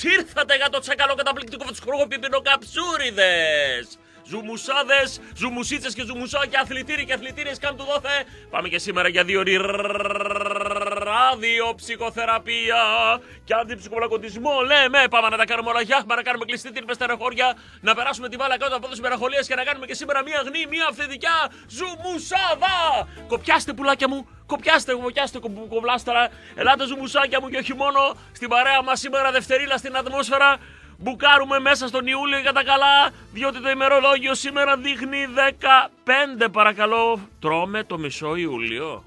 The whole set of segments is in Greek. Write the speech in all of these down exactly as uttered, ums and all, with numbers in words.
Καλώς ήρθατε για το τσακαλό καταπληκτικό καψούριδες! Ζουμουσάδες, ζουμουσίτσες και ζουμουσάκια, αθλητήρι και αθλητήριες καν του δόθε. Πάμε και σήμερα για δύο ώρες ραδιοψυχοθεραπεία και αντιψυχοπλακωτισμό. Λέμε, πάμε να τα κάνουμε όλα. Για να κάνουμε κλειστή την πεστερεχώρια, να περάσουμε τη βάλα κάτω από τις μεραχολίες και να κάνουμε και σήμερα μία γνή, μία αυθεντικά ζουμουσάδα. Κοπιάστε πουλάκια μου, κοπιάστε, κοπιάστε κοβλάστερα. Ελάτε ζουμουσάκια μου και όχι μόνο στην παρέα μας σήμερα Δευτερίλα στην ατμόσφαιρα. Μπουκάρουμε μέσα στον Ιούλιο για τα καλά, διότι το ημερολόγιο σήμερα δείχνει δεκαπέντε παρακαλώ. Τρώμε το μισό Ιούλιο.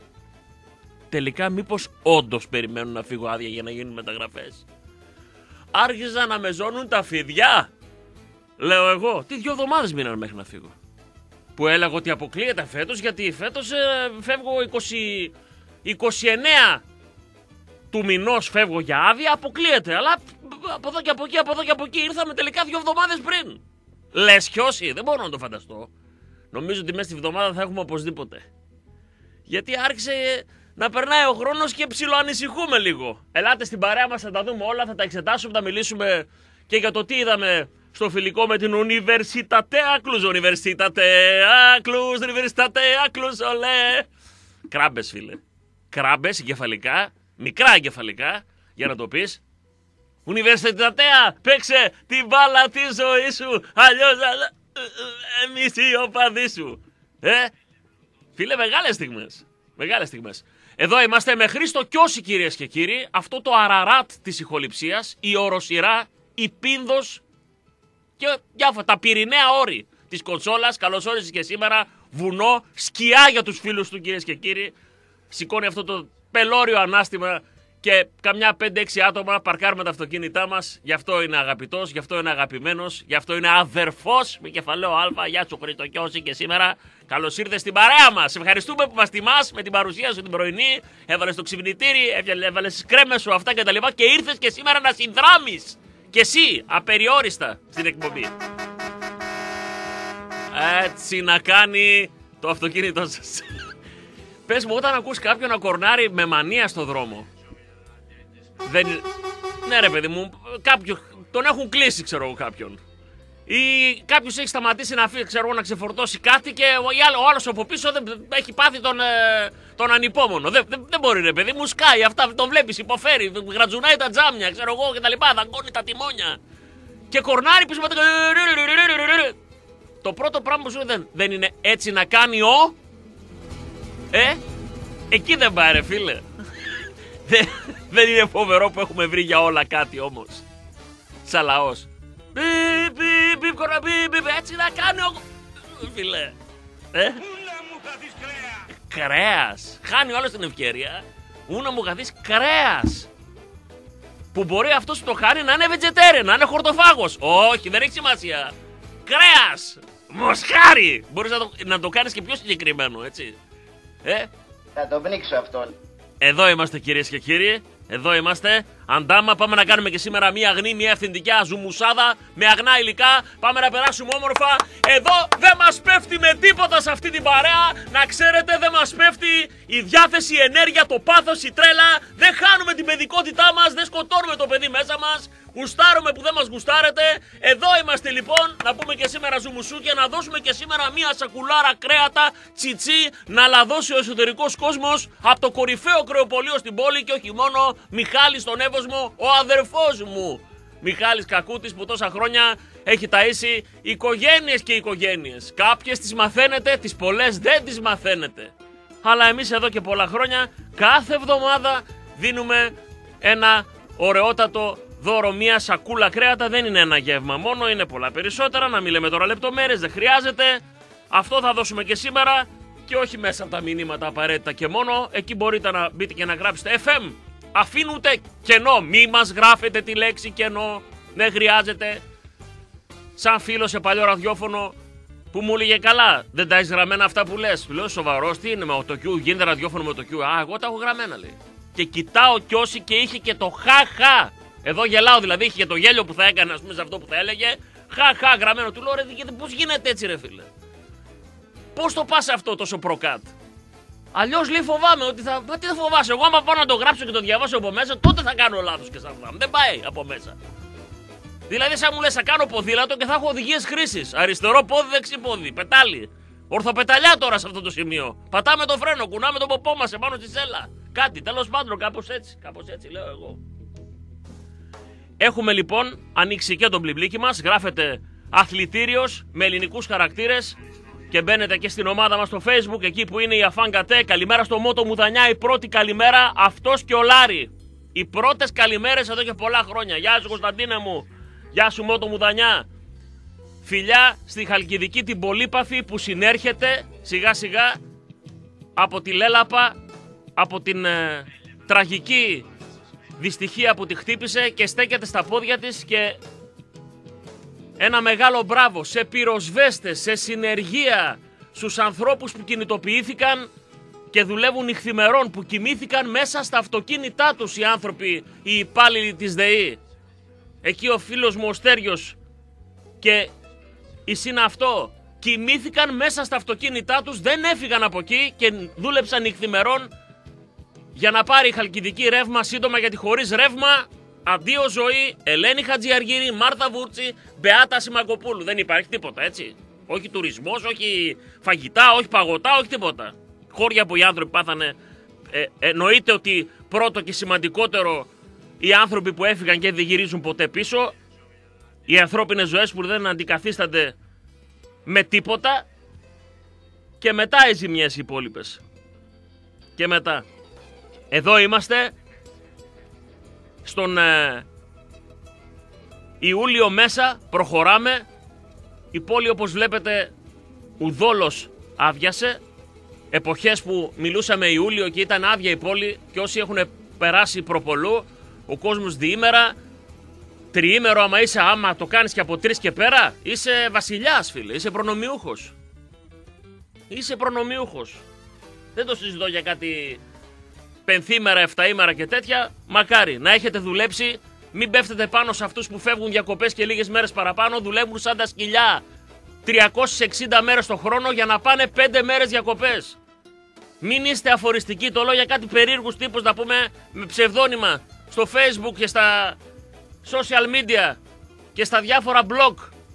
Τελικά μήπως όντως περιμένουν να φύγω άδεια για να γίνουν μεταγραφές? Άρχιζαν να με ζώνουν τα φίδια. Λέω εγώ, τι δυο εβδομάδες μείναν μέχρι να φύγω. Που έλεγα ότι αποκλείεται φέτος, γιατί φέτος ε, φεύγω είκοσι, είκοσι εννέα του μηνός φεύγω για άδεια, αποκλείεται. Αλλά από εδώ και από εκεί, από εδώ και από εκεί ήρθαμε τελικά δύο εβδομάδες πριν. Λες κι όσοι, δεν μπορώ να το φανταστώ. Νομίζω ότι μέσα στη εβδομάδα θα έχουμε οπωσδήποτε. Γιατί άρχισε να περνάει ο χρόνος και ψιλοανησυχούμε λίγο. Ελάτε στην παρέα μας, θα τα δούμε όλα, θα τα εξετάσουμε, θα μιλήσουμε και για το τι είδαμε στο φιλικό με την Universitate Cluj. Universitate Cluj, Universitate Cluj, ολέ. Κράμπες, φίλε. Κράμπες εγκεφαλικά, μικρά εγκεφαλικά, για να το πεις. Universitatea, παίξε την μπάλα τη ζωή σου, αλλιώς εμείς οι οπαδοί σου. Ε, φίλε, μεγάλες στιγμές, μεγάλες στιγμές. Εδώ είμαστε με Χρήστο Κιώση, κυρίες και κύριοι, αυτό το Αραράτ της ηχοληψίας, η Οροσειρά, η Πίνδος και διάφορα, τα Πυρηναία όρη της κονσόλας. Καλώς όρισες και σήμερα, βουνό, σκιά για τους φίλους του, κυρίες και κύριοι. Σηκώνει αυτό το πελώριο ανάστημα και καμιά πέντε έξι άτομα παρκάρουμε τα αυτοκίνητά μας. Γι' αυτό είναι αγαπητός, γι' αυτό είναι αγαπημένος, γι' αυτό είναι αδερφός με κεφαλαίο Α. Γεια σου Χρήστο Κιώση και σήμερα. Καλώς ήρθες στην παρέα μας. Ευχαριστούμε που μας τιμάς με την παρουσία σου την πρωινή. Έβαλες το ξυπνητήρι, έβαλες τις κρέμες σου αυτά και τα λοιπά και ήρθες και σήμερα να συνδράμεις. Και εσύ, απεριόριστα στην εκπομπή. Έτσι να κάνει το αυτοκίνητό σας. Πες μου, όταν ακούς κάποιον να κορνάρει με μανία στο δρόμο. Δεν... Ναι ρε παιδί μου, κάποιο... τον έχουν κλείσει ξέρω εγώ κάποιον. Ή κάποιος έχει σταματήσει να φύγει, ξέρω εγώ, να ξεφορτώσει κάτι και ο, ο άλλος από πίσω δεν, έχει πάθει τον, ε, τον ανυπόμονο. Δεν, δεν, δεν μπορεί ρε παιδί μου, σκάει αυτά, τον βλέπεις, υποφέρει, γρατζουνάει τα τζάμια, ξέρω εγώ και τα λοιπά, δαγκώνει τα τιμόνια. Και κορνάρει πίσω με το... Το πρώτο πράγμα που σου δεν, δεν είναι έτσι να κάνει ο... Ε, εκεί δεν πάει ρε φίλε. Δεν, δεν είναι φοβερό που έχουμε βρει για όλα κάτι όμως. Σαν λαός. Πιπ, πιπ, πιπ, κορα, πιπ, πιπ, έτσι να κάνει ο... Φίλε. Ε? Ούνα μου θα δεις κρέας. Κρέας. Χάνει όλος την ευκαιρία. Ούνα μου θα δεις κρέας. Που μπορεί αυτός που το χάνει να είναι vegetarian, να είναι χορτοφάγος. Όχι, δεν έχει σημασία. Κρέας. Μοσχάρι. Μπορείς να το, να το κάνεις και πιο συγκεκριμένο, έτσι. Ε? Θα τον πνίξω αυτόν. Εδώ είμαστε κυρίες και κύριοι, εδώ είμαστε. Αντάμα, πάμε να κάνουμε και σήμερα μία αγνή, μία αυθεντικά ζουμουσάδα με αγνά υλικά. Πάμε να περάσουμε όμορφα. Εδώ δεν μας πέφτει με τίποτα σε αυτή την παρέα. Να ξέρετε, δεν μας πέφτει η διάθεση, η ενέργεια, το πάθος, η τρέλα. Δεν χάνουμε την παιδικότητά μας, δεν σκοτώνουμε το παιδί μέσα μας. Γουστάρουμε που δεν μας γουστάρετε. Εδώ είμαστε λοιπόν, να πούμε και σήμερα ζουμουσούκια, να δώσουμε και σήμερα μία σακουλάρα κρέατα, τσιτσί, να λαδώσει ο εσωτερικός κόσμος από το κορυφαίο κρεοπωλείο στην πόλη και όχι μόνο. Μιχάλης τον Εύωσμο, ο αδερφός μου. Μιχάλης Κακούτης που τόσα χρόνια έχει ταΐσει οικογένειες και οικογένειες. Κάποιες τις μαθαίνετε, τις πολλές δεν τις μαθαίνετε. Αλλά εμείς εδώ και πολλά χρόνια, κάθε εβδομάδα δίνουμε ένα ωραιότατο δώρο, μία σακούλα κρέατα. Δεν είναι ένα γεύμα μόνο, είναι πολλά περισσότερα. Να μην λέμε τώρα λεπτομέρειες, δεν χρειάζεται. Αυτό θα δώσουμε και σήμερα και όχι μέσα από τα μηνύματα απαραίτητα και μόνο. Εκεί μπορείτε να μπείτε και να γράψετε εφ εμ. Αφήνουτε κενό, μη μας γράφετε τη λέξη κενό, δεν χρειάζεται. Σαν φίλο σε παλιό ραδιόφωνο που μου έλεγε καλά, δεν τα έχεις γραμμένα αυτά που λες. Λέω σοβαρός, τι είναι με το Q, γίνεται ραδιόφωνο με το Q. Α, εγώ τα έχω γραμμένα λέει. Και κοιτάω Κιώση και είχε και το χαχα. Εδώ γελάω δηλαδή, είχε και το γέλιο που θα έκανε, ας πούμε, σε αυτό που θα έλεγε. Χαχα γραμμένο, του λέω ρε, πώς γίνεται έτσι ρε φίλε. Πώς το πας αυτό τόσο προκάτ. Αλλιώς λέει φοβάμαι ότι θα. Μα τι θα φοβάσαι, εγώ άμα πάω να το γράψω και το διαβάσω από μέσα, τότε θα κάνω λάθος και θα φοβάμαι. Δεν πάει από μέσα. Δηλαδή, σαν μου λες, θα κάνω ποδήλατο και θα έχω οδηγίες χρήσης. Αριστερό πόδι, δεξί πόδι, πετάλι. Ορθοπεταλιά τώρα σε αυτό το σημείο. Πατάμε το φρένο, κουνάμε το ποπό μας επάνω στη σέλα. Κάτι, τέλος πάντων, κάπως έτσι. Κάπως έτσι λέω εγώ. Έχουμε λοιπόν ανοίξει και τον μπλιμπλίκι μας. Γράφετε αθλητήριος με ελληνικούς χαρακτήρες. Και μπαίνετε και στην ομάδα μας στο Facebook, εκεί που είναι η Αφάνκατε. Καλημέρα στο Μότο Μουδανιά, η πρώτη καλημέρα. Αυτός και ο Λάρη. Οι πρώτες καλημέρες εδώ και πολλά χρόνια. Γεια σου Κωνσταντίνε μου. Γεια σου Μότο Μουδανιά. Φιλιά στη Χαλκιδική την Πολύπαθη που συνέρχεται σιγά σιγά από τη Λέλαπα, από την ε, τραγική δυστυχία που τη χτύπησε και στέκεται στα πόδια της, και ένα μεγάλο μπράβο σε πυροσβέστες, σε συνεργεία, στους ανθρώπους που κινητοποιήθηκαν και δουλεύουν νυχθημερών, που κοιμήθηκαν μέσα στα αυτοκίνητά τους οι άνθρωποι, οι υπάλληλοι της ΔΕΗ. Εκεί ο φίλος μου ο Στέριος και η συναυτό κοιμήθηκαν μέσα στα αυτοκίνητά τους, δεν έφυγαν από εκεί και δούλεψαν νυχθημερών για να πάρει η Χαλκιδική ρεύμα σύντομα, γιατί χωρίς ρεύμα αντίο ζωή. Ελένη Χατζιαργύρη, Μάρθα Βούρτσι, Μπεάτα Σιμακοπούλου. Δεν υπάρχει τίποτα, έτσι. Όχι τουρισμός, όχι φαγητά, όχι παγωτά, όχι τίποτα. Χώρια που οι άνθρωποι πάθανε. Ε, εννοείται ότι πρώτο και σημαντικότερο, οι άνθρωποι που έφυγαν και δεν γυρίζουν ποτέ πίσω. Οι ανθρώπινες ζωές που δεν αντικαθίστανται με τίποτα. Και μετά οι ζημιές οι υπόλοιπες. Και μετά. Εδώ είμαστε στον ε, Ιούλιο μέσα, προχωράμε. Η πόλη, όπως βλέπετε, ουδόλως άδειασε. Εποχές που μιλούσαμε Ιούλιο και ήταν άδεια η πόλη, και όσοι έχουν περάσει προπολού, ο κόσμος διήμερα, τριήμερο άμα είσαι, άμα το κάνεις και από τρεις και πέρα, είσαι βασιλιάς φίλε, είσαι προνομιούχος. Είσαι προνομιούχος. Δεν το συζητώ για κάτι πενθήμερα, εφταήμερα και τέτοια. Μακάρι να έχετε δουλέψει. Μην πέφτετε πάνω σε αυτούς που φεύγουν διακοπές και λίγες μέρες παραπάνω. Δουλεύουν σαν τα σκυλιά τριακόσιες εξήντα μέρες το χρόνο για να πάνε πέντε μέρες διακοπές. Μην είστε αφοριστικοί. Το λέω για κάτι περίεργους τύπους, να πούμε, με ψευδόνυμα στο Facebook και στα social media και στα διάφορα blog.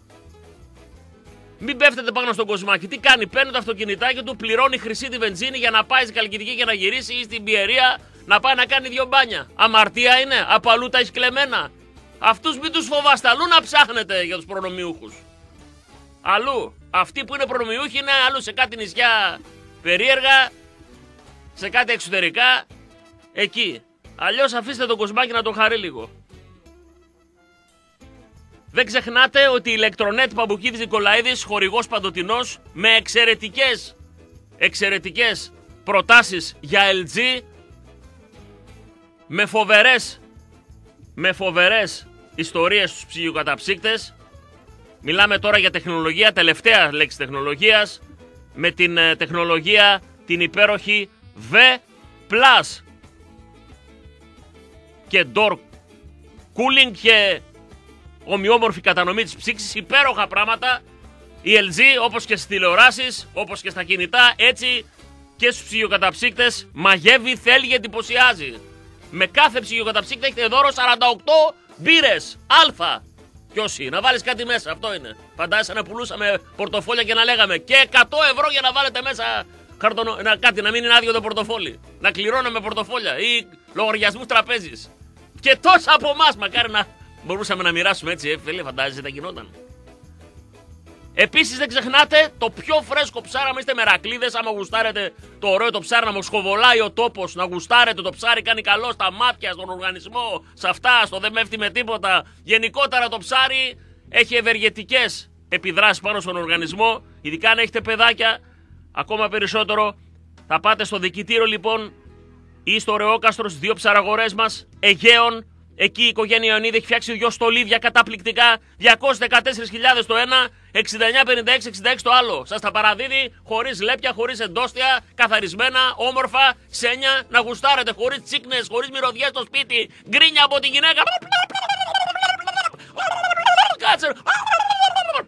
Μην πέφτετε πάνω στον Κοσμάκη. Τι κάνει, παίρνει το αυτοκινητάκι του, πληρώνει χρυσή τη βενζίνη για να πάει στην Χαλκιδική και να γυρίσει, ή στην Πιερία να πάει να κάνει δύο μπάνια. Αμαρτία είναι, από αλλού τα έχει κλεμμένα. Αυτούς μην τους φοβάστε, αλλού να ψάχνετε για τους προνομιούχους. Αλλού. Αυτοί που είναι προνομιούχοι είναι αλλού, σε κάτι νησιά περίεργα, σε κάτι εξωτερικά, εκεί. Αλλιώς αφήστε τον Κοσμάκη να το χαρεί λίγο. Δεν ξεχνάτε ότι η Ηλεκτρονέτ Παμπουκίδης Νικολαίδης, χορηγός παντοτινός, με εξαιρετικές, εξαιρετικές προτάσεις για ελ τζι, με φοβερές, με φοβερές ιστορίες στους ψυγειοκαταψύκτες. Μιλάμε τώρα για τεχνολογία, τελευταία λέξη τεχνολογίας, με την ε, τεχνολογία την υπέροχη V Plus και door cooling και ομοιόμορφη κατανομή της ψήξης, υπέροχα πράγματα. Η ελ τζι, όπως και στις τηλεοράσεις, όπως και στα κινητά, έτσι και στους ψυγειοκαταψύκτες, μαγεύει, θέλει και εντυπωσιάζει. Με κάθε ψυγειοκαταψύκτη έχετε δώρο σαράντα οκτώ μπύρες αλφα. Κι όσοι, να βάλεις κάτι μέσα, αυτό είναι. Φαντάζεσαι να πουλούσαμε πορτοφόλια και να λέγαμε και εκατό ευρώ για να βάλετε μέσα χαρτονο... να, κάτι, να μην είναι άδειο το πορτοφόλι. Να κληρώναμε πορτοφόλια ή λογαριασμούς τραπέζης. Και τόσα από εμάς, μακάρι να μπορούσαμε να μοιράσουμε έτσι, ε, φίλε, φαντάζεσαι, θα γινόταν. Επίσης δεν ξεχνάτε το πιο φρέσκο ψάρι, άμα είστε μερακλείδες, άμα γουστάρετε το ωραίο το ψάρι, να μου σχοβολάει ο τόπος, να γουστάρετε το ψάρι, κάνει καλό στα μάτια, στον οργανισμό, σε αυτά, στο δεν μέφτει με τίποτα. Γενικότερα το ψάρι έχει ευεργετικές επιδράσεις πάνω στον οργανισμό, ειδικά αν έχετε παιδάκια, ακόμα περισσότερο. Θα πάτε στο δικητήριο λοιπόν ή στο Ρεόκαστρο, δύο ψαραγορές μας, Αιγαίων. Εκεί η οικογένεια Ιωνίδη έχει φτιάξει δυο στολίδια καταπληκτικά, διακόσιες δεκατέσσερις χιλιάδες το ένα, εξήντα εννιά πενήντα έξι εξήντα έξι το άλλο. Σας τα παραδίδει χωρίς λέπια, χωρίς εντόστια, καθαρισμένα, όμορφα, ξένια, να γουστάρετε, χωρίς τσίκνες, χωρίς μυρωδιές στο σπίτι, γκρίνια από τη γυναίκα. Κάτσε.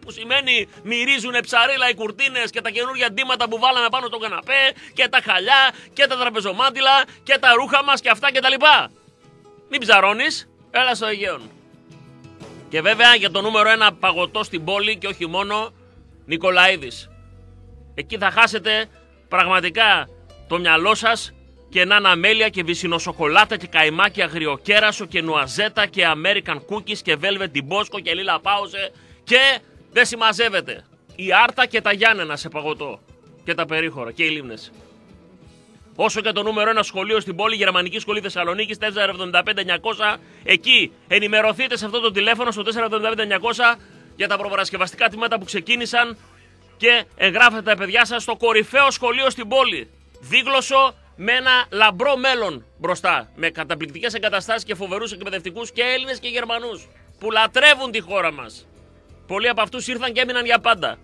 που σημαίνει μυρίζουνε ψαρίλα οι κουρτίνες και τα καινούργια ντύματα που βάλαμε πάνω στο καναπέ και τα χαλιά και τα τραπεζομάντιλα και τα ρούχα μας και αυτά και τα λοιπά. Μην ψαρώνεις, έλα στο Αιγαίον. Και βέβαια για το νούμερο ένα παγωτό στην πόλη και όχι μόνο, Νικολαίδης. Εκεί θα χάσετε πραγματικά το μυαλό σας και ναναμέλια και βυσινοσοκολάτα και καημάκι αγριοκέρασο και νουαζέτα και American cookies και velvet τιμπόσκο και λίλα πάουσε και δεν συμμαζεύεται. Η Άρτα και τα Γιάννενα σε παγωτό και τα περίχωρα και οι Λίμνες. Όσο και το νούμερο ένα σχολείο στην πόλη, Γερμανική Σχολή Θεσσαλονίκης, τέσσερα εβδομήντα πέντε εννιακόσια. Εκεί ενημερωθείτε σε αυτό το τηλέφωνο στο τέσσερα εβδομήντα πέντε εννιακόσια για τα προπαρασκευαστικά τμήματα που ξεκίνησαν και εγγράφετε τα παιδιά σας στο κορυφαίο σχολείο στην πόλη. Δίγλωσσο με ένα λαμπρό μέλλον μπροστά. Με καταπληκτικές εγκαταστάσεις και φοβερούς εκπαιδευτικούς και Έλληνες και Γερμανούς που λατρεύουν τη χώρα μας. Πολλοί από αυτούς ήρθαν και έμειναν για πάντα.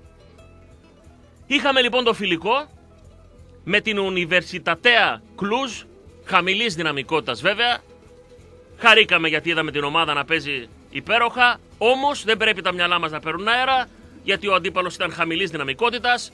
Είχαμε λοιπόν το φιλικό με την Universitatea Cluj, χαμηλής δυναμικότητας βέβαια. Χαρήκαμε γιατί είδαμε την ομάδα να παίζει υπέροχα, όμως δεν πρέπει τα μυαλά μας να παίρνουν αέρα, γιατί ο αντίπαλος ήταν χαμηλής δυναμικότητας,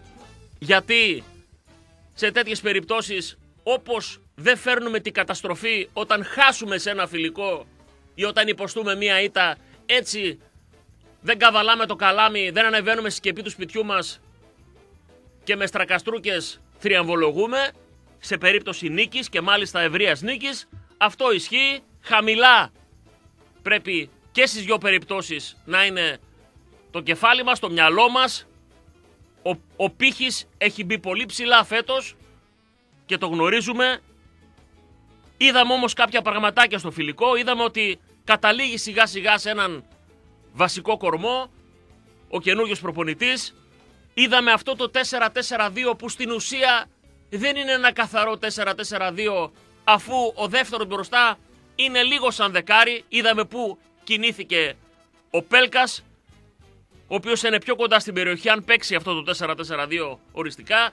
γιατί σε τέτοιες περιπτώσεις, όπως δεν φέρνουμε την καταστροφή όταν χάσουμε σε ένα φιλικό ή όταν υποστούμε μία ήττα, έτσι δεν καβαλάμε το καλάμι, δεν ανεβαίνουμε στη σκεπή του σπιτιού μας και με στρακαστρούκες θριαμβολογούμε σε περίπτωση νίκης και μάλιστα ευρείας νίκης. Αυτό ισχύει χαμηλά. Πρέπει και στις δυο περιπτώσεις να είναι το κεφάλι μας, το μυαλό μας. Ο, ο πύχης έχει μπει πολύ ψηλά φέτος και το γνωρίζουμε. Είδαμε όμως κάποια πραγματάκια στο φιλικό. Είδαμε ότι καταλήγει σιγά σιγά σε έναν βασικό κορμό ο καινούριος προπονητής. Είδαμε αυτό το τέσσερα τέσσερα δύο που στην ουσία δεν είναι ένα καθαρό τέσσερα τέσσερα δύο, αφού ο δεύτερος μπροστά είναι λίγο σαν δεκάρι. Είδαμε που κινήθηκε ο Πέλκας, ο οποίος είναι πιο κοντά στην περιοχή αν παίξει αυτό το τέσσερα τέσσερα δύο οριστικά.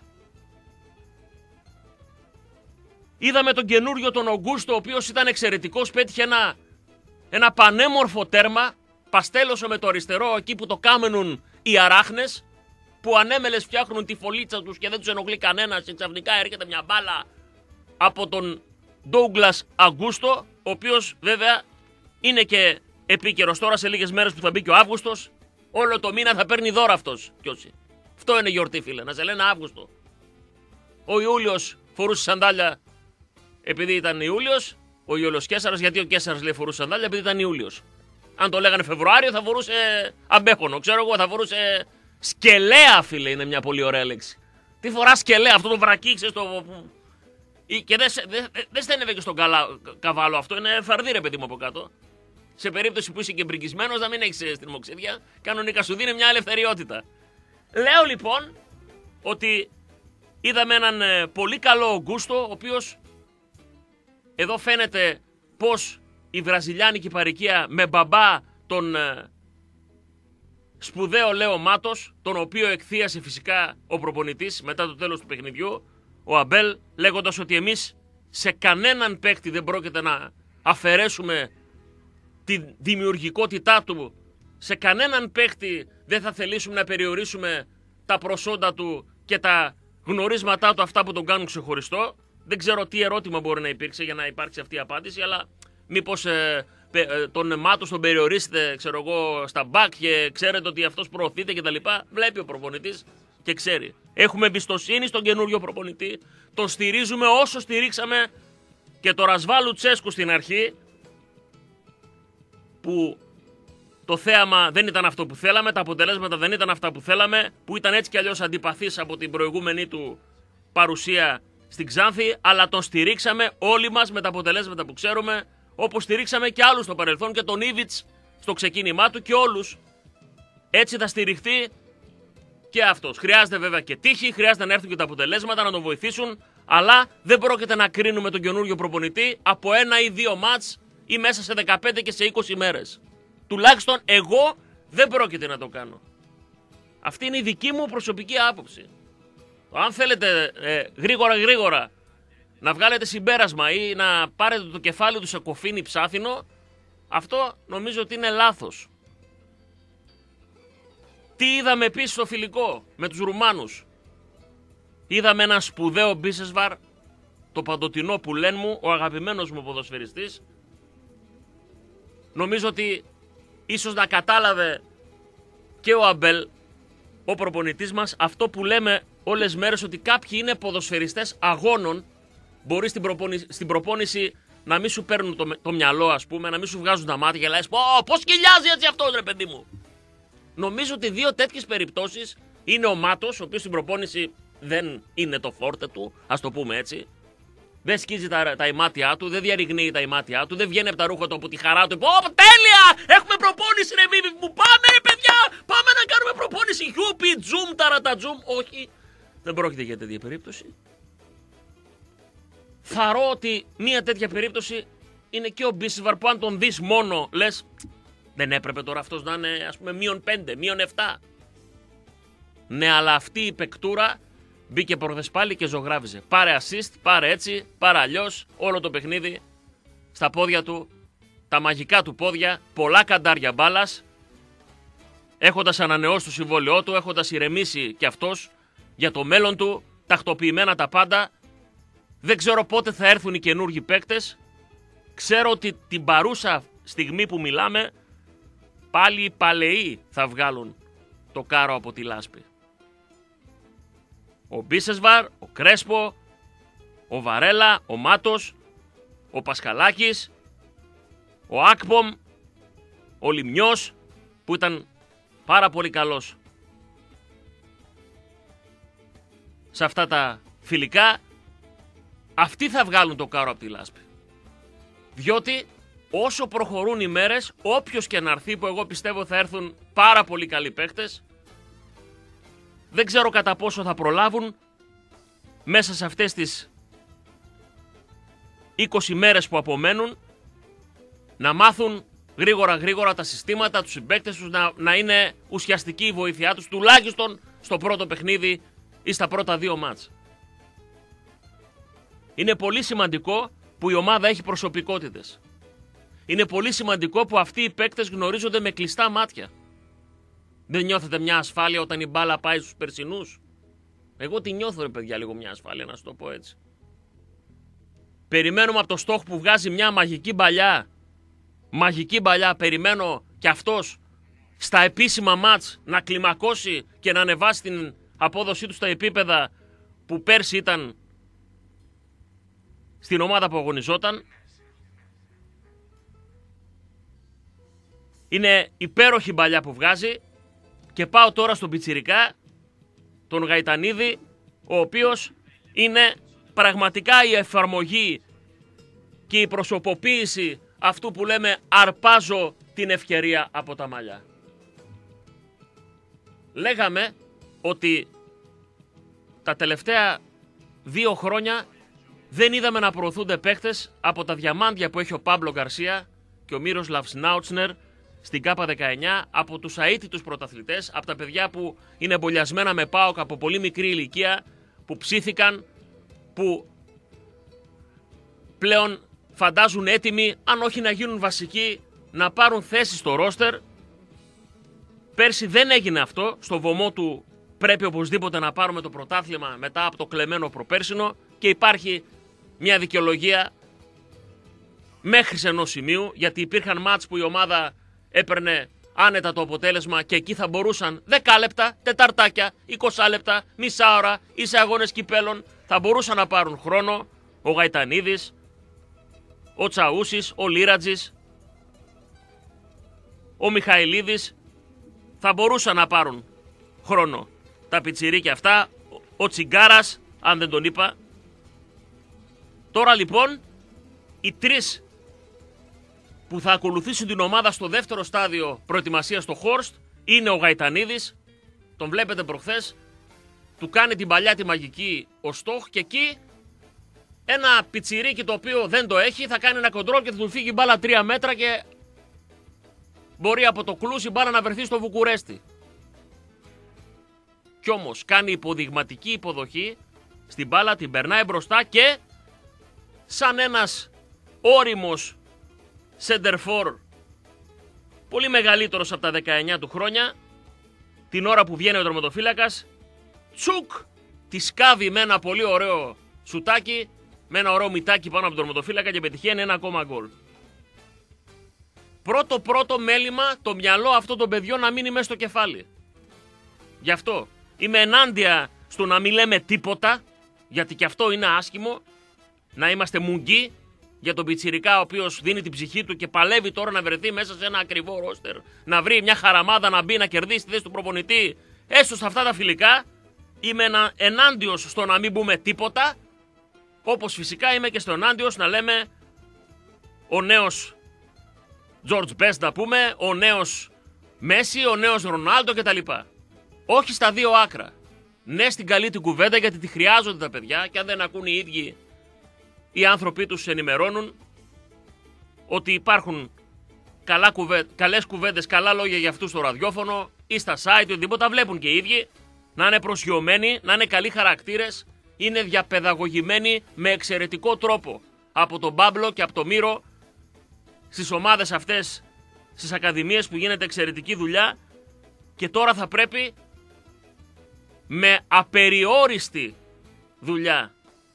Είδαμε τον καινούριο τον Ογκούστο, ο οποίος ήταν εξαιρετικός, πέτυχε ένα, ένα πανέμορφο τέρμα, παστέλωσε με το αριστερό εκεί που το κάμενουν οι αράχνες, που ανέμελες φτιάχνουν τη φωλίτσα τους και δεν τους ενοχλεί κανένας και ξαφνικά έρχεται μια μπάλα από τον Ντόγκλας Αγκούστο, ο οποίος βέβαια είναι και επίκαιρος τώρα σε λίγες μέρες που θα μπει και ο Αύγουστος. Όλο το μήνα θα παίρνει δώρα αυτός. Ποιος? Αυτό είναι γιορτή, φίλε, να σε λένε Αύγουστο. Ο Ιούλιος φορούσε σαντάλια επειδή ήταν Ιούλιος, ο Ιούλιος Κέσσαρας, γιατί ο Κέσσαρας λέει φορούσε σαντάλια επειδή ήταν Ιούλιος. Αν το λέγανε Φεβρουάριο θα φορούσε αμπέχονο, ξέρω εγώ, θα φορούσε σκελέα, φίλε, είναι μια πολύ ωραία λέξη. Τι φορά σκελέα, αυτό το βρακί, ξέρεις το. Και δεν δε, δε στένευε και στον καλά, καβάλο αυτό, είναι φαρδί ρε παιδί μου από κάτω. Σε περίπτωση που είσαι και μπρικισμένος να μην έχεις στριμοξίδια, κανονικά σου δίνει μια ελευθεριότητα. Λέω λοιπόν ότι είδαμε έναν ε, πολύ καλό Ογκούστο, ο οποίος εδώ φαίνεται πως η βραζιλιάνικη παροικία με μπαμπά τον ε, σπουδαίο Λέο Μάτος, τον οποίο εκθίασε φυσικά ο προπονητής μετά το τέλος του παιχνιδιού, ο Αμπέλ, λέγοντας ότι εμείς σε κανέναν παίκτη δεν πρόκειται να αφαιρέσουμε τη δημιουργικότητά του, σε κανέναν παίκτη δεν θα θελήσουμε να περιορίσουμε τα προσόντα του και τα γνωρίσματά του, αυτά που τον κάνουν ξεχωριστό. Δεν ξέρω τι ερώτημα μπορεί να υπήρξε για να υπάρξει αυτή η απάντηση, αλλά μήπως ε, ε, τον Μάτος τον περιορίσετε, ξέρω εγώ, στα μπακ και ξέρετε ότι αυτός προωθείται κτλ. Βλέπει ο προπονητής και ξέρει. Έχουμε εμπιστοσύνη στον καινούριο προπονητή, τον στηρίζουμε όσο στηρίξαμε και το Ρασβάλου Τσέσκου στην αρχή, που το θέαμα δεν ήταν αυτό που θέλαμε, τα αποτελέσματα δεν ήταν αυτά που θέλαμε, που ήταν έτσι κι αλλιώς αντιπαθής από την προηγούμενη του παρουσία στην Ξάνθη, αλλά τον στηρίξαμε όλοι μας με τα αποτελέσματα που ξέρουμε, όπως στηρίξαμε και άλλους στο παρελθόν και τον Ήβιτς στο ξεκίνημά του και όλους. Έτσι θα στηριχτεί και αυτός. Χρειάζεται βέβαια και τύχη, χρειάζεται να έρθουν και τα αποτελέσματα να τον βοηθήσουν, αλλά δεν πρόκειται να κρίνουμε τον καινούριο προπονητή από ένα ή δύο μάτς ή μέσα σε δεκαπέντε και σε είκοσι μέρες. Τουλάχιστον εγώ δεν πρόκειται να το κάνω. Αυτή είναι η δική μου προσωπική άποψη. Αν θέλετε ε, γρήγορα γρήγορα να βγάλετε συμπέρασμα ή να πάρετε το κεφάλι του σε κοφίνι ψάθινο, αυτό νομίζω ότι είναι λάθος. Τι είδαμε επίσης στο φιλικό με τους Ρουμάνους? Είδαμε ένα σπουδαίο Μπίσεσβαρ, το παντοτινό που λένε μου, ο αγαπημένος μου ποδοσφαιριστής. Νομίζω ότι ίσως να κατάλαβε και ο Αμπέλ, ο προπονητής μας, αυτό που λέμε όλες μέρες, ότι κάποιοι είναι ποδοσφαιριστές αγώνων. Μπορεί στην προπόνηση, στην προπόνηση να μην σου παίρνουν το, το μυαλό, ας πούμε, να μην σου βγάζουν τα μάτια και λες πω, πώς κυλιάζει έτσι αυτός, ρε παιδί μου. Νομίζω ότι δύο τέτοιες περιπτώσεις είναι ο Μάτος, ο οποίος στην προπόνηση δεν είναι το φόρτε του, ας το πούμε έτσι. Δεν σκίζει τα, τα ημάτια του, δεν διαρριγνύει τα ημάτια του, δεν βγαίνει από τα ρούχα του από τη χαρά του. Πω, τέλεια! Έχουμε προπόνηση, ρε μίμη μου! Πάμε, παιδιά! Πάμε να κάνουμε προπόνηση! Γιούπι, τζουμ, ταρατατζουμ. Όχι, δεν πρόκειται για τέτοια περίπτωση. Θαρώ ότι μια τέτοια περίπτωση είναι και ο Μπίσεσβαρ, που αν τον δεις μόνο λες, δεν έπρεπε τώρα αυτός να είναι, ας πούμε, μείον πέντε, μείον επτά. Ναι, αλλά αυτή η παικτούρα μπήκε προχθές πάλι και ζωγράφιζε. Πάρε assist, πάρε έτσι, πάρε αλλιώς, όλο το παιχνίδι στα πόδια του, τα μαγικά του πόδια, πολλά καντάρια μπάλας, έχοντας ανανεώσει το συμβόλαιό του, έχοντας ηρεμήσει κι αυτός για το μέλλον του, τακτοποιημένα τα πάντα. Δεν ξέρω πότε θα έρθουν οι καινούργοι παίκτες. Ξέρω ότι την παρούσα στιγμή που μιλάμε, πάλι οι παλαιοί θα βγάλουν το κάρο από τη λάσπη. Ο Μπίσεσβαρ, ο Κρέσπο, ο Βαρέλα, ο Μάτος, ο Πασχαλάκης, ο Ακπομ, ο Λιμνιός, που ήταν πάρα πολύ καλός σε αυτά τα φιλικά, αυτοί θα βγάλουν το κάρο από τη λάσπη. Διότι όσο προχωρούν οι μέρες, όποιος και να έρθει, που εγώ πιστεύω θα έρθουν πάρα πολύ καλοί παίχτες, δεν ξέρω κατά πόσο θα προλάβουν μέσα σε αυτές τις είκοσι μέρες που απομένουν να μάθουν γρήγορα γρήγορα τα συστήματα, τους συμπαίκτες τους, να, να είναι ουσιαστική η βοήθειά τους, τουλάχιστον στο πρώτο παιχνίδι ή στα πρώτα δύο μάτς. Είναι πολύ σημαντικό που η ομάδα έχει προσωπικότητες. Είναι πολύ σημαντικό που αυτοί οι παίκτες γνωρίζονται με κλειστά μάτια. Δεν νιώθετε μια ασφάλεια όταν η μπάλα πάει στους περσινούς? Εγώ τη νιώθω, ρε παιδιά, λίγο μια ασφάλεια, να σου το πω έτσι. Περιμένουμε από το στόχο που βγάζει μια μαγική μπαλιά. Μαγική μπαλιά, περιμένω κι αυτός στα επίσημα μάτς να κλιμακώσει και να ανεβάσει την απόδοσή του στα επίπεδα που πέρσι ήταν στην ομάδα που αγωνιζόταν. Είναι υπέροχη μπαλιά που βγάζει. Και πάω τώρα στον πιτσιρικά, τον Γαϊτανίδη, ο οποίος είναι πραγματικά η εφαρμογή και η προσωποποίηση αυτού που λέμε αρπάζω την ευκαιρία από τα μαλλιά. Λέγαμε ότι τα τελευταία δύο χρόνια δεν είδαμε να προωθούνται παίχτες από τα διαμάντια που έχει ο Πάμπλο Γκαρσία και ο Μίροσλαβ Σνάουτσνερ στην ΚΑΠΑ δεκαεννιά, από τους αίτητους πρωταθλητές, από τα παιδιά που είναι εμπολιασμένα με ΠΑΟΚ από πολύ μικρή ηλικία, που ψήθηκαν, που πλέον φαντάζουν έτοιμοι, αν όχι να γίνουν βασικοί, να πάρουν θέση στο ρόστερ. Πέρσι δεν έγινε αυτό, στο βωμό του πρέπει οπωσδήποτε να πάρουμε το πρωτάθλημα μετά από το κλεμμένο προπέρσινο, και υπάρχει μια δικαιολογία μέχρι σε ενός σημείου, γιατί υπήρχαν μάτς που η ομάδα έπαιρνε άνετα το αποτέλεσμα και εκεί θα μπορούσαν δέκα λεπτά, τεταρτάκια, είκοσι λεπτά, μισά ώρα ή σε αγώνες κυπέλων θα μπορούσαν να πάρουν χρόνο. Ο Γαϊτανίδης, ο Τσαούσης, ο Λίρατζης, ο Μιχαηλίδης θα μπορούσαν να πάρουν χρόνο. Τα πιτσιρίκια αυτά, ο Τσιγκάρας, αν δεν τον είπα. Τώρα λοιπόν οι τρεις που θα ακολουθήσουν την ομάδα στο δεύτερο στάδιο προετοιμασίας στο Χόρστ είναι ο Γαϊτανίδης, τον βλέπετε προχθές, του κάνει την παλιά τη μαγική ο Στόχ, και εκεί ένα πιτσιρίκι το οποίο δεν το έχει θα κάνει ένα κοντρόλ και θα του φύγει μπάλα τρία μέτρα και μπορεί από το κλούς η μπάλα να βρεθεί στο Βουκουρέστι. Κι όμως κάνει υποδειγματική υποδοχή στην μπάλα, την περνάει μπροστά και σαν ένας όριμος σεντερφόρ, πολύ μεγαλύτερος από τα δεκαεννιά του χρόνια, την ώρα που βγαίνει ο τερματοφύλακας, τσουκ, τη σκάβει με ένα πολύ ωραίο σουτάκι, με ένα ωραίο μυτάκι πάνω από τον τερματοφύλακα και πετυχαίνει ένα ακόμα γκολ. Πρώτο πρώτο μέλημα το μυαλό αυτών των παιδιών να μείνει μέσα στο κεφάλι. Γι' αυτό είμαι ενάντια στο να μην λέμε τίποτα, γιατί και αυτό είναι άσχημο, να είμαστε μουγγί για τον πιτσιρικά ο οποίος δίνει την ψυχή του και παλεύει τώρα να βρεθεί μέσα σε ένα ακριβό ρόστερ, να βρει μια χαραμάδα να μπει να κερδίσει τη θέση του προπονητή, έστω σε αυτά τα φιλικά. Είμαι ενάντιος στο να μην πούμε τίποτα, όπως φυσικά είμαι και στο ενάντιος να λέμε ο νέος George Best, να πούμε, ο νέος Μέση, ο νέος Ρονάλντο κτλ. Όχι στα δύο άκρα. Ναι στην καλή την κουβέντα, γιατί τη χρειάζονται τα παιδιά, και αν δεν ακούν οι ίδιοι οι άνθρωποι τους ενημερώνουν ότι υπάρχουν καλά κουβέ... καλές κουβέντες, καλά λόγια για αυτούς στο ραδιόφωνο ή στα site, οτιδήποτε, βλέπουν και οι ίδιοι, να είναι προσγειωμένοι, να είναι καλοί χαρακτήρες, είναι διαπαιδαγωγημένοι με εξαιρετικό τρόπο από τον Παύλο και από τον Μύρο στις ομάδες αυτές, στις ακαδημίες που γίνεται εξαιρετική δουλειά, και τώρα θα πρέπει με απεριόριστη δουλειά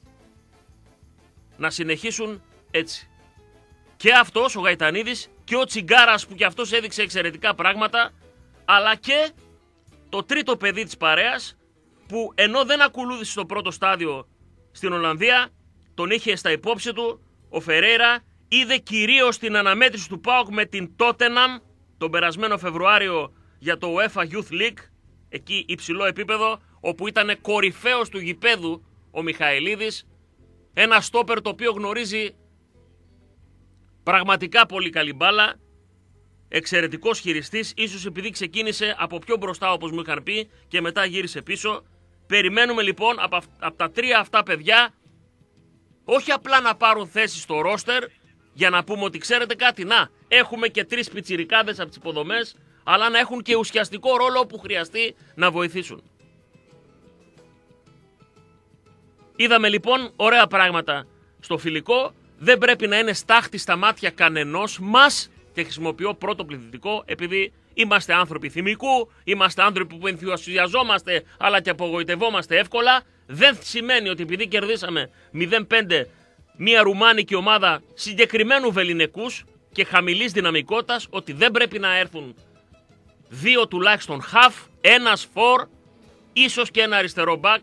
να συνεχίσουν έτσι. Και αυτός ο Γαϊτανίδης και ο Τσιγκάρας που και αυτός έδειξε εξαιρετικά πράγματα, αλλά και το τρίτο παιδί της παρέας που ενώ δεν ακολούθησε στο πρώτο στάδιο στην Ολλανδία, τον είχε στα υπόψη του ο Φερέιρα, είδε κυρίως την αναμέτρηση του ΠΑΟΚ με την Tottenham τον περασμένο Φεβρουάριο για το UEFA Youth League, εκεί υψηλό επίπεδο, όπου ήταν κορυφαίος του γηπέδου ο Μιχαηλίδης, ένα στόπερ το οποίο γνωρίζει πραγματικά πολύ καλή μπάλα, εξαιρετικός χειριστής, ίσως επειδή ξεκίνησε από πιο μπροστά όπως μου είχαν πει και μετά γύρισε πίσω. Περιμένουμε λοιπόν από, από τα τρία αυτά παιδιά όχι απλά να πάρουν θέση στο ρόστερ για να πούμε ότι ξέρετε κάτι, να έχουμε και τρεις πιτσιρικάδες από τις υποδομές, αλλά να έχουν και ουσιαστικό ρόλο που χρειαστεί να βοηθήσουν. Είδαμε λοιπόν ωραία πράγματα στο φιλικό, δεν πρέπει να είναι στάχτη στα μάτια κανενός μας, και χρησιμοποιώ πρώτο πληθυντικό επειδή είμαστε άνθρωποι θυμικού, είμαστε άνθρωποι που ενθουσιαζόμαστε αλλά και απογοητευόμαστε εύκολα. Δεν σημαίνει ότι επειδή κερδίσαμε μηδέν πέντε μια ρουμάνικη ομάδα συγκεκριμένου βεληνικούς και χαμηλής δυναμικότητας, ότι δεν πρέπει να έρθουν δύο τουλάχιστον half, ένας φορ, ίσως και ένα αριστερό μπακ.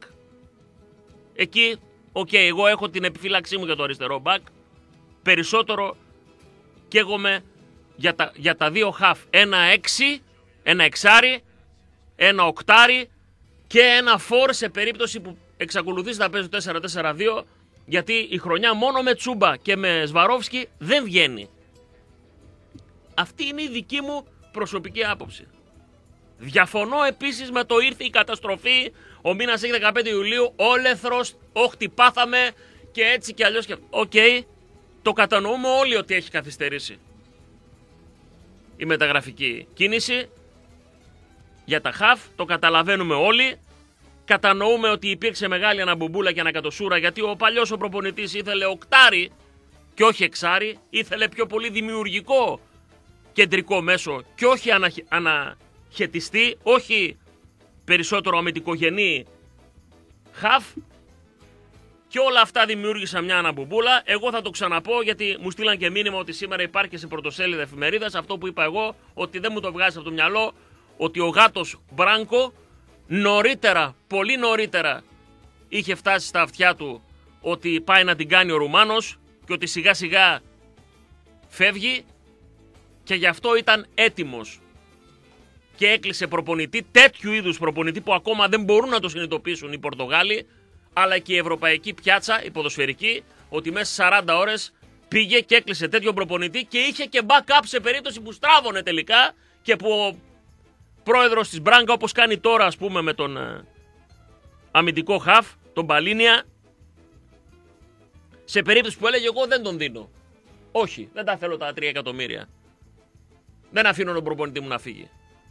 Εκεί, οκ, okay, εγώ έχω την επιφύλαξή μου για το αριστερό μπακ. Περισσότερο καίγομαι για τα, για τα δύο half. Ένα έξι, ένα εξάρι, ένα οκτάρι και ένα φορ σε περίπτωση που εξακολουθείς να παίζει τέσσερα τέσσερα δύο, γιατί η χρονιά μόνο με Τσούμπα και με Σβαρόφσκι δεν βγαίνει. Αυτή είναι η δική μου προσωπική άποψη. Διαφωνώ επίσης με το ήρθε η καταστροφή, ο μήνας έχει δεκαπέντε Ιουλίου, όλεθρος, όχτι πάθαμε και έτσι και αλλιώς. Οκ, okay, το κατανοούμε όλοι ότι έχει καθυστερήσει η μεταγραφική κίνηση για τα χαφ, το καταλαβαίνουμε όλοι. Κατανοούμε ότι υπήρξε μεγάλη αναμπομπούλα και ανακατοσούρα, γιατί ο παλιός ο προπονητής ήθελε οκτάρι και όχι εξάρι, ήθελε πιο πολύ δημιουργικό κεντρικό μέσο και όχι αναχ... αναχαιτιστή, όχι περισσότερο αμυντικογενή χαφ, και όλα αυτά δημιούργησαν μια αναμπομπούλα. Εγώ θα το ξαναπώ, γιατί μου στείλαν και μήνυμα ότι σήμερα υπάρχει και σε πρωτοσέλιδα εφημερίδας αυτό που είπα εγώ, ότι δεν μου το βγάζει από το μυαλό, ότι ο γάτος Μπράνκο νωρίτερα, πολύ νωρίτερα είχε φτάσει στα αυτιά του ότι πάει να την κάνει ο Ρουμάνος και ότι σιγά σιγά φεύγει, και γι' αυτό ήταν έτοιμος και έκλεισε προπονητή, τέτοιου είδους προπονητή που ακόμα δεν μπορούν να το συνειδητοποιήσουν οι Πορτογάλοι αλλά και η ευρωπαϊκή πιάτσα, η ποδοσφαιρική, ότι μέσα σε σαράντα ώρες πήγε και έκλεισε τέτοιο προπονητή και είχε και backup σε περίπτωση που στράβωνε τελικά και που ο πρόεδρος της Μπράγκα, όπως κάνει τώρα ας πούμε με τον ε, αμυντικό χαφ, τον Παλίνια, σε περίπτωση που έλεγε εγώ δεν τον δίνω. Όχι, δεν τα θέλω τα τρία εκατομμύρια. Δεν αφήνω τον προπονητή μου να φύγει.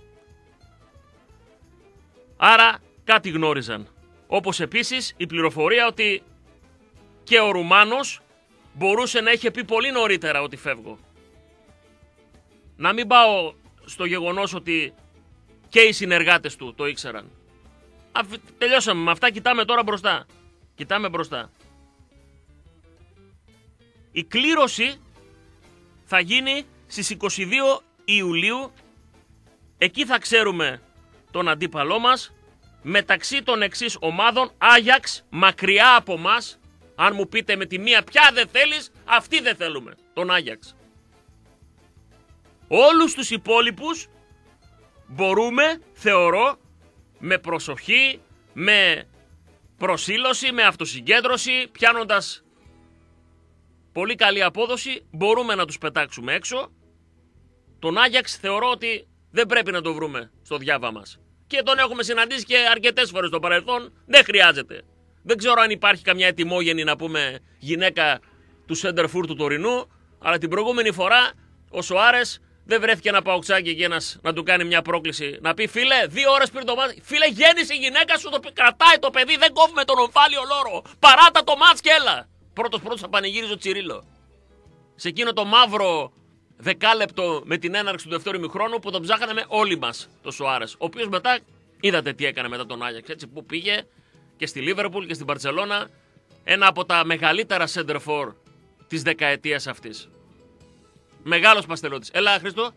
Άρα κάτι γνώριζαν. Όπως επίσης η πληροφορία ότι και ο Ρουμάνος μπορούσε να είχε πει πολύ νωρίτερα ότι φεύγω. Να μην πάω στο γεγονός ότι και οι συνεργάτες του το ήξεραν. Αφ, τελειώσαμε με αυτά, κοιτάμε τώρα μπροστά. Κοιτάμε μπροστά. Η κλήρωση θα γίνει στις είκοσι δύο Ιουλίου. Εκεί θα ξέρουμε τον αντίπαλό μας. Μεταξύ των εξής ομάδων, Άγιαξ, μακριά από μας. Αν μου πείτε με τη μία ποια δεν θέλεις, αυτή δεν θέλουμε, τον Άγιαξ. Όλους τους υπόλοιπους μπορούμε, θεωρώ, με προσοχή, με προσήλωση, με αυτοσυγκέντρωση, πιάνοντας πολύ καλή απόδοση, μπορούμε να τους πετάξουμε έξω. Τον Άγιαξ θεωρώ ότι δεν πρέπει να το βρούμε στο διάβα μας. Και τον έχουμε συναντήσει και αρκετές φορές στο παρελθόν, δεν χρειάζεται. Δεν ξέρω αν υπάρχει καμιά ετοιμόγενη, να πούμε, γυναίκα του Σέντερφουρ του τωρινού, αλλά την προηγούμενη φορά ο Σοάρες δεν βρέθηκε ένα παοξάκι και ένας να του κάνει μια πρόκληση. Να πει, φίλε, δύο ώρες πριν το μάτς, φίλε, γέννησε η γυναίκα σου, το κρατάει το παιδί, δεν κόβουμε τον ομφάλιο λόρο. Παράτα το μάτς και έλα. Πρώτος πρώτος θα πανηγύριζε ο Τσιρίλο. Σε εκείνο το μαύρο δεκάλεπτο με την έναρξη του δεύτερου ημιχρόνου που τον ψάχναμε όλοι μας, το Σοάρες. Ο οποίος μετά, είδατε τι έκανε μετά τον Άγιαξ, έτσι, που πήγε και στη Λίβερπουλ και στην Μπαρτσελώνα, ένα από τα μεγαλύτερα center for της δεκαετίας αυτής. Μεγάλος παστελώτης. Έλα, Χρήστο.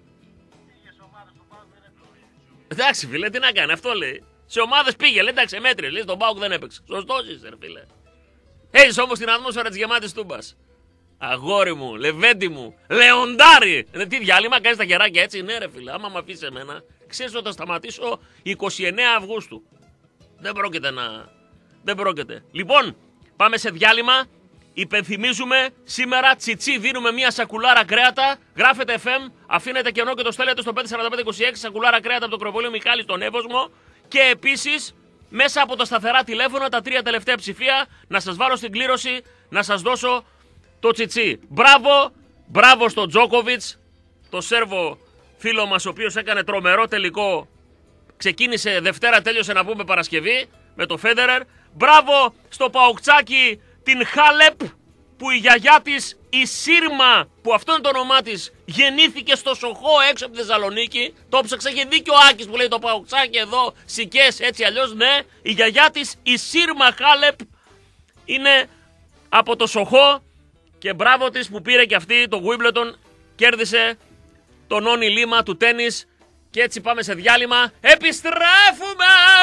Εντάξει, φίλε, τι να κάνει, αυτό λέει. Σε ομάδες πήγε, λέει, εντάξει, μέτρη, λέει, στον Πάουκ δεν έπαιξε. Σωστός είσαι, φίλε. Έχεις όμως την ατμόσφαιρα της γεμάτης Τούμπας. Αγόρι μου, λεβέντι μου, λεοντάρι. Ε, τι διάλειμμα, κάνεις τα χεράκια έτσι, ναι, ρε φίλε. Άμα με αφήσεις εμένα, ξέρεις ότι θα σταματήσω είκοσι εννέα Αυγούστου. Δεν πρόκειται να. Δεν πρόκειται. Λοιπόν, πάμε σε διάλειμμα. Υπενθυμίζουμε σήμερα τσιτσί, δίνουμε μια σακουλάρα κρέατα. Γράφετε εφ εμ, αφήνετε κενό και το στέλνετε στο πέντε τέσσερα πέντε είκοσι έξι, σακουλάρα κρέατα από το Κροπολείο Μιχάλη στον Εύωσμο. Και επίσης, μέσα από τα σταθερά τηλέφωνα, τα τρία τελευταία ψηφία, να σας βάλω στην κλήρωση, να σας δώσω το τσιτσί. Μπράβο, μπράβο στον Τζόκοβιτς, το Σέρβο φίλο μας, ο οποίος έκανε τρομερό τελικό. Ξεκίνησε Δευτέρα, τέλειωσε να πούμε Παρασκευή με το Φέντερερ. Μπράβο στο Παοκτσάκι την Χάλεπ, που η γιαγιά της, η Σύρμα, που αυτό είναι το όνομά της, γεννήθηκε στο Σοχό έξω από τη Θεσσαλονίκη. Το ψάξε, είχε δίκιο ο Άκης που λέει το Παοκτσάκι εδώ, Σικές, έτσι αλλιώς, ναι. Η γιαγιά της, η Σύρμα Χάλεπ, είναι από το Σοχό και μπράβο της που πήρε και αυτή το Wimbledon, κέρδισε τον Όνι Λίμα του τένις. Και έτσι πάμε σε διάλειμμα. Επιστρέφουμε!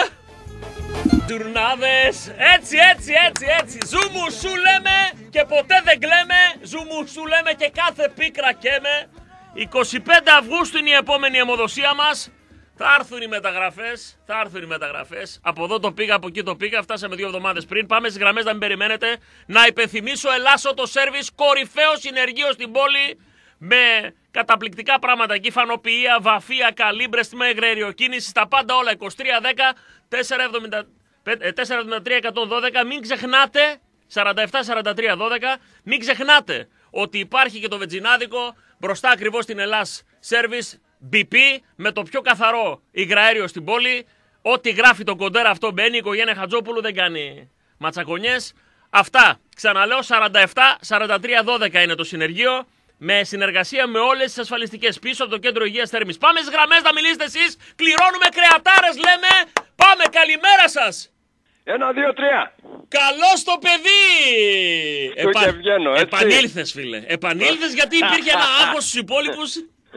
Τουρνάδες, έτσι, έτσι, έτσι, έτσι. Ζούμου σου λέμε και ποτέ δεν κλαίμε. Ζούμου σου λέμε και κάθε πίκρα καίμε. είκοσι πέντε Αυγούστου είναι η επόμενη αιμοδοσία μας. Θα έρθουν οι μεταγραφές, θα έρθουν οι μεταγραφές. Από εδώ το πήγα, από εκεί το πήγα, φτάσαμε δύο εβδομάδες πριν. Πάμε στις γραμμές να μην περιμένετε. Να υπενθυμίσω Ελλάσσοτο Σέρβις, κορυφαίο συνεργείο στην πόλη. Με καταπληκτικά πράγματα εκεί, φανοποιία, βαφεία, καλύμπρες, με εγραιριοκίνηση, στα πάντα όλα. είκοσι τρία δέκα τετρακόσια εβδομήντα τρία εκατόν δώδεκα. Μην ξεχνάτε, σαράντα επτά σαράντα τρία δώδεκα, μην ξεχνάτε ότι υπάρχει και το βενζινάδικο μπροστά ακριβώς στην Ελλάς Service μπι πι, με το πιο καθαρό υγραέριο στην πόλη. Ό,τι γράφει το κοντέρα αυτό μπαίνει, η οικογένεια Χατζόπουλου δεν κάνει ματσακονιές. Αυτά, ξαναλέω, σαράντα επτά σαράντα τρία δώδεκα είναι το συνεργείο. Με συνεργασία με όλες τις ασφαλιστικές πίσω από το κέντρο υγείας Θέρμης. Πάμε στις γραμμές να μιλήσετε εσείς. Κληρώνουμε κρεατάρες, λέμε. Πάμε, καλημέρα σας. Ένα, δύο, τρία. Καλώς το παιδί. Επα... και βγαίνω, έτσι. Επανήλθες, φίλε. Επανήλθες γιατί υπήρχε ένα άγχος στους υπόλοιπους.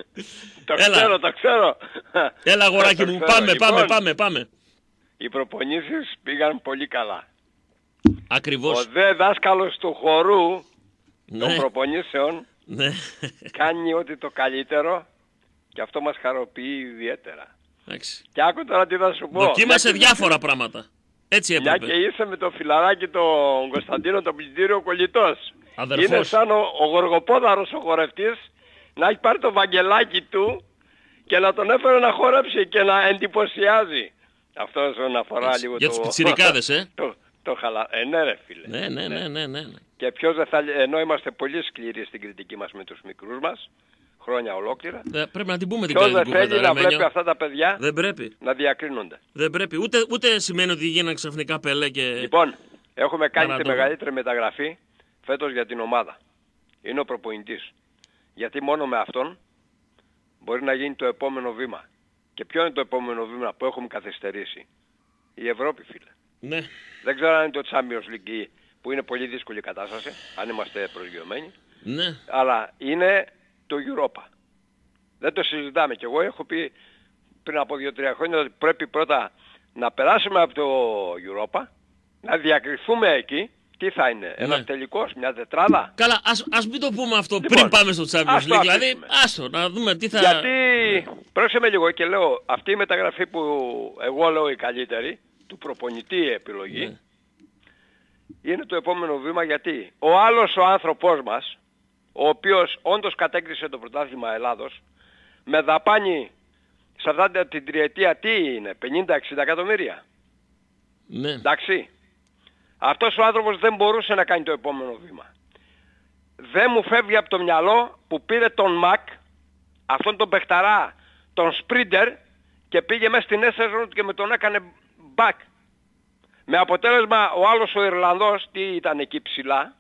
Το ξέρω, το ξέρω. Έλα, αγοράκι μου, πάμε, λοιπόν, πάμε, πάμε, πάμε. Οι προπονήσεις πήγαν πολύ καλά. Ακριβώς. Ο δε δάσκαλος του χορού, ναι, των προπονήσεων, ναι, κάνει ό,τι το καλύτερο και αυτό μας χαροποιεί ιδιαίτερα. Εντάξει. Και άκου τώρα τι θα σου πω. Δοκίμασε μια διάφορα και... πράγματα. Έτσι Μια έπρεπε. και είσαι με το φιλαράκι τον Κωνσταντίνο τον πλυντήριο κολλητός. Αδερφός. Είναι σαν ο, ο γοργοπόδαρος ο χορευτής να έχει πάρει το βαγγελάκι του και να τον έφερε να χορέψει και να εντυπωσιάζει. Αυτό όσον αφορά έτσι, λίγο για το... τους πιτσιρικάδες, ε. το, το χαλα... Ε, ναι ρε φίλε. Ναι, ναι, ναι, ναι, ναι. Και ποιος δεν θα... Ενώ είμαστε πολύ σκληροί στην κριτική μας με τους μικρούς μας, χρόνια ολόκληρα. Ε, πρέπει να την πούμε την ποιος καλή δεν θέλει κουβέντα, να Μένιο. βλέπει αυτά τα παιδιά Δεν πρέπει. να διακρίνονται. Δεν πρέπει. Ούτε, ούτε σημαίνει ότι γίνανε ξαφνικά Πελέ και... Λοιπόν, έχουμε κάνει Μαραντόνα. τη μεγαλύτερη μεταγραφή φέτος για την ομάδα. Είναι ο προπονητής. Γιατί μόνο με αυτόν μπορεί να γίνει το επόμενο βήμα. Και ποιο είναι το επόμενο βήμα που έχουμε καθυστερήσει? Η Ευρώπη, φίλε. Ναι. Δεν ξέρω αν είναι το Champions League που είναι πολύ δύσκολη κατάσταση, αν είμαστε προσγειωμένοι. Ναι. Αλλά είναι το Europa. Δεν το συζητάμε. Και εγώ έχω πει πριν από δύο τρία χρόνια ότι πρέπει πρώτα να περάσουμε από το Europa, να διακριθούμε εκεί. Τι θα είναι, Ναι. ένας τελικός, μια τετράδα? Καλά, ας, ας μην το πούμε αυτό Λοιπόν, πριν πάμε στο Champions ας το League. Δηλαδή, αφήσουμε. άστο, να δούμε τι θα... Γιατί, πρόσεχε με λίγο και λέω, αυτή η μεταγραφή που εγώ λέω η καλύτερη, του προπονητή επιλογή, Ναι. είναι το επόμενο βήμα. Γιατί ο άλλος ο άνθρωπός μας, ο οποίος όντως κατέκτησε το πρωτάθλημα Ελλάδος, με δαπάνη σε αυτά την τριετία τι είναι, πενήντα εξήντα εκατομμύρια. Ναι. Εντάξει. Αυτός ο άνθρωπος δεν μπορούσε να κάνει το επόμενο βήμα. Δεν μου φεύγει από το μυαλό που πήρε τον Μακ, αυτόν τον παιχταρά, τον Σπρίντερ, και πήγε μέσα στην Έσσερον και με τον έκανε back. Με αποτέλεσμα ο άλλος ο Ιρλανδός, τι ήταν εκεί ψηλά,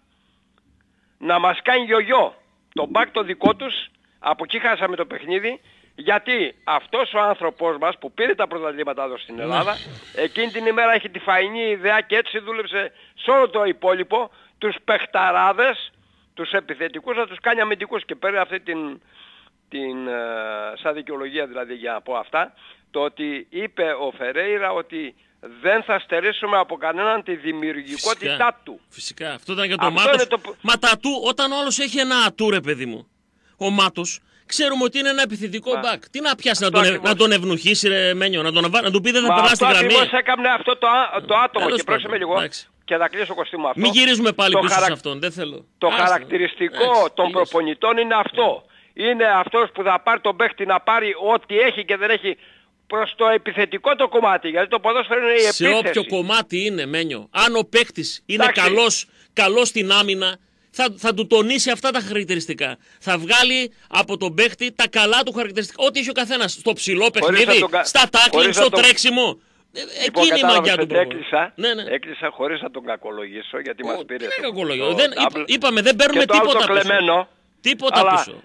να μας κάνει γιογιό. Το back το δικό τους, από εκεί χάσαμε το παιχνίδι, γιατί αυτός ο άνθρωπός μας που πήρε τα πρωταθλήματα εδώ στην Ελλάδα, εκείνη την ημέρα έχει τη φαϊνή ιδέα και έτσι δούλεψε σε όλο το υπόλοιπο, τους παιχταράδες, τους επιθετικούς, να τους κάνει αμυντικούς, και παίρνει αυτή την, την ε, σαν δικαιολογία δηλαδή για να πω αυτά, το ότι είπε ο Φερέιρα ότι δεν θα στερήσουμε από κανέναν τη δημιουργικότητά Φυσικά. του. Φυσικά. Αυτό ήταν για το Αυτό Μάτος. είναι το... Μα τα του, όταν ο άλλος έχει ένα ατού, ρε παιδί μου, ο Μάτος, ξέρουμε ότι είναι ένα επιθετικό Μα, μπακ. Τι να πιάσει, να αυτό τον, ε- ακριβώς. να τον ευνουχίσει, ρε Μένιο, να τον, να του πει δεν θα Μα περάσει αυτό τη γραμμή. ακριβώς έκανε αυτό το, α- το άτομο. Τέλος Και πρόσεχε με πάντων, λίγο εντάξει. και θα κλείσω κοστί μου αυτό. Μην γυρίζουμε πάλι το πίσω χαρακ- σε αυτόν, δεν θέλω. Το Άστα. χαρακτηριστικό Εντάξει, των τελείωσε. προπονητών είναι αυτό. Είναι αυτός που θα πάρει τον παίχτη να πάρει ό,τι έχει και δεν έχει προς το επιθετικό το κομμάτι. Γιατί το ποδόσφαιρο είναι η Σε επίθεση. όποιο κομμάτι είναι, Μένιο. Αν ο παίκτης είναι Εντάξει. καλός, καλός στην άμυνα, θα, θα του τονίσει αυτά τα χαρακτηριστικά. Θα βγάλει από τον παίκτη τα καλά του χαρακτηριστικά. Ό,τι έχει ο καθένας. Στο ψηλό Χωρίς να παιχνίδι, τον κα- στα τάκλινγκ, χωρίς να στο τον- τρέξιμο. Ε, Λοιπόν, Εκείνη η μαγιά κατάλαβες του ότι προπονητή. έκλεισα, Ναι, ναι. έκλεισα χωρίς να τον κακολογήσω γιατί μας Ω, πήρε τι το, να κακολογήσω. το Δεν- double. είπα- είπαμε, δεν παίρνουμε και το άλλο τίποτα το πίσω. κλεμμένο. Τίποτα Αλλά πίσω.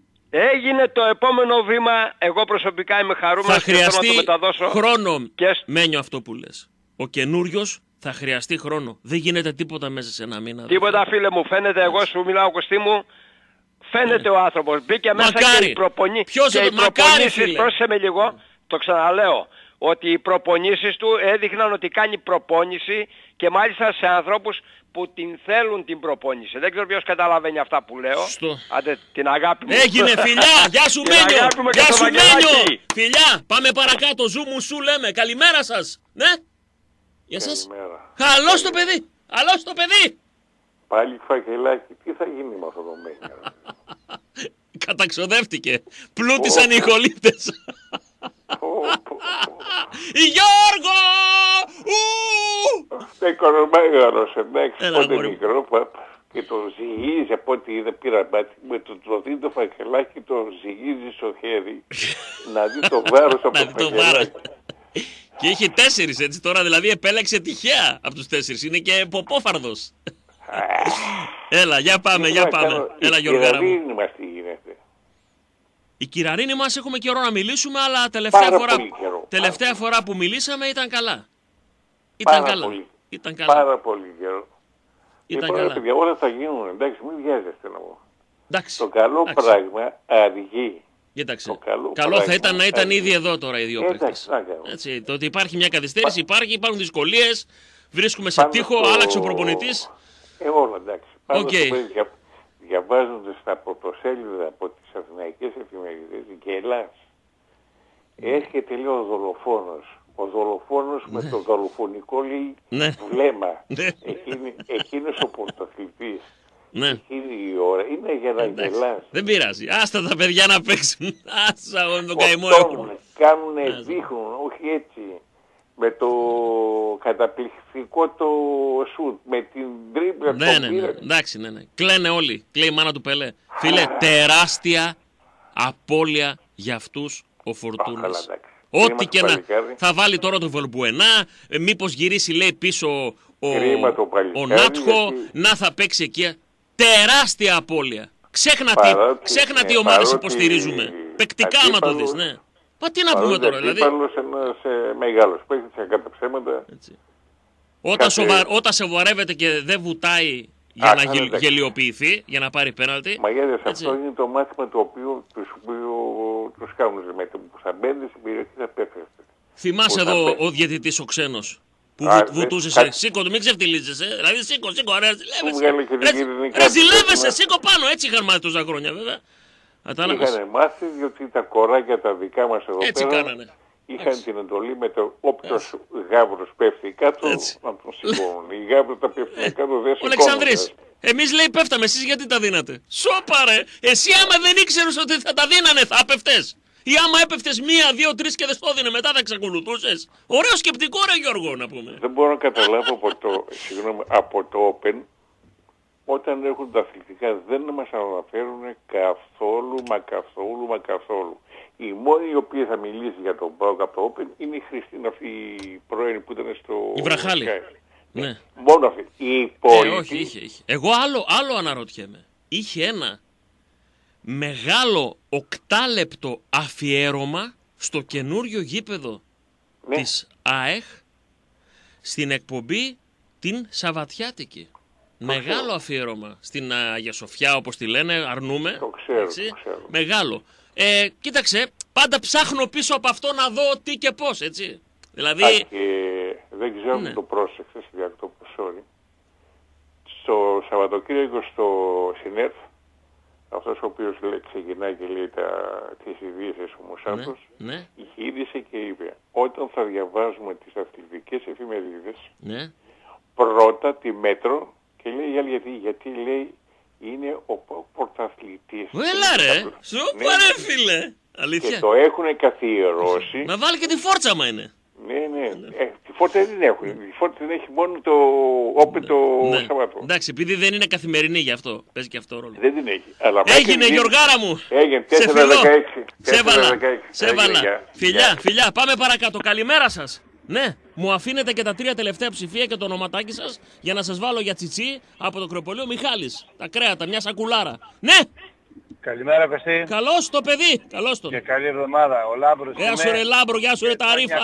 έγινε το επόμενο βήμα. Εγώ προσωπικά είμαι χαρούμενος Θα και θέλω να το χρειαστεί μεταδώσω. χρόνο, και σ- Μένιο, αυτό που λες. Ο καινούριος θα χρειαστεί χρόνο. Δεν γίνεται τίποτα μέσα σε ένα μήνα. Τίποτα, φίλε μου, φαίνεται, εγώ σου μιλάω Κωστή μου, φαίνεται ο άνθρωπος. Μπήκε μέσα Μακάρι. και οι, προπονη... Ποιος και θα οι το- μακάρι, προπονήσεις, φίλε. πρόσεχε με λίγο, το ξαναλέω, ότι οι προπονήσεις του έδειχναν ότι κάνει προπόνηση και μάλιστα σε ανθρώπους που την θέλουν την προπόνηση. Δεν ξέρω ποιος καταλαβαίνει αυτά που λέω. Σωστό. Άντε, την αγάπη μου. Έγινε, φιλιά! Γεια σου, Την Μένιο! αγάπη μου και Γεια στο σου, Βαγγελάκι. Μένιο! Φιλιά! Πάμε παρακάτω. Ζου μου σου λέμε. Καλημέρα σας. Ναι. Γεια σας. Καλημέρα. Καλώς το παιδί. Καλώς το παιδί. Πάλι φακελάκι, τι θα γίνει με αυτό το Μένιο? Καταξοδεύτηκε. Πλούτησαν οι ηχολήπτες. Πω, πω, πω. Γιώργο! Ου! Έκανα μέγαρος, εντάξει, Έλα, πότε αγόρι μου. μικρό, παπ, και τον ζυγίζει από ό,τι είδα, πήρα μπάτι, με το τροφή το φακελάκι τον ζυγίζει στο χέρι, να δει το βάρος από Να το δει το βάρος. φακελάκι. Και είχε τέσσερις έτσι τώρα, δηλαδή επέλεξε τυχαία από τους τέσσερις. Είναι και ποπόφαρδος. Έλα, για πάμε, για πάμε. Έλα, Γιώργαρα μου. Η μας τι γίνεται. Η Κυραρίνη μας έχουμε καιρό να μιλήσουμε, αλλά τελευταία, Πάρα φορά, πολύ καιρό. τελευταία Πάρα φορά που μιλήσαμε ήταν καλά. Ήταν Πάρα καλά. πολύ. Ήταν καλά. Πάρα πολύ καιρό. Ήταν Λοιπόν, ρε καλά. παιδιά, όλα θα γίνουν, εντάξει, μην βιάζεστε να μου. Εντάξει. Το καλό εντάξει. πράγμα αργεί. Κοίταξε. το καλό Καλό πράγμα θα ήταν να ήταν αργεί. ήδη εδώ τώρα οι δύο Εντάξει, παίκτες. να κάνουμε. Έτσι, το ότι υπάρχει μια καθυστέρηση, υπάρχει, υπάρχουν δυσκολίες, βρίσκουμε σε Πάνω τείχο, στο- άλλαξε ο προπονητής. Ε, όλα εντάξει. Πάνω Οκ. στο παιδί, δια, διαβάζοντας τα πρωτοσέλιδα από τις αθηναϊκές εφημερίδες, γελάς. Έρχεται, λέει, ο δολοφόνος. Ο δολοφόνος με το δολοφονικό, λέει, Ναι. βλέμμα. Ναι. Εκείνη, εκείνος ο πρωτοθλητής. Ναι. Εκείνη η ώρα είναι για να Εντάξει. γελάς. Δεν πειράζει. Άστα τα παιδιά να παίξουν. Άστα εγώ με τον καημό έχουν. Σκοτώνουν, κάνουνε, δείχνουν, όχι έτσι. Με το καταπληκτικό το σουτ, με την τρίπλα Ναι, το ναι, ναι. πήρε. Εντάξει, ναι, ναι. Κλαίνε όλοι. Κλαίει η μάνα του Πελέ. Φίλε, τεράστια απώλεια για αυτούς ο καλά, Φορτούνας. εντάξει. Ό,τι Κρίμα και το να. παλικάρι. Θα βάλει τώρα το Βελμπουενά. Ε, μήπως γυρίσει, λέει, πίσω ο, Κρίμα το ο παλικάρι, Νάτχο. γιατί- Να θα παίξει εκεί. Τεράστια απώλεια. Ξέχνα τι, Παρότι- ξέχνα τι ναι, ομάδες παρότι υποστηρίζουμε. Παικτικά, άμα το αντίπαλος- δεις, ναι. Μα τι να πούμε τώρα, δηλαδή. Αντίπαλος ένας ε, μεγάλος παίκτης, κατά ψέματα. Έτσι. Όταν, Κάθε... σοβα... Όταν σοβαρεύεται και δεν βουτάει για Α, να γελ... εντάξει. γελιοποιηθεί, για να πάρει πέναλτι. Μα γιατί αυτό είναι το μάθημα το οποίο τους, τους κάνουν με το που θα μπαίνει στην περιοχή θα πέφτει. Θυμάσαι Που θα εδώ πέφτει. ο διαιτητής ο ξένος που Α, βου... δε- βουτούσε. κάτι- Σήκω, μην ξεφτυλίζεσαι. Δηλαδή σήκω, σήκω, ρε, Μου ζηλεύεσαι. βγάλε και την Ρε, γυρνική ρε, κάρτα. ζηλεύεσαι, σήκω πάνω. Έτσι είχαν μάθει τόσα χρόνια βέβαια. Κατάλαβες. Είχαν μάθει διότι τα κοράκια τα δικά μας εδώ Έτσι πέρα κάνανε. είχαν Έτσι. την εντολή με το όποιος γάβρος πέφτει κάτω Έτσι. να τον σηκώνουν. Οι γάβροι τα πέφτουν κάτω δεν Ο σηκώνουν. Αλεξανδρής. Εμείς λέει πέφταμε, εσείς γιατί τα δίνατε. Σώπα ρε. Εσύ άμα δεν ήξερες ότι θα τα δίνανε θα έπεφτες. Ή άμα έπεφτες μία, δύο, τρεις και δεν στο δίνε μετά θα εξακολουθούσες. Ωραίο σκεπτικό ρε Γιώργο να πούμε. Δεν μπορώ να καταλάβω από το, συγγνώμη, από το Open όταν έχουν τα αθλητικά δεν μας αναφέρουν καθόλου, μα καθόλου, μα καθόλου. Η μόνη η οποία θα μιλήσει για τον ΠΑΟΚ από το Open είναι η Χριστίνα αυτή η πρώην που ήταν στο... Η Βραχάλη. Sky. Ναι. Μόνο αυτή. Η Ε, υπόλοιπη... όχι, είχε, είχε. Εγώ άλλο, άλλο αναρωτιέμαι. Είχε ένα μεγάλο οκτάλεπτο αφιέρωμα στο καινούριο γήπεδο Ναι. της ΑΕΧ στην εκπομπή την Σαββατιάτικη. Μεγάλο ξέρω. αφιέρωμα στην Αγία Σοφιά όπως τη λένε, αρνούμε. Το ξέρω, έτσι. το ξέρω. Μεγάλο. Ε, κοίταξε, πάντα ψάχνω πίσω από αυτό να δω τι και πώς, έτσι. Δηλαδή... Α, και δεν ξέρω αν Ναι. το πρόσεξες, διακόπτω, sorry. Στο Σαββατοκύριακο στο ΣΥΝΕΡΦ, αυτός ο οποίος λέει, ξεκινάει και λέει τα, τις ειδήσεις ο Μουσάτος, ναι, ναι, γύρισε και είπε όταν θα διαβάζουμε τις αθλητικές εφημερίδες, ναι. πρώτα τη Μέτρο και λέει η άλλη γιατί, γιατί λέει είναι ο π- πρωταθλητής. Έλα ρε, σου Ναι, πάρε φίλε. και Αλήθεια. το έχουν καθιερώσει. Να βάλει και τη φόρτσα μα είναι. Ναι, ναι. Ε, τη φόρτα δεν έχουν. Η φόρτα δεν έχει μόνο το όπεν το Ναι. Σαββατό. Εντάξει, επειδή δεν είναι καθημερινή γι' αυτό. Παίζει και αυτό ρόλο. Δεν την έχει. Αλλά Έγινε μέχρι Γιωργάρα μου. Έγινε Σε τέσσερα φιλώ. δεκαέξι. Σε έβαλα. Έγινε, Σε έβαλα. γεια. Φιλιά, Γεια. φιλιά. Πάμε παρακάτω. Καλημέρα σας. Ναι, μου αφήνετε και τα τρία τελευταία ψηφία και το ονοματάκι σας για να σας βάλω για τσιτσί από το Κροπολείο Μιχάλης. Τα κρέατα, μια σακουλάρα. Ναι, Καλημέρα Κωστή καλώς το παιδί. Καλώς το. και καλή εβδομάδα. Ο Λάμπρος Γεια σου ρε Λάμπρο, γεια σου ρε Ταρίφα.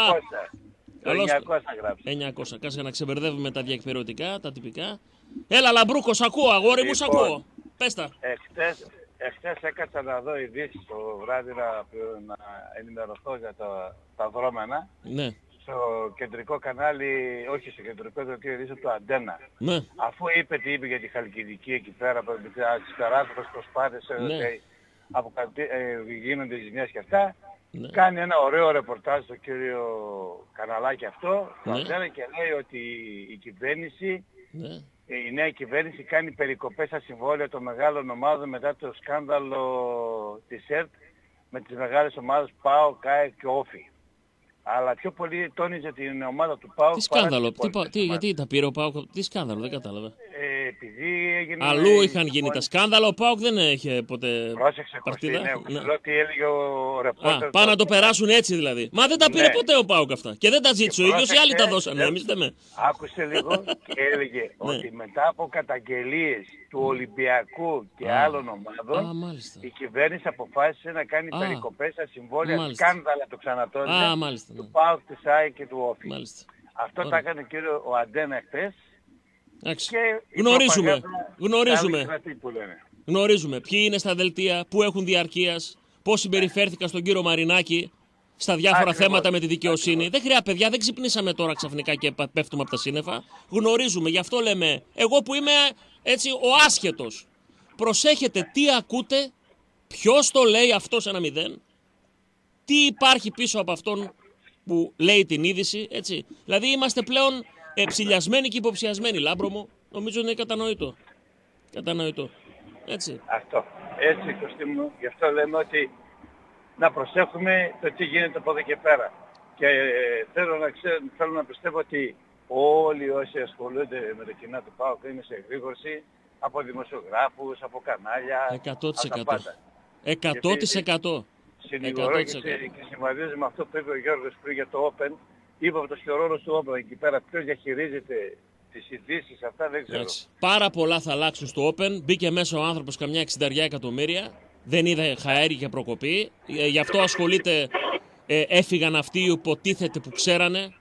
Καλώς το. εννιακόσια γράψει. εννιακόσια. Κάτσε να ξεμπερδεύουμε τα διεκπαιρεωτικά, τα τυπικά. Έλα Λαμπρούκο, σ' ακούω, αγόρι μου, σ' Λοιπόν. ακούω. Πες τα. Εχθές, εχθές έκατσα να δω ειδήσεις το βράδυ να, να ενημερωθώ για τα, τα δρόμενα Ναι, στο κεντρικό κανάλι, όχι στο κεντρικό δελτίο ειδήσεων του Αντένα. ναι, Αφού είπε τι είπε για τη Χαλκιδική εκεί πέρα, από τις τεράστιες προσπάθειες Ναι. ότι αποκαλύπτει- ε, γίνονται ζημιές και αυτά, ναι. κάνει ένα ωραίο ρεπορτάζ στο κύριο καναλάκι αυτό, το Ναι. Αντένα, και λέει ότι η κυβέρνηση, ναι. η νέα κυβέρνηση κάνει περικοπές στα συμβόλαια των μεγάλων ομάδων μετά το σκάνδαλο της ΕΡΤ με τις μεγάλες ομάδες ΠΑΟ, ΚΑΕ και ΟΦΗ. Αλλά πιο πολύ τόνιζε την ομάδα του ΠΑΟ. Τι σκάνδαλο, τι, πα- τι, γιατί τα πήρε ο Πάοκ, τι σκάνδαλο, δεν κατάλαβα. Ε, επειδή έγινε... Αλλού είχαν γίνει τα σκάνδαλα, ο Πάοκ δεν είχε ποτέ Πρόσεξε Κωστή, παρτίδα. ναι, Ναι. ναι. Λέω τι έλεγε ο Α, ρεπόρτερ. πάνε να το περάσουν έτσι δηλαδή. Μα δεν τα πήρε Ναι. ποτέ ο Πάοκ αυτά. Και δεν τα ζήτησε ο Και ίδιος, οι άλλοι τα πρόσεξε, δώσανε. δεν- Εμείς δεν με. Άκουσε λίγο και έλεγε ότι μετά από καταγγελίες του Ολυμπιακού και Α. άλλων Α, ομάδων, μάλιστα. η κυβέρνηση αποφάσισε να κάνει Α. περικοπές στα συμβόλαια, Μάλιστα. σκάνδαλα το Α, ξανατόνιζε, μάλιστα. ναι. του ΠΑΟΚ, της ΑΕΚ και του ΟΦΗ. Μάλιστα. Αυτό Ωραία. τα έκανε ο κύριο ο Αντένα χθες. Εντάξει. Και η Γνωρίζουμε. προπαγάνδα Γνωρίζουμε. καλή κρατή που λένε. Γνωρίζουμε ποιοι είναι στα δελτία, πού έχουν διαρκείας, πώς συμπεριφέρθηκαν στον κύριο Μαρινάκη στα διάφορα Ακριβώς. θέματα με τη δικαιοσύνη. Δεν χρειάζεται, παιδιά, δεν ξυπνήσαμε τώρα ξαφνικά και πα- πέφτουμε από τα σύννεφα. Γνωρίζουμε, γι' αυτό λέμε, εγώ που είμαι έτσι ο άσχετος. Προσέχετε τι ακούτε, ποιος το λέει αυτό σε ένα μηδέν, τι υπάρχει πίσω από αυτόν που λέει την είδηση, έτσι. Δηλαδή είμαστε πλέον ε, ψηλιασμένοι και υποψιασμένοι, Λάμπρο μου. Νομίζω είναι κατανοητό. Κατανοητό. Έτσι. Αυτό. Έτσι, Κωστή μου, γι' αυτό λέμε ότι να προσέχουμε το τι γίνεται από εδώ και πέρα. Και ε, θέλω, να ξέρω, θέλω να πιστεύω ότι όλοι όσοι ασχολούνται με το κοινά του ΠΑΟΚ είναι σε εγρήγορση από δημοσιογράφους, από κανάλια, εκατό τοις από τα εκατό. πάντα. εκατό τοις εκατό. Συνηγορώ εκατό και, τοις σε- εκατό. και συμβαδίζει με αυτό που είπε ο Γιώργος πριν για το Open. Είπε αυτός και ο ρόλος του Open εκεί πέρα, ποιος διαχειρίζεται τις ειδήσεις, αυτά δεν ξέρω. Εντάξει. Πάρα πολλά θα αλλάξουν στο Open. Μπήκε μέσα ο άνθρωπος καμιά εξήντα εκατομμύρια. Δεν είδε χαέρι και προκοπή. Ε, γι' αυτό ασχολείται ε, έφυγαν αυτοί οι υποτίθεται που ξέρανε.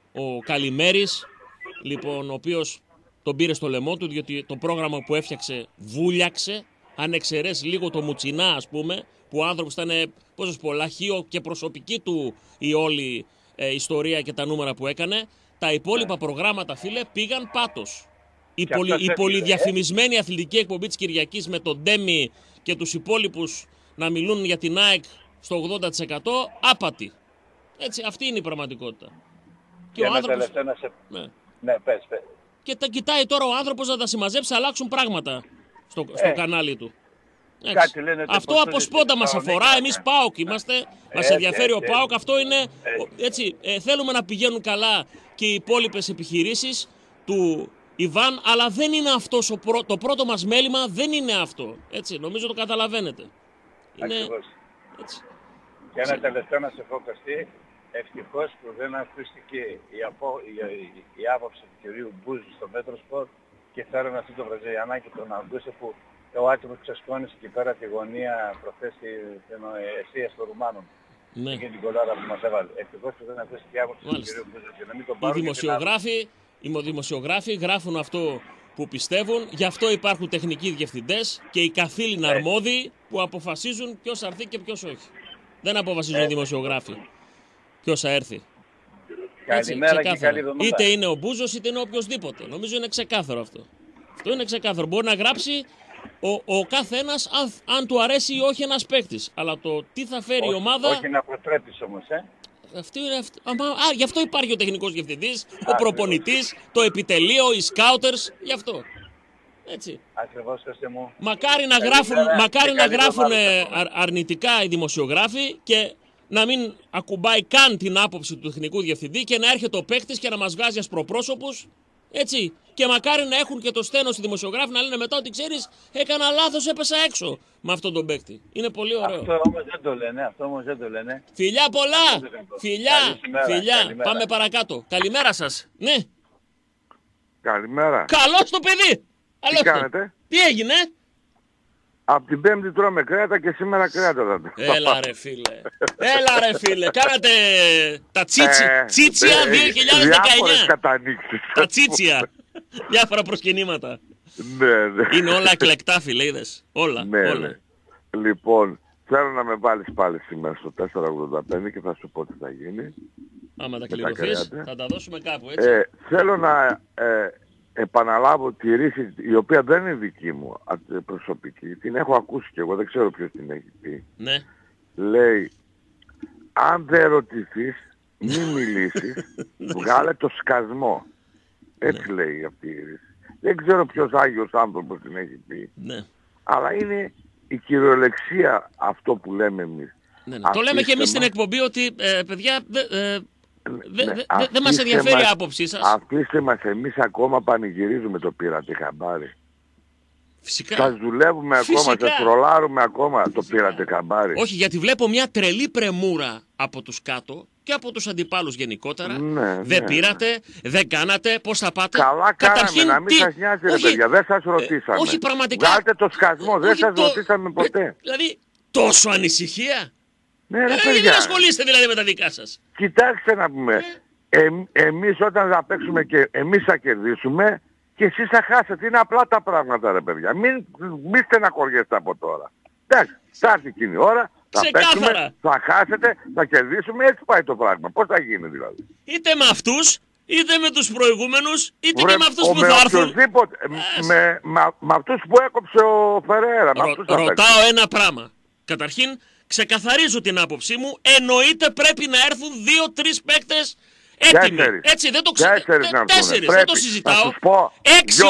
Ο Καλημέρης, λοιπόν, ο οποίος τον πήρε στο λαιμό του, διότι το πρόγραμμα που έφτιαξε βούλιαξε. Αν εξαιρέσει λίγο το Μουτσινά, ας πούμε, που ο άνθρωπος ήταν, πώς πω, λαχείο και προσωπική του η όλη ε, ιστορία και τα νούμερα που έκανε. Τα υπόλοιπα yeah. προγράμματα, φίλε, πήγαν πάτος. Η, πολυ, η πολυδιαφημισμένη ε? αθλητική εκπομπή της Κυριακής με τον Ντέμι και τους υπόλοιπους να μιλούν για την ΑΕΚ στο ογδόντα τοις εκατό, άπατη. Έτσι, αυτή είναι η πραγματικότητα. Και ο άνθρωπος... να σε... ναι. Ναι, πες, πες. Και τα κοιτάει τώρα ο άνθρωπος να τα συμμαζέψει, αλλάξουν πράγματα στο, στο ε. κανάλι του. Κάτι λένε, αυτό από σπόντα μας αφορά, εμείς ΠΑΟΚ είμαστε, μας ενδιαφέρει ο ΠΑΟΚ, αυτό είναι, έτσι, ε, θέλουμε να πηγαίνουν καλά και οι υπόλοιπες επιχειρήσεις του Ιβάν, αλλά δεν είναι αυτός ο πρω... το πρώτο μας μέλημα δεν είναι αυτό, έτσι, νομίζω το καταλαβαίνετε. Είναι... έτσι. Και ένα τελευταίο να σε πω, Κωστή, ευτυχώς που δεν ακούστηκε η, απο... η... η... η άποψη του κυρίου Μπούζου στο Μέτροσπορ και φέρουν αυτό το Βραζιλιανάκι τον Αγκούσε που ο άτομος ξεσκόνησε εκεί πέρα τη γωνία προχθές την αιστεία των Ρουμάνων. Ναι. Και την κολάρα που μας έβαλε. Ευτυχώς που δεν ακούστηκε η άποψη του κυρίου Μπούζου και να μην τον πάρουν. Οι δημοσιογράφοι, οι δημοσιογράφοι γράφουν αυτό που πιστεύουν, γι' αυτό υπάρχουν τεχνικοί διευθυντές και οι καθήλυνα αρμόδιοι που αποφασίζουν ποιος θα έρθει και ποιος όχι. Δεν αποφασίζουν οι δημοσιογράφοι ποιος θα έρθει. Καλημέρα και καλή εβδομάδα. Είτε είναι ο Μπούζος είτε είναι οποιοσδήποτε. Νομίζω είναι ξεκάθαρο αυτό. Αυτό είναι ξεκάθαρο. Μπορεί να γράψει ο, ο κάθε ένας αν, αν του αρέσει ή όχι ένας παίκτης. Αλλά το τι θα φέρει όχι, η ομάδα... Όχι να προτρέπεις όμως, ε. Αυτή είναι, αυτή, α, α, γι' αυτό υπάρχει ο τεχνικός διευθυντής, ο προπονητής, το επιτελείο, οι σκάουτερς, γι' αυτό. Έτσι. Ακριβώς, Κωστή μου. Μακάρι να γράφουν, μακάρι να γράφουν αρ, αρνητικά οι δημοσιογράφοι και να μην ακουμπάει καν την άποψη του τεχνικού διευθυντή και να έρχεται ο παίκτης και να μας βγάζει ασπροπρόσωπους. Έτσι. Και μακάρι να έχουν και το στένος οι δημοσιογράφοι να λένε μετά ότι ξέρεις, έκανα λάθος, έπεσα έξω με αυτόν τον παίκτη. Είναι πολύ ωραίο. Αυτό όμως δεν το λένε, αυτό όμως δεν το λένε. Φιλιά πολλά! Φιλιά! Φιλιά! Καλημέρα. Πάμε παρακάτω. Καλημέρα σας. Ναι. Καλημέρα. Καλώς το παιδί! Τι κάνετε? Τι έγινε? Απ' την Πέμπτη τρώμε κρέατα και σήμερα κρέατα θα το. Έλα ρε φίλε. Έλα ρε φίλε. Κάνατε τα τσίτσι, ε, τσίτσια δύο χιλιάδες δεκαεννιά. Τα τσίτσια. Διάφορα προσκυνήματα. Ναι, ναι. Είναι όλα εκλεκτά, φίλε, είδες. Όλα. Ναι, όλα. Ναι. Λοιπόν, θέλω να με βάλεις πάλι σήμερα στο τέσσερα ογδόντα πέντε και θα σου πω τι θα γίνει. Άμα τα κληρωθείς, θα τα δώσουμε κάπου, έτσι. Ε, θέλω να ε, επαναλάβω τη ρίση, η οποία δεν είναι δική μου προσωπική. Την έχω ακούσει και εγώ, δεν ξέρω ποιος την έχει πει. Ναι. Λέει, αν δεν ρωτηθείς, μη μιλήσεις, βγάλε το σκασμό. Έτσι ναι. λέει αυτή η ρίση. Δεν ξέρω ποιος Άγιος άνθρωπος την έχει πει. Ναι. Αλλά είναι η κυριολεξία αυτό που λέμε εμείς. Ναι, ναι. Το λέμε και εμείς στην εκπομπή ότι ε, παιδιά δεν ε, δε, ναι, δε, δε, δε μας ενδιαφέρει η άποψή σας. Αφήστε μας, εμείς ακόμα πανηγυρίζουμε το πήρατε χαμπάρι. Φυσικά. Σας δουλεύουμε Φυσικά. ακόμα, σας τρολάρουμε ακόμα Φυσικά. το πήρατε χαμπάρι. Όχι, γιατί βλέπω μια τρελή πρεμούρα από τους κάτω και από τους αντιπάλους γενικότερα. Ναι, δεν ναι. πήρατε, δεν κάνατε, πώς θα πάτε. Καλά Καταρχήν, κάναμε, να μην τι... σας νοιάζει ρε όχι, παιδιά, δεν σας ρωτήσαμε. Ε, όχι πραγματικά. Βγάλτε το σκασμό, όχι, δεν σας το... ρωτήσαμε ποτέ. Δηλαδή, τόσο ανησυχία. Ναι, ρε ε, παιδιά. Δεν ασχολείστε δηλαδή με τα δικά σας. Κοιτάξτε να πούμε, ε, εμείς όταν θα παίξουμε και εμείς θα κερδίσουμε και εσείς θα χάσετε. Είναι απλά τα πράγματα ρε παιδιά. Μην, μην στεναχωριέστε από τώρα. Εντάξει, θα έρθει εκείνη η ώρα. Θα παίξουμε, θα χάσετε, θα κερδίσουμε, έτσι πάει το πράγμα. Πώς θα γίνει δηλαδή. Είτε με αυτούς, είτε με τους προηγούμενους, είτε Βρε, και με αυτούς ο, που με θα έρθουν. Με, με, με, με αυτούς που έκοψε ο Φεραίρα. Ρω, ρωτάω ένα πράγμα. Καταρχήν, ξεκαθαρίζω την άποψή μου. Εννοείται πρέπει να έρθουν δύο-τρεις παίκτες έτοιμοι. Τέσσερις. Έτσι, δεν το ξέρω. Τέσσερις, να Τέσσερις, δεν το συζητάω. έξι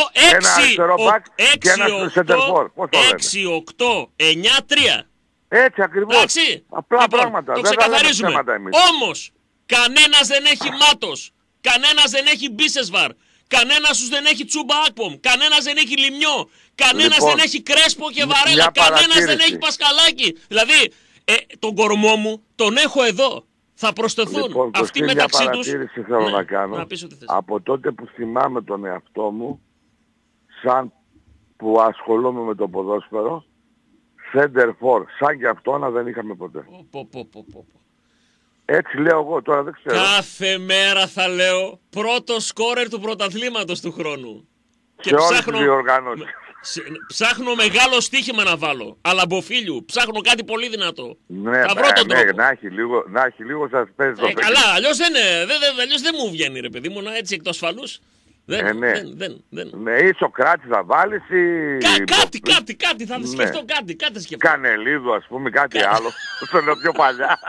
οκτώ εννιά τρία. Έτσι ακριβώς. Εντάξει. Απλά λοιπόν, πράγματα. Το δεν ξεκαθαρίζουμε. Όμως, κανένας δεν έχει Μάτος. Κανένας δεν έχει Μπίσεσβαρ. Κανένας τους δεν έχει Τσούμπα Άκπομ. Κανένας δεν έχει Λιμιό. Κανένας λοιπόν, δεν έχει Κρέσπο και Βαρέλα. Κανένας δεν έχει Πασκαλάκη. Δηλαδή, ε, τον κορμό μου τον έχω εδώ. Θα προσθεθούν λοιπόν, αυτοί μεταξύ τους. Μια παρατήρηση θέλω ναι, να κάνω. Να πεις ό,τι θες. Από τότε που θυμάμαι τον εαυτό μου, σαν που ασχολούμαι με το ποδόσφαιρο, center for, σαν και αυτό να δεν είχαμε ποτέ. Πω, πω, πω, πω. Έτσι λέω εγώ, τώρα δεν ξέρω. Κάθε μέρα θα λέω πρώτο σκόρερ του πρωταθλήματος του χρόνου. Σε όλες τις διοργανώσεις. Σε, ψάχνω μεγάλο στοίχημα να βάλω. Αλαμποφίλιου. Ψάχνω κάτι πολύ δυνατό. Ναι, θα βρω τον ναι, τρόπο. Να έχει λίγο, να έχει λίγο σας παίζει το Ε, παιχνίδι. καλά, αλλιώς δεν, ε, δεν, δεν, αλλιώς δεν μου βγαίνει ρε παιδί μου, να έτσι εκ του ασφαλούς. Δεν, Ε, ναι. δεν, δεν, δεν. Ναι, ή Σοκράτη θα βάλεις ή... Κα, κάτι, κάτι, κάτι, θα Ναι. σκεφτώ κάτι, κάτι θα σκεφτώ. Κανελίδου ας πούμε, κάτι άλλο. Στο λέω πιο παλιά.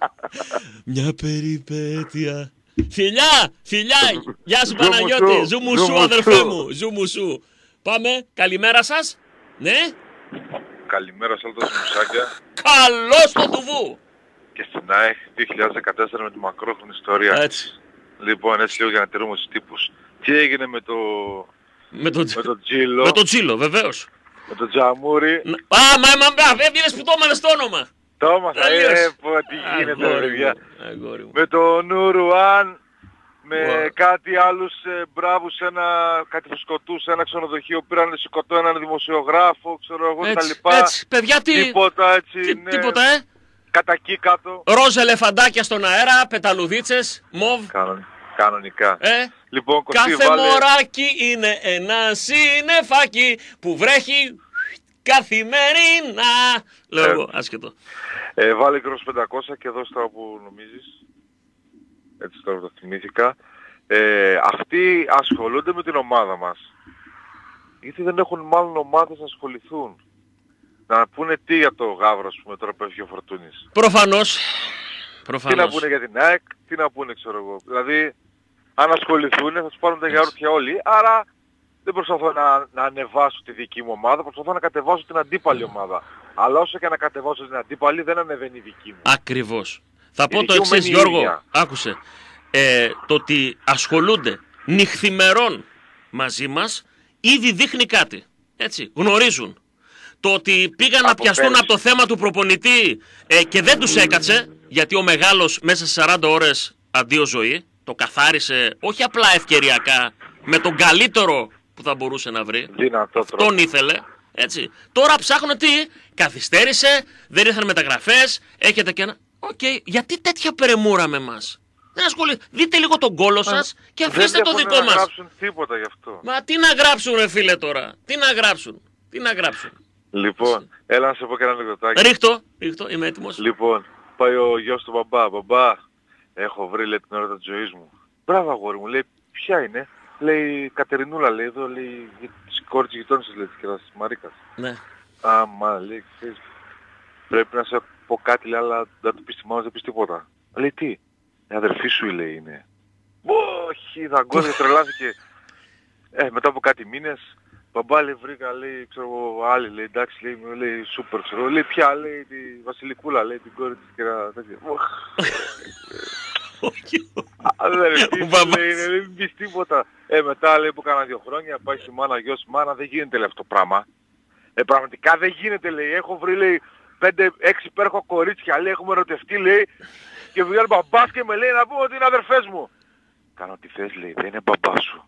Μια περιπέτεια. Φιλιά, φιλιά, γεια σου Ζου Παναγιώτη, μου σου, ζου μου ζου σου μου αδερφέ σου. μου, ζου μου σου. Πάμε, καλημέρα σας. Ναι, Καλημέρα σε όλα τα σμουσάκια καλώς το τουβού. και στην ΑΕΚ δύο χιλιάδες δεκατέσσερα με τη μακρόχρονη ιστορία. Έτσι, Λοιπόν, έτσι λίγο για να τηρούμε τους τύπους. Τι έγινε με το, με τον με το Τζίλο, με το Τσίλο, βεβαίως. με το Τζαμούρι. Να- Α, μα, μα, μα, έβγαινες που το έμανες το όνομα. Το έμαθα, Τελείως. ε, πω, τι γίνεται ρε Αγόρι παιδιά. μου, αγόρι μου. Με το Νουρουάν, με Wow. κάτι άλλους ε, μπράβους, ένα, κάτι φουσκωτούς, ένα ξενοδοχείο, πήραν σηκωτό έναν δημοσιογράφο, ξέρω εγώ τα Έτσι, λοιπά. έτσι, παιδιά τι, Τίποτα έτσι, τι- ναι, τίποτα ε. κατά εκεί κάτω. Ροζ ελεφαντάκια στον αέρα, πεταλουδίτσες, μοβ, Κανονι- Κανονικά. ε. Λοιπόν, Κωστή, Κάθε βάλε... μωράκι είναι ένα συννεφάκι που βρέχει καθημερινά. Λέω Ε. εγώ, άσχετο. Ε, βάλε Cross πεντακόσια και δώσ' τα όπου νομίζεις. Έτσι τώρα το θυμήθηκα. Ε, αυτοί ασχολούνται με την ομάδα μας. Γιατί δεν έχουν μάλλον ομάδες να ασχοληθούν. Να πούνε τι για το Γαύρο, ας πούμε, τώρα που έφυγε ο Φορτούνης. Προφανώς. Τι να Προφανώς. πούνε για την ΑΕΚ, τι να πούνε ξέρω εγώ. Δηλαδή, αν ασχοληθούν θα τους πάρουν τα γιαούρτια όλοι. Άρα δεν προσπαθώ να, να ανεβάσω τη δική μου ομάδα, προσπαθώ να κατεβάσω την αντίπαλη ομάδα. Αλλά όσο και να κατεβάσω την αντίπαλη δεν ανεβαίνει η δική μου. Ακριβώς. Θα πω Η το δική μου εξής, μένει η Γιώργο, ίδια. άκουσε. Ε, το ότι ασχολούνται νυχθημερών μαζί μας ήδη δείχνει κάτι. Έτσι, γνωρίζουν. Το ότι πήγαν να Από πιαστούν πέρυσι. από το θέμα του προπονητή ε, και δεν τους έκατσε, γιατί ο μεγάλος μέσα σε σαράντα ώρες αντίο ζωή, το καθάρισε όχι απλά ευκαιριακά, με τον καλύτερο που θα μπορούσε να βρει. Δυνατό τρόπο. Τον ήθελε. Έτσι. Τώρα ψάχνουν τι, καθυστέρησε, δεν ήρθαν μεταγραφές, έχετε και ένα... Οκ, γιατί τέτοια περαιμούρα με εμάς. Δεν ασχολεί. Δείτε λίγο τον κόλο σας και αφήστε το δεν δικό έχουν να μας. γράψουν τίποτα γι' αυτό. Μα τι να γράψουν ρε φίλε τώρα. Τι να γράψουν. Τι να γράψουν. Λοιπόν, έλα να σε πω και ένα ανεκδοτάκι. Ρίχτω, ρίχτω, είμαι έτοιμος. Λοιπόν, πάει ο γιος του μπαμπά. Μπαμπά, έχω βρει λέει την ώρα της ζωής μου. Μπράβο αγόρι μου, λέει, ποια είναι. Λέει, Κατερινούλα, λέει, εδώ, λέει, της κόρη της γειτόνισσας, λέει, της κυρίας της Μαρίκας. Ναι. Άμα, λέει, ξέρεις, πρέπει να σε πω κάτι, λέει, αλλά δεν του πεις τη μάνα, δεν πεις τίποτα. Λέει, τι, η αδερφή σου, λέει, είναι. Όχι, δαγκώθηκε, τρελάθηκε. Ε, μετά από κάτι μήνες, μπαμπά, λέει, βρήκα, λέει, ξέρω εγώ, άλλη, λέει, εντάξει, λέει, μου λέει, σούπερ, ξέρω, λέει, πια, λέει, τη Βασιλικούλα, λέει, την κόρη της κυρία, τέτοια. Όχι. Α, δεν ρε, Ο τι, μπαμπάς. λέει, είναι, δεν πεις τίποτα. Ε, μετά, λέει, που κάνα δύο χρόνια, πάει στη μάνα, γιος, μάνα, δεν γίνεται, λέει, αυτό το πράγμα. Ε, πραγματικά δεν γίνεται, λέει, έχω βρει, λέει, πέντε, έξι υπέροχα κορίτσια, λέει, έχουμε ερωτευτεί, λέει, και βγαίνει μπαμπάς και με λέει να πούμε ότι είναι αδερφές μου. Κάνω τι θες, λέει, δεν είναι μπαμπά σου.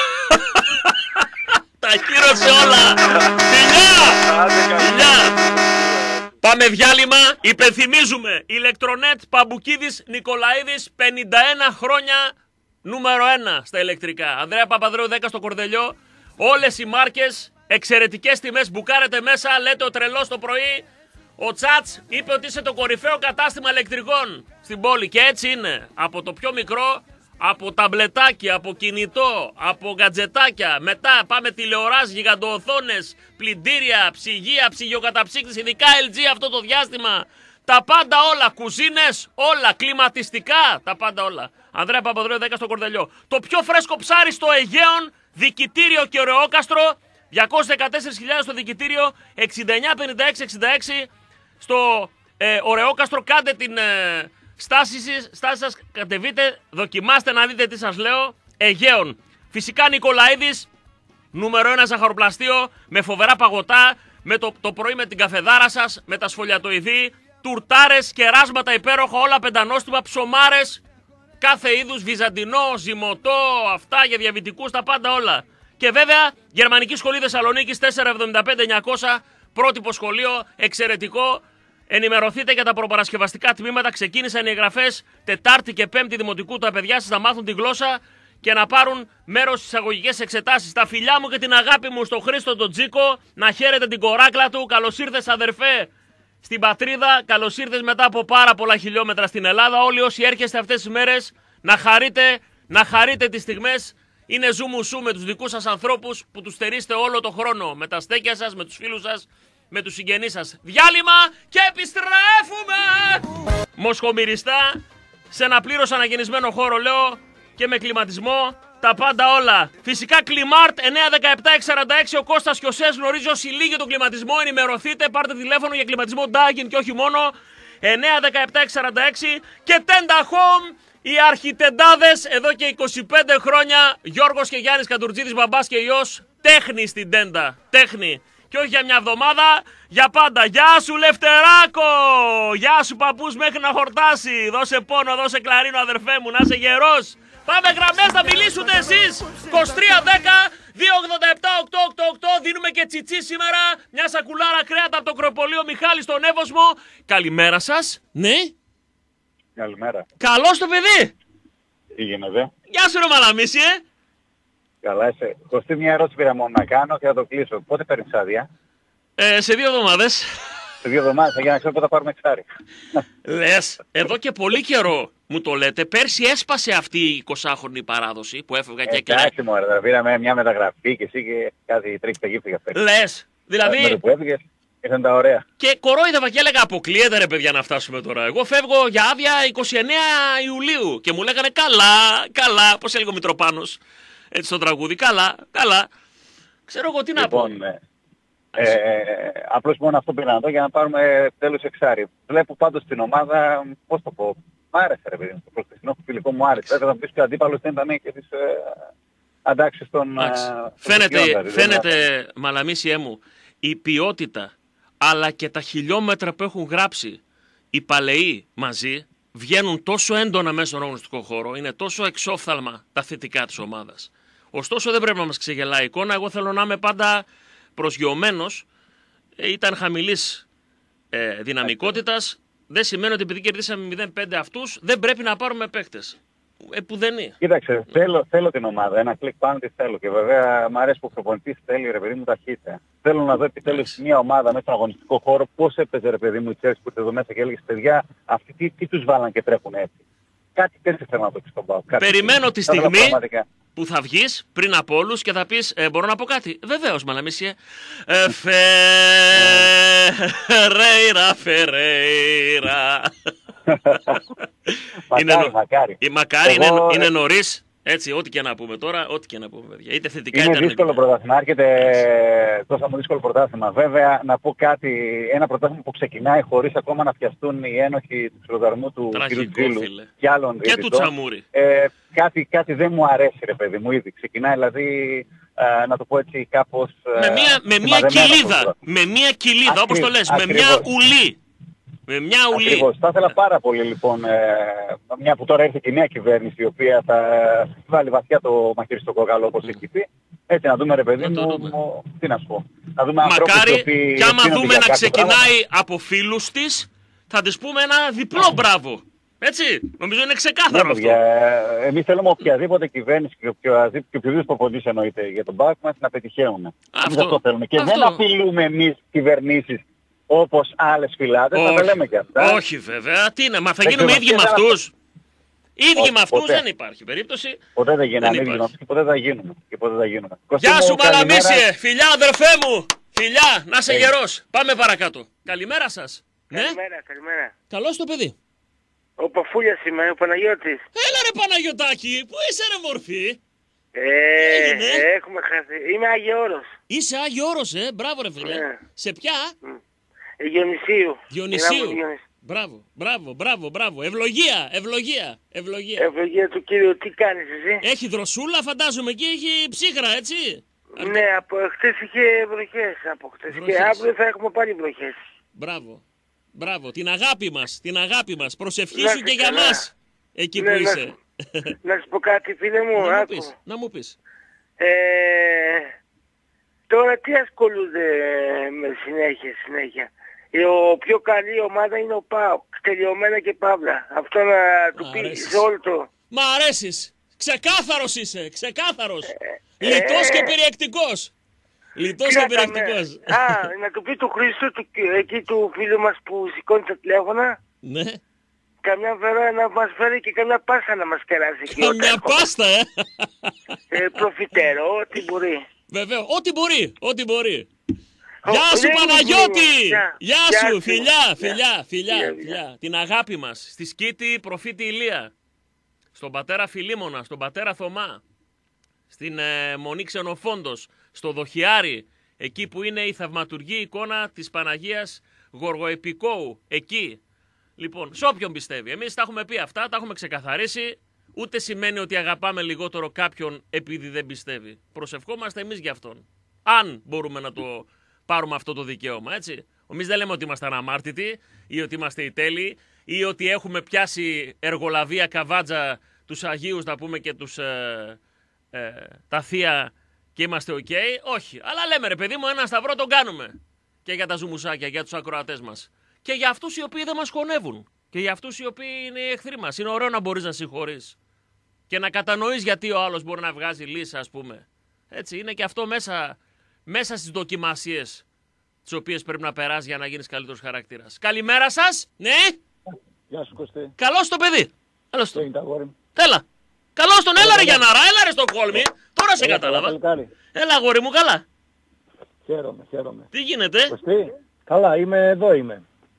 Τα χείρωσε όλα. Φιλιά. Άντε, καλά. Φιλιά. Πάμε διάλειμμα. Υπενθυμίζουμε. Ηλεκτρονέτ Παμπουκίδης Νικολαίδης, πενήντα ένα χρόνια, νούμερο ένα στα ηλεκτρικά. Ανδρέα Παπαδρέου δέκα στο Κορδελιό. Όλες οι μάρκες, εξαιρετικές τιμές. Μπουκάρετε μέσα, λέτε ο τρελός το πρωί. Ο Τσάτς είπε ότι είσαι το κορυφαίο κατάστημα ηλεκτρικών στην πόλη. Και έτσι είναι. Από το πιο μικρό, από ταμπλετάκι, από κινητό, από γκατζετάκια. Μετά πάμε τηλεοράς, γιγαντοοθόνες, πλυντήρια, ψυγεία, ψυγειοκαταψύκτες, ειδικά ελ τζι αυτό το διάστημα. Τα πάντα όλα, κουζίνες, όλα, κλιματιστικά, τα πάντα όλα. Ανδρέα Παπαδρέου δέκα στο Κορδελιό. Το πιο φρέσκο ψάρι στο Αιγαίον, δικητήριο και Ωρεόκαστρο. διακόσιες δεκατέσσερις χιλιάδες στο δικητήριο, εξήντα εννιά πενήντα έξι εξήντα έξι στο ε, Ωρεόκαστρο. Κάντε την ε, στάση, σας, στάση σας, κατεβείτε, δοκιμάστε να δείτε τι σας λέω. Αιγαίον. Φυσικά Νικολαίδης, νούμερο ένα ζαχαροπλαστείο, με φοβερά παγωτά, με το, το πρωί με την καφεδάρα σας, με τα σφολιατοειδή, τουρτάρες, κεράσματα υπέροχα, όλα πεντανόστιμα, ψωμάρες, κάθε είδους, βυζαντινό, ζυμωτό, αυτά για διαβητικούς, τα πάντα όλα. Και βέβαια, Γερμανική Σχολή Θεσσαλονίκης τετρακόσια εβδομήντα πέντε εννιακόσια, πρότυπο σχολείο, εξαιρετικό. Ενημερωθείτε για τα προπαρασκευαστικά τμήματα. Ξεκίνησαν οι εγγραφές Τετάρτη και Πέμπτη Δημοτικού. Τα παιδιά σας να μάθουν τη γλώσσα και να πάρουν μέρος στις αγωγικές εξετάσεις. Τα φιλιά μου και την αγάπη μου στον Χρήστο τον Τζίκο. Να χαίρετε την κοράκλα του. Καλώς ήρθες αδερφέ στην πατρίδα. Καλώς ήρθες μετά από πάρα πολλά χιλιόμετρα στην Ελλάδα. Όλοι όσοι έρχεστε αυτές τις μέρες να χαρείτε, να χαρείτε τις στιγμές. Είναι ζουμουσού με τους δικούς σας ανθρώπους που τους στερείστε όλο το χρόνο. Με τα στέκια σας, με τους φίλους σας, με τους συγγενείς σας. Διάλειμμα και επιστρέφουμε! Μοσχομυριστά, σε ένα πλήρως αναγεννισμένο χώρο λέω και με κλιματισμό, τα πάντα όλα. Φυσικά Κλιμάρτ εννιά δεκαεπτά έξι σαράντα έξι, ο Κώστας Κιωσές, γνωρίζει όσοι λίγοι τον κλιματισμό, ενημερωθείτε, πάρτε τηλέφωνο για κλιματισμό Daikin και όχι μόνο. εννιά δεκαεπτά έξι σαράντα έξι και Tenda Home. Οι αρχιτεντάδες εδώ και είκοσι πέντε χρόνια, Γιώργος και Γιάννης Καντουρτζίδης, μπαμπάς και γιος, τέχνη στην Τέντα. Τέχνη. Και όχι για μια εβδομάδα, για πάντα. Γεια σου Λευτεράκο! Γεια σου παππούς μέχρι να χορτάσει. Δώσε πόνο, δώσε κλαρίνο αδερφέ μου, να είσαι γερός. Πάμε γραμμές να μιλήσετε εσείς. είκοσι τρία δέκα δύο ογδόντα επτά οκτώ ογδόντα οκτώ. Δίνουμε και τσιτσί σήμερα. Μια σακουλάρα κρέατα από το Κροπολείο Μιχάλη στον Εύωσμο. Καλημέρα σας. Ναι. Καλημέρα. Καλώς το παιδί. Τι γίνεται? Γεια σου ρε Μαλαμίση, ε. Καλά είσαι. Κωστή, μια ερώτηση πήρα μόνο να κάνω και θα το κλείσω. Πότε παίρνεις άδεια? Ε, σε δύο εβδομάδες. Σε δύο εβδομάδες, για να ξέρω πότε θα πάρουμε εξάρι. Λες, εδώ και πολύ καιρό μου το λέτε. Πέρσι έσπασε αυτή η εικοσάχρονη παράδοση που έφευγα και έκλαιγα. Εντάξει μωρέ, θα πήραμε μια μεταγραφή και εσύ και κάτι τρίχτα γύφτηκα. Λες, δηλαδή... Με το που έφυγες, ήρθαν τα ωραία. Και κορόιδευα και έλεγα αποκλείεται ρε παιδιά να φτάσουμε τώρα. Εγώ φεύγω για άδεια εικοστή ενάτη Ιουλίου και μου λέγανε καλά, καλά, πώς έλεγε ο Μητροπάνος. Έτσι στο τραγούδι, καλά, καλά. Ξέρω εγώ τι λοιπόν, να πω. Ε, ε, απλώς μόνο αυτό πήρα να δω για να πάρουμε τέλος εξάρι. Βλέπω πάντως την ομάδα, πώς το πω, μ' άρεσε ρε παιδί μου, το προστιχνό φιλικό μου άρεσε. Βέβαια θα πεις και ο αντίπαλος δεν ήταν και τις ε, αντάξεις των... Ε, φαίνεται, δηλαδή, φαίνεται Μαλαμίσιέ μου, η ποιότητα αλλά και τα χιλιόμετρα που έχουν γράψει οι παλαιοί μαζί βγαίνουν τόσο έντονα μέσα στον αγωνιστικό χώρο, είναι τόσο εξόφθαλμα τα θετικά της ομάδας. Ωστόσο δεν πρέπει να μας ξεγελάει η εικόνα, εγώ θέλω να είμαι πάντα προσγειωμένος, ε, ήταν χαμηλής ε, δυναμικότητας, δεν σημαίνει ότι επειδή κερδίσαμε μηδέν πέντε αυτούς, δεν πρέπει να πάρουμε παίκτες. Ε, που δεν είναι. Κοίταξε, θέλω, θέλω την ομάδα, ένα κλικ πάνω τη θέλω και βέβαια μου αρέσει που ο προπονητής θέλει ρε παιδί μου ταχύτητα. Θέλω να δω επιτέλους μια ομάδα μέσα στον αγωνιστικό χώρο πώς έπαιζε ρε παιδί μου η Τσέλσι που ήρθε εδώ μέσα και έλεγε παιδιά αυτοί τι, τι τους βάλαν και τρέχουν έτσι. Κάτι τέτοιο θέλω να το στον ΠΑΟΚ. Περιμένω τη στιγμή που θα βγεις πριν από όλους και θα πεις ε, μπορώ να πω κάτι. Βεβαίως Μαλαμίσιε. Ε, Φερέιρα, Φερέιρα. Μακάρι, μακάρι. Η μακάρι είναι, είναι νωρίς. Έτσι, ό,τι και να πούμε τώρα, ό,τι και να πούμε, παιδιά. Είτε θετικά είναι είτε αρνητικά. δύσκολο πρωτάθλημα. Έρχεται τόσο μου δύσκολο πρωτάθλημα. Βέβαια, να πω κάτι, ένα πρωτάθλημα που ξεκινάει χωρίς ακόμα να πιαστούν οι ένοχοι του ξυλοδαρμού του κ. Τζίλου και άλλων και του Τσαμούρη. Ε, κάτι, κάτι δεν μου αρέσει, ρε παιδί μου, ήδη. Ξεκινάει, δηλαδή, ε, να το πω έτσι, κάπως... Με μια, με μια κοιλίδα, με μια κοιλίδα, όπως το λες, με μια ουλή. Με μια ουλή. Ακριβώς. Θα ήθελα πάρα πολύ λοιπόν, ε, μια που τώρα έρθει και η νέα κυβέρνηση η οποία θα βάλει βαθιά το μαχαίρι στο κόκαλο όπως έχει πει. Έτσι να δούμε ρε παιδί μου, τι να σου πω. Να δούμε μακάρι και άμα δούμε να ξεκινάει πράγμα από φίλους της, θα της πούμε ένα διπλό μπράβο. Έτσι, νομίζω είναι ξεκάθαρο αυτό. Εμείς θέλουμε οποιαδήποτε κυβέρνηση και οποιοδήποτε προπονητής εννοείται για τον ΠΑΟΚ μας να πετυχαίνουν. Αυτό, αυτό θέλουμε. Και αυτό δεν απειλούμε εμείς κυβερνήσεις όπως άλλες φυλάδες, θα τα λέμε και αυτά. Όχι βέβαια, τι είναι, μα θα γίνουμε ίδιοι με αυτούς. Ίδιοι με αυτούς δεν υπάρχει περίπτωση. Ποτέ δεν γίναμε ίδιοι με αυτούς και ποτέ θα γίνουμε. Και ποτέ θα γίνουμε. Γεια σου Μαλαμίσιε, φιλιά αδερφέ μου, φιλιά, να είσαι γερός. Πάμε παρακάτω. Καλημέρα σας. Καλημέρα, καλημέρα. Καλώς το παιδί. Ο Παφούλιας είμαι, ο Παναγιώτης. Έλα ρε Παναγιωτάκη, πού είσαι ρε μορφή. Ε, έχουμε χάσει. Είμαι Άγιο Όρος. Είσαι Άγιο Όρος, ε, μπράβο ρε φίλε. Σε ποια? Διονυσίου. Διονυσίου. Μπράβο, μπράβο, μπράβο, μπράβο. Ευλογία, ευλογία, ευλογία. Ευλογία του κύριου, τι κάνεις εσύ? Έχει δροσούλα, φαντάζομαι, εκεί έχει ψύχρα, έτσι. Ναι, από χτες είχε βροχές, από χτες. Και αύριο θα έχουμε πάλι βροχές. Μπράβο, μπράβο. Την αγάπη μας, την αγάπη μας. Προσευχήσου και για μας, εκεί ναι, που είσαι. Να, να σου πω κάτι, φίλε μου, να, μου πεις, να μου πεις. Ε, τώρα τι ασχολούνται με συνέχεια, συνέχεια. η πιο καλή ομάδα είναι ο ΠΑΟΚ. Τελειωμένα και παύλα. Αυτό να του πει σε όλο το... Μ' αρέσεις. Ξεκάθαρος είσαι. Ξεκάθαρος. Ε, Λιτός ε, και περιεκτικός. Λιτός και περιεκτικός. Α, να του πει του Χρήστου, του, εκεί του φίλου μας που σηκώνει τα τηλέφωνα. Ναι. Καμιά φορά να μας φέρει και καμιά πάστα να μας κεράσει. Καμιά πάστα, ε. ε προφιτέρο, ό,τι μπορεί. Βέβαια, ό,τι μπορεί, ό,τι μπορεί. Γεια σου Παναγιώτη! Γεια σου, φιλιά, φιλιά, φιλιά, φιλιά. Την αγάπη μας, στη Σκήτη προφήτη Ηλία, στον πατέρα Φιλίμωνα, στον πατέρα Θωμά, στην ε, Μονή Ξενοφόντος, στο Δοχιάρι, εκεί που είναι η θαυματουργή εικόνα της Παναγίας Γοργοεπικόου, εκεί. Λοιπόν, σε όποιον πιστεύει. Εμείς τα έχουμε πει αυτά, τα έχουμε ξεκαθαρίσει. Ούτε σημαίνει ότι αγαπάμε λιγότερο κάποιον επειδή δεν πιστεύει. Προσευχόμαστε εμείς για αυτόν. Αν μπορούμε να το πάρουμε αυτό το δικαίωμα, έτσι. Εμείς δεν λέμε ότι είμαστε αναμάρτητοι ή ότι είμαστε οι τέλειοι ή ότι έχουμε πιάσει εργολαβία καβάτζα τους Αγίους, να πούμε, και τους, ε, ε, τα θεία και είμαστε οκ. Okay. Όχι. Αλλά λέμε, ρε παιδί μου, ένα σταυρό τον κάνουμε. Και για τα ζουμουσάκια, για τους ακροατές μας. Και για αυτούς οι οποίοι δεν μας χωνεύουν. Και για αυτούς οι οποίοι είναι οι εχθροί μας. Είναι ωραίο να μπορείς να συγχωρείς. Και να κατανοείς γιατί ο άλλος μπορεί να βγάζει λύσα, ας πούμε. Έτσι, είναι και αυτό μέσα, μέσα στις δοκιμασίες τις οποίες πρέπει να περάσεις για να γίνεις καλύτερος χαρακτήρας. Καλημέρα σας. Ναι. Γεια σου, Κωστή. Καλώς το παιδί. Καλώς το. Το έλα. Καλώς τον, έλα ρε Γιαννάρα, έλα ρε Στοκχόλμη. Τώρα σε κατάλαβα. Έλα αγόρι μου, καλά. Χαίρομαι, χαίρομαι. Τι γίνεται? Κωστή. Καλά, είμαι εδώ είμαι.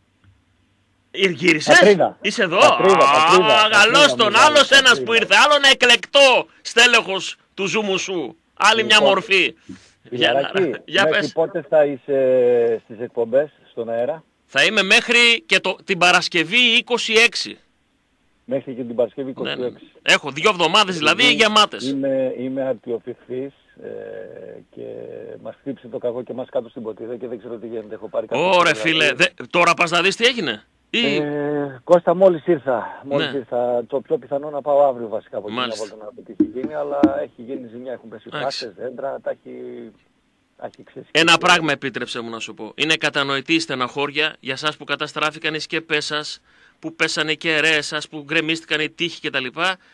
Γύρισες? Πατρίδα. Είσαι εδώ? Πατρίδα, πατρίδα, Α, καλώς τον, πατρίδα, άλλος ένας πατρίδα. που ήρθε. Άλλο ένα εκλεκτό στέλεχος του Ζουμουσού. Άλλη μια Λοιπόν, μορφή. Φιλαράκι, Για μέχρι πες. πότε θα είσαι στις εκπομπές, στον αέρα? Θα είμαι μέχρι και το, την Παρασκευή είκοσι έξι. Μέχρι και την Παρασκευή είκοσι έξι. Ναι, ναι. Έχω δύο εβδομάδες δηλαδή γεμάτες. Είμαι, είμαι αρτιοφυχθής ε, και μας χτύψε το κακό και μας κάτω στην ποτίδα και δεν ξέρω τι γίνεται. Έχω πάρει κάποιο Ωραία δηλαδή. φίλε, δε, τώρα πας να δεις τι έγινε? Ή... Ε, Κώστα, μόλις ήρθα. Μόλις Ναι. ήρθα. Το πιο πιθανό να πάω αύριο βασικά από την Μάλιστα. βόλτα να δω τι έχει γίνει, αλλά έχει γίνει ζημιά, έχουν πέσει φάκτες, δέντρα, τα έχει, τα έχει ξεσχίσει. Ένα πράγμα επιτρέψε μου να σου πω. Είναι κατανοητή η στεναχώρια για εσάς που καταστράφηκαν οι σκέπες σας, που πέσανε οι κεραίες σας, που γκρεμίστηκαν οι τείχοι κτλ.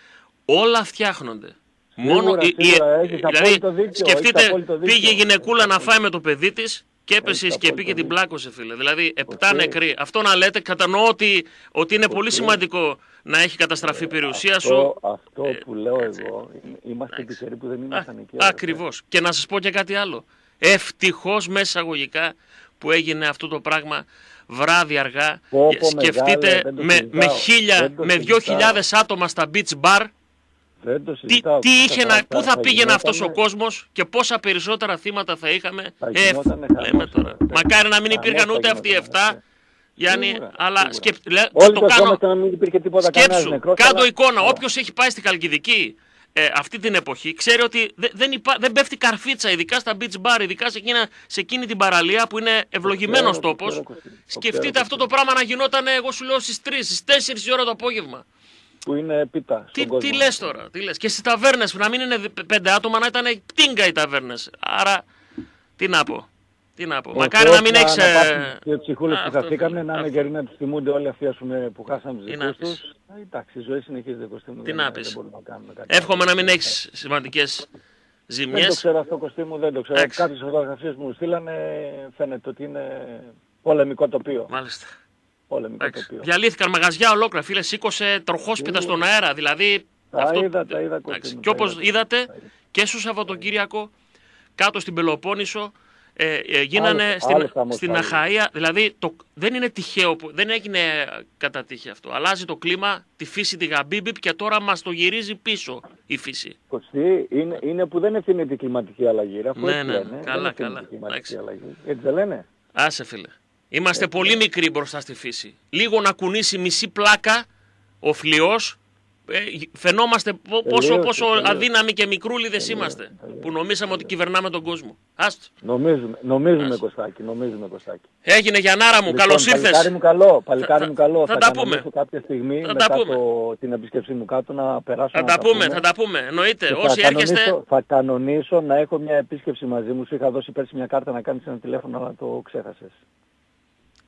Όλα φτιάχνονται. Σίγουρα, Μόνο, η- η- σίγουρα, έχεις δηλαδή, απόλυτο δίκιο, σκεφτείτε, έχεις απόλυτο δίκιο. πήγε η γυναικούλα να φάει με το παιδί της και έπεσε η Έχεις σκεπή και απόλυτο την δίκιο. πλάκωσε, φίλε. Δηλαδή, επτά Οκ. νεκροί. Αυτό να λέτε, κατανοώ ότι, ότι είναι πολύ σημαντικό να έχει καταστραφεί η περιουσία σου. Αυτό, αυτό Ε, που λέω κάτσε. εγώ, είμαστε Εντάξει. τυχεροί που δεν ήμασταν εκεί. Ακριβώς. Και να σας πω και κάτι άλλο. Ευτυχώς μέσα εισαγωγικά που έγινε αυτό το πράγμα βράδυ αργά. Πω, πω, Σκεφτείτε μεγάλε, δεν το με, με, συζητάω. χίλια, Δεν το με δύο συζητάω. χιλιάδες άτομα στα beach bar. Δεν το Τι, συζητάω. τι είχε να, πού θα πήγαινε γινότανε- αυτός ο κόσμος και πόσα περισσότερα θύματα θα είχαμε. Θα Ε, γινότανε λέμε χαμός. τώρα. Μακάρι να μην Χαμός υπήρχαν θα ούτε αυτοί οι γινότανε. εφτά. Γιάννη, Σίγουρα, αλλά σίγουρα. σκεφ, λέ, Όλοι το το κάνω. να μην υπήρχε τίποτα κανένας Σκέψου, νεκρός, κάτω αλλά- εικόνα. Ναι. Όποιος έχει πάει στη Χαλκιδική ε, αυτή την εποχή, ξέρει ότι δε- δεν, υπά, δεν πέφτει καρφίτσα, ειδικά στα beach bar, ειδικά σε, εκείνα, σε εκείνη την παραλία που είναι ευλογημένος ξέρω, το τόπος. ξέρω, Κωστή. Το Σκεφτείτε ξέρω, αυτό το πράγμα να γινόταν, εγώ σου λέω, στις τρεις, στις τέσσερις η ώρα το απόγευμα. Που είναι πίτα Τι, στον κόσμο. τι λες τώρα, τι λες. Και στις ταβέρνες, να μην είναι δι- πέντε άτομα, να ήταν πτίνγκα οι ταβέρνες. Άρα, τι να πω. Τι να πω. Ο Μακάρι Θεός να μην έχεις... να ε, πάθουν και οι ψυχούλες α, που αυτό, χαθήκανε να είναι αυτό. καιροί να τους θυμούνται όλοι αυτοί, ας πούμε, που χάσαν τους Τι δικούς να πεις. τους. Ε, Εντάξει, η ζωή συνεχίζεται, Κωστή μου. Τι δεν- να δεν πεις. μπορούμε να κάνουμε κάτι. Εύχομαι να μην έχεις σημαντικές Δεν το ζημιές. ξέρω αυτό, Κωστή μου, δεν το ξέρω. Εντάξει. Κάποιες φωτογραφίες που μου στείλανε φαίνεται ότι είναι πολεμικό τοπίο. Μάλιστα. Πολεμικό Εντάξει. τοπίο. Διαλύθηκαν μαγαζιά ολόκληρα, φίλε, σήκωσε τροχόσπιτα στον αέρα. Δηλαδή. Τα αυτό... είδα, τα είδα, Κωστή Εντάξει. μου, Και τα όπως είδα, είδατε, τα είδα. και στο Σαββατοκύριακο, κάτω στην Πελοπόννησο, ε, ε, γίνανε Άλλος- στην, άλλος χαμός στην πάλι. Αχαΐα. Δηλαδή, το, δεν είναι τυχαίο, που, δεν έγινε κατά τύχη αυτό. Αλλάζει το κλίμα, τη φύση τη γαμπίμπιπ και τώρα μας το γυρίζει πίσω η φύση. Κωστή, είναι, είναι που δεν ευθύνεται η κλιματική αλλαγή. ρε, Αφού Ναι, έτσι ναι, λένε, ναι. δεν Καλά, ευθύνεται καλά. η κλιματική Εντάξει. αλλαγή. Έτσι δεν λένε. Άσε φίλε. Είμαστε Έτσι, πολύ μικροί μπροστά στη φύση. Λίγο να κουνήσει μισή πλάκα ο φλοιός, ε, φαινόμαστε πο- πόσο, Τελείωσε, πόσο τελείωσε. αδύναμοι και μικρούλιδες είμαστε. Που νομίσαμε ότι κυβερνάμε τον κόσμο. Άστο. Νομίζουμε, νομίζουμε Άσε. Κωστάκη, νομίζουμε Κωστάκη. Έγινε Γιαννάρα μου, Λοιπόν, καλώς ήρθες. Παλικάρι μου καλό, παλικάρι Θα- μου καλό. θα Θα, τα κανονίσω πούμε. κάποια στιγμή Θα μετά τα πούμε. το, την επίσκεψή μου κάτω να περάσω Θα να τα πούμε, πούμε. θα τα πούμε. Εννοείται. Και Όσοι θα έρχεστε. κανονίσω, θα κανονίσω να έχω μια επίσκεψη μαζί μου. Σου είχα δώσει πέρσι μια κάρτα να κάνεις ένα τηλέφωνο, αλλά το ξέχασες.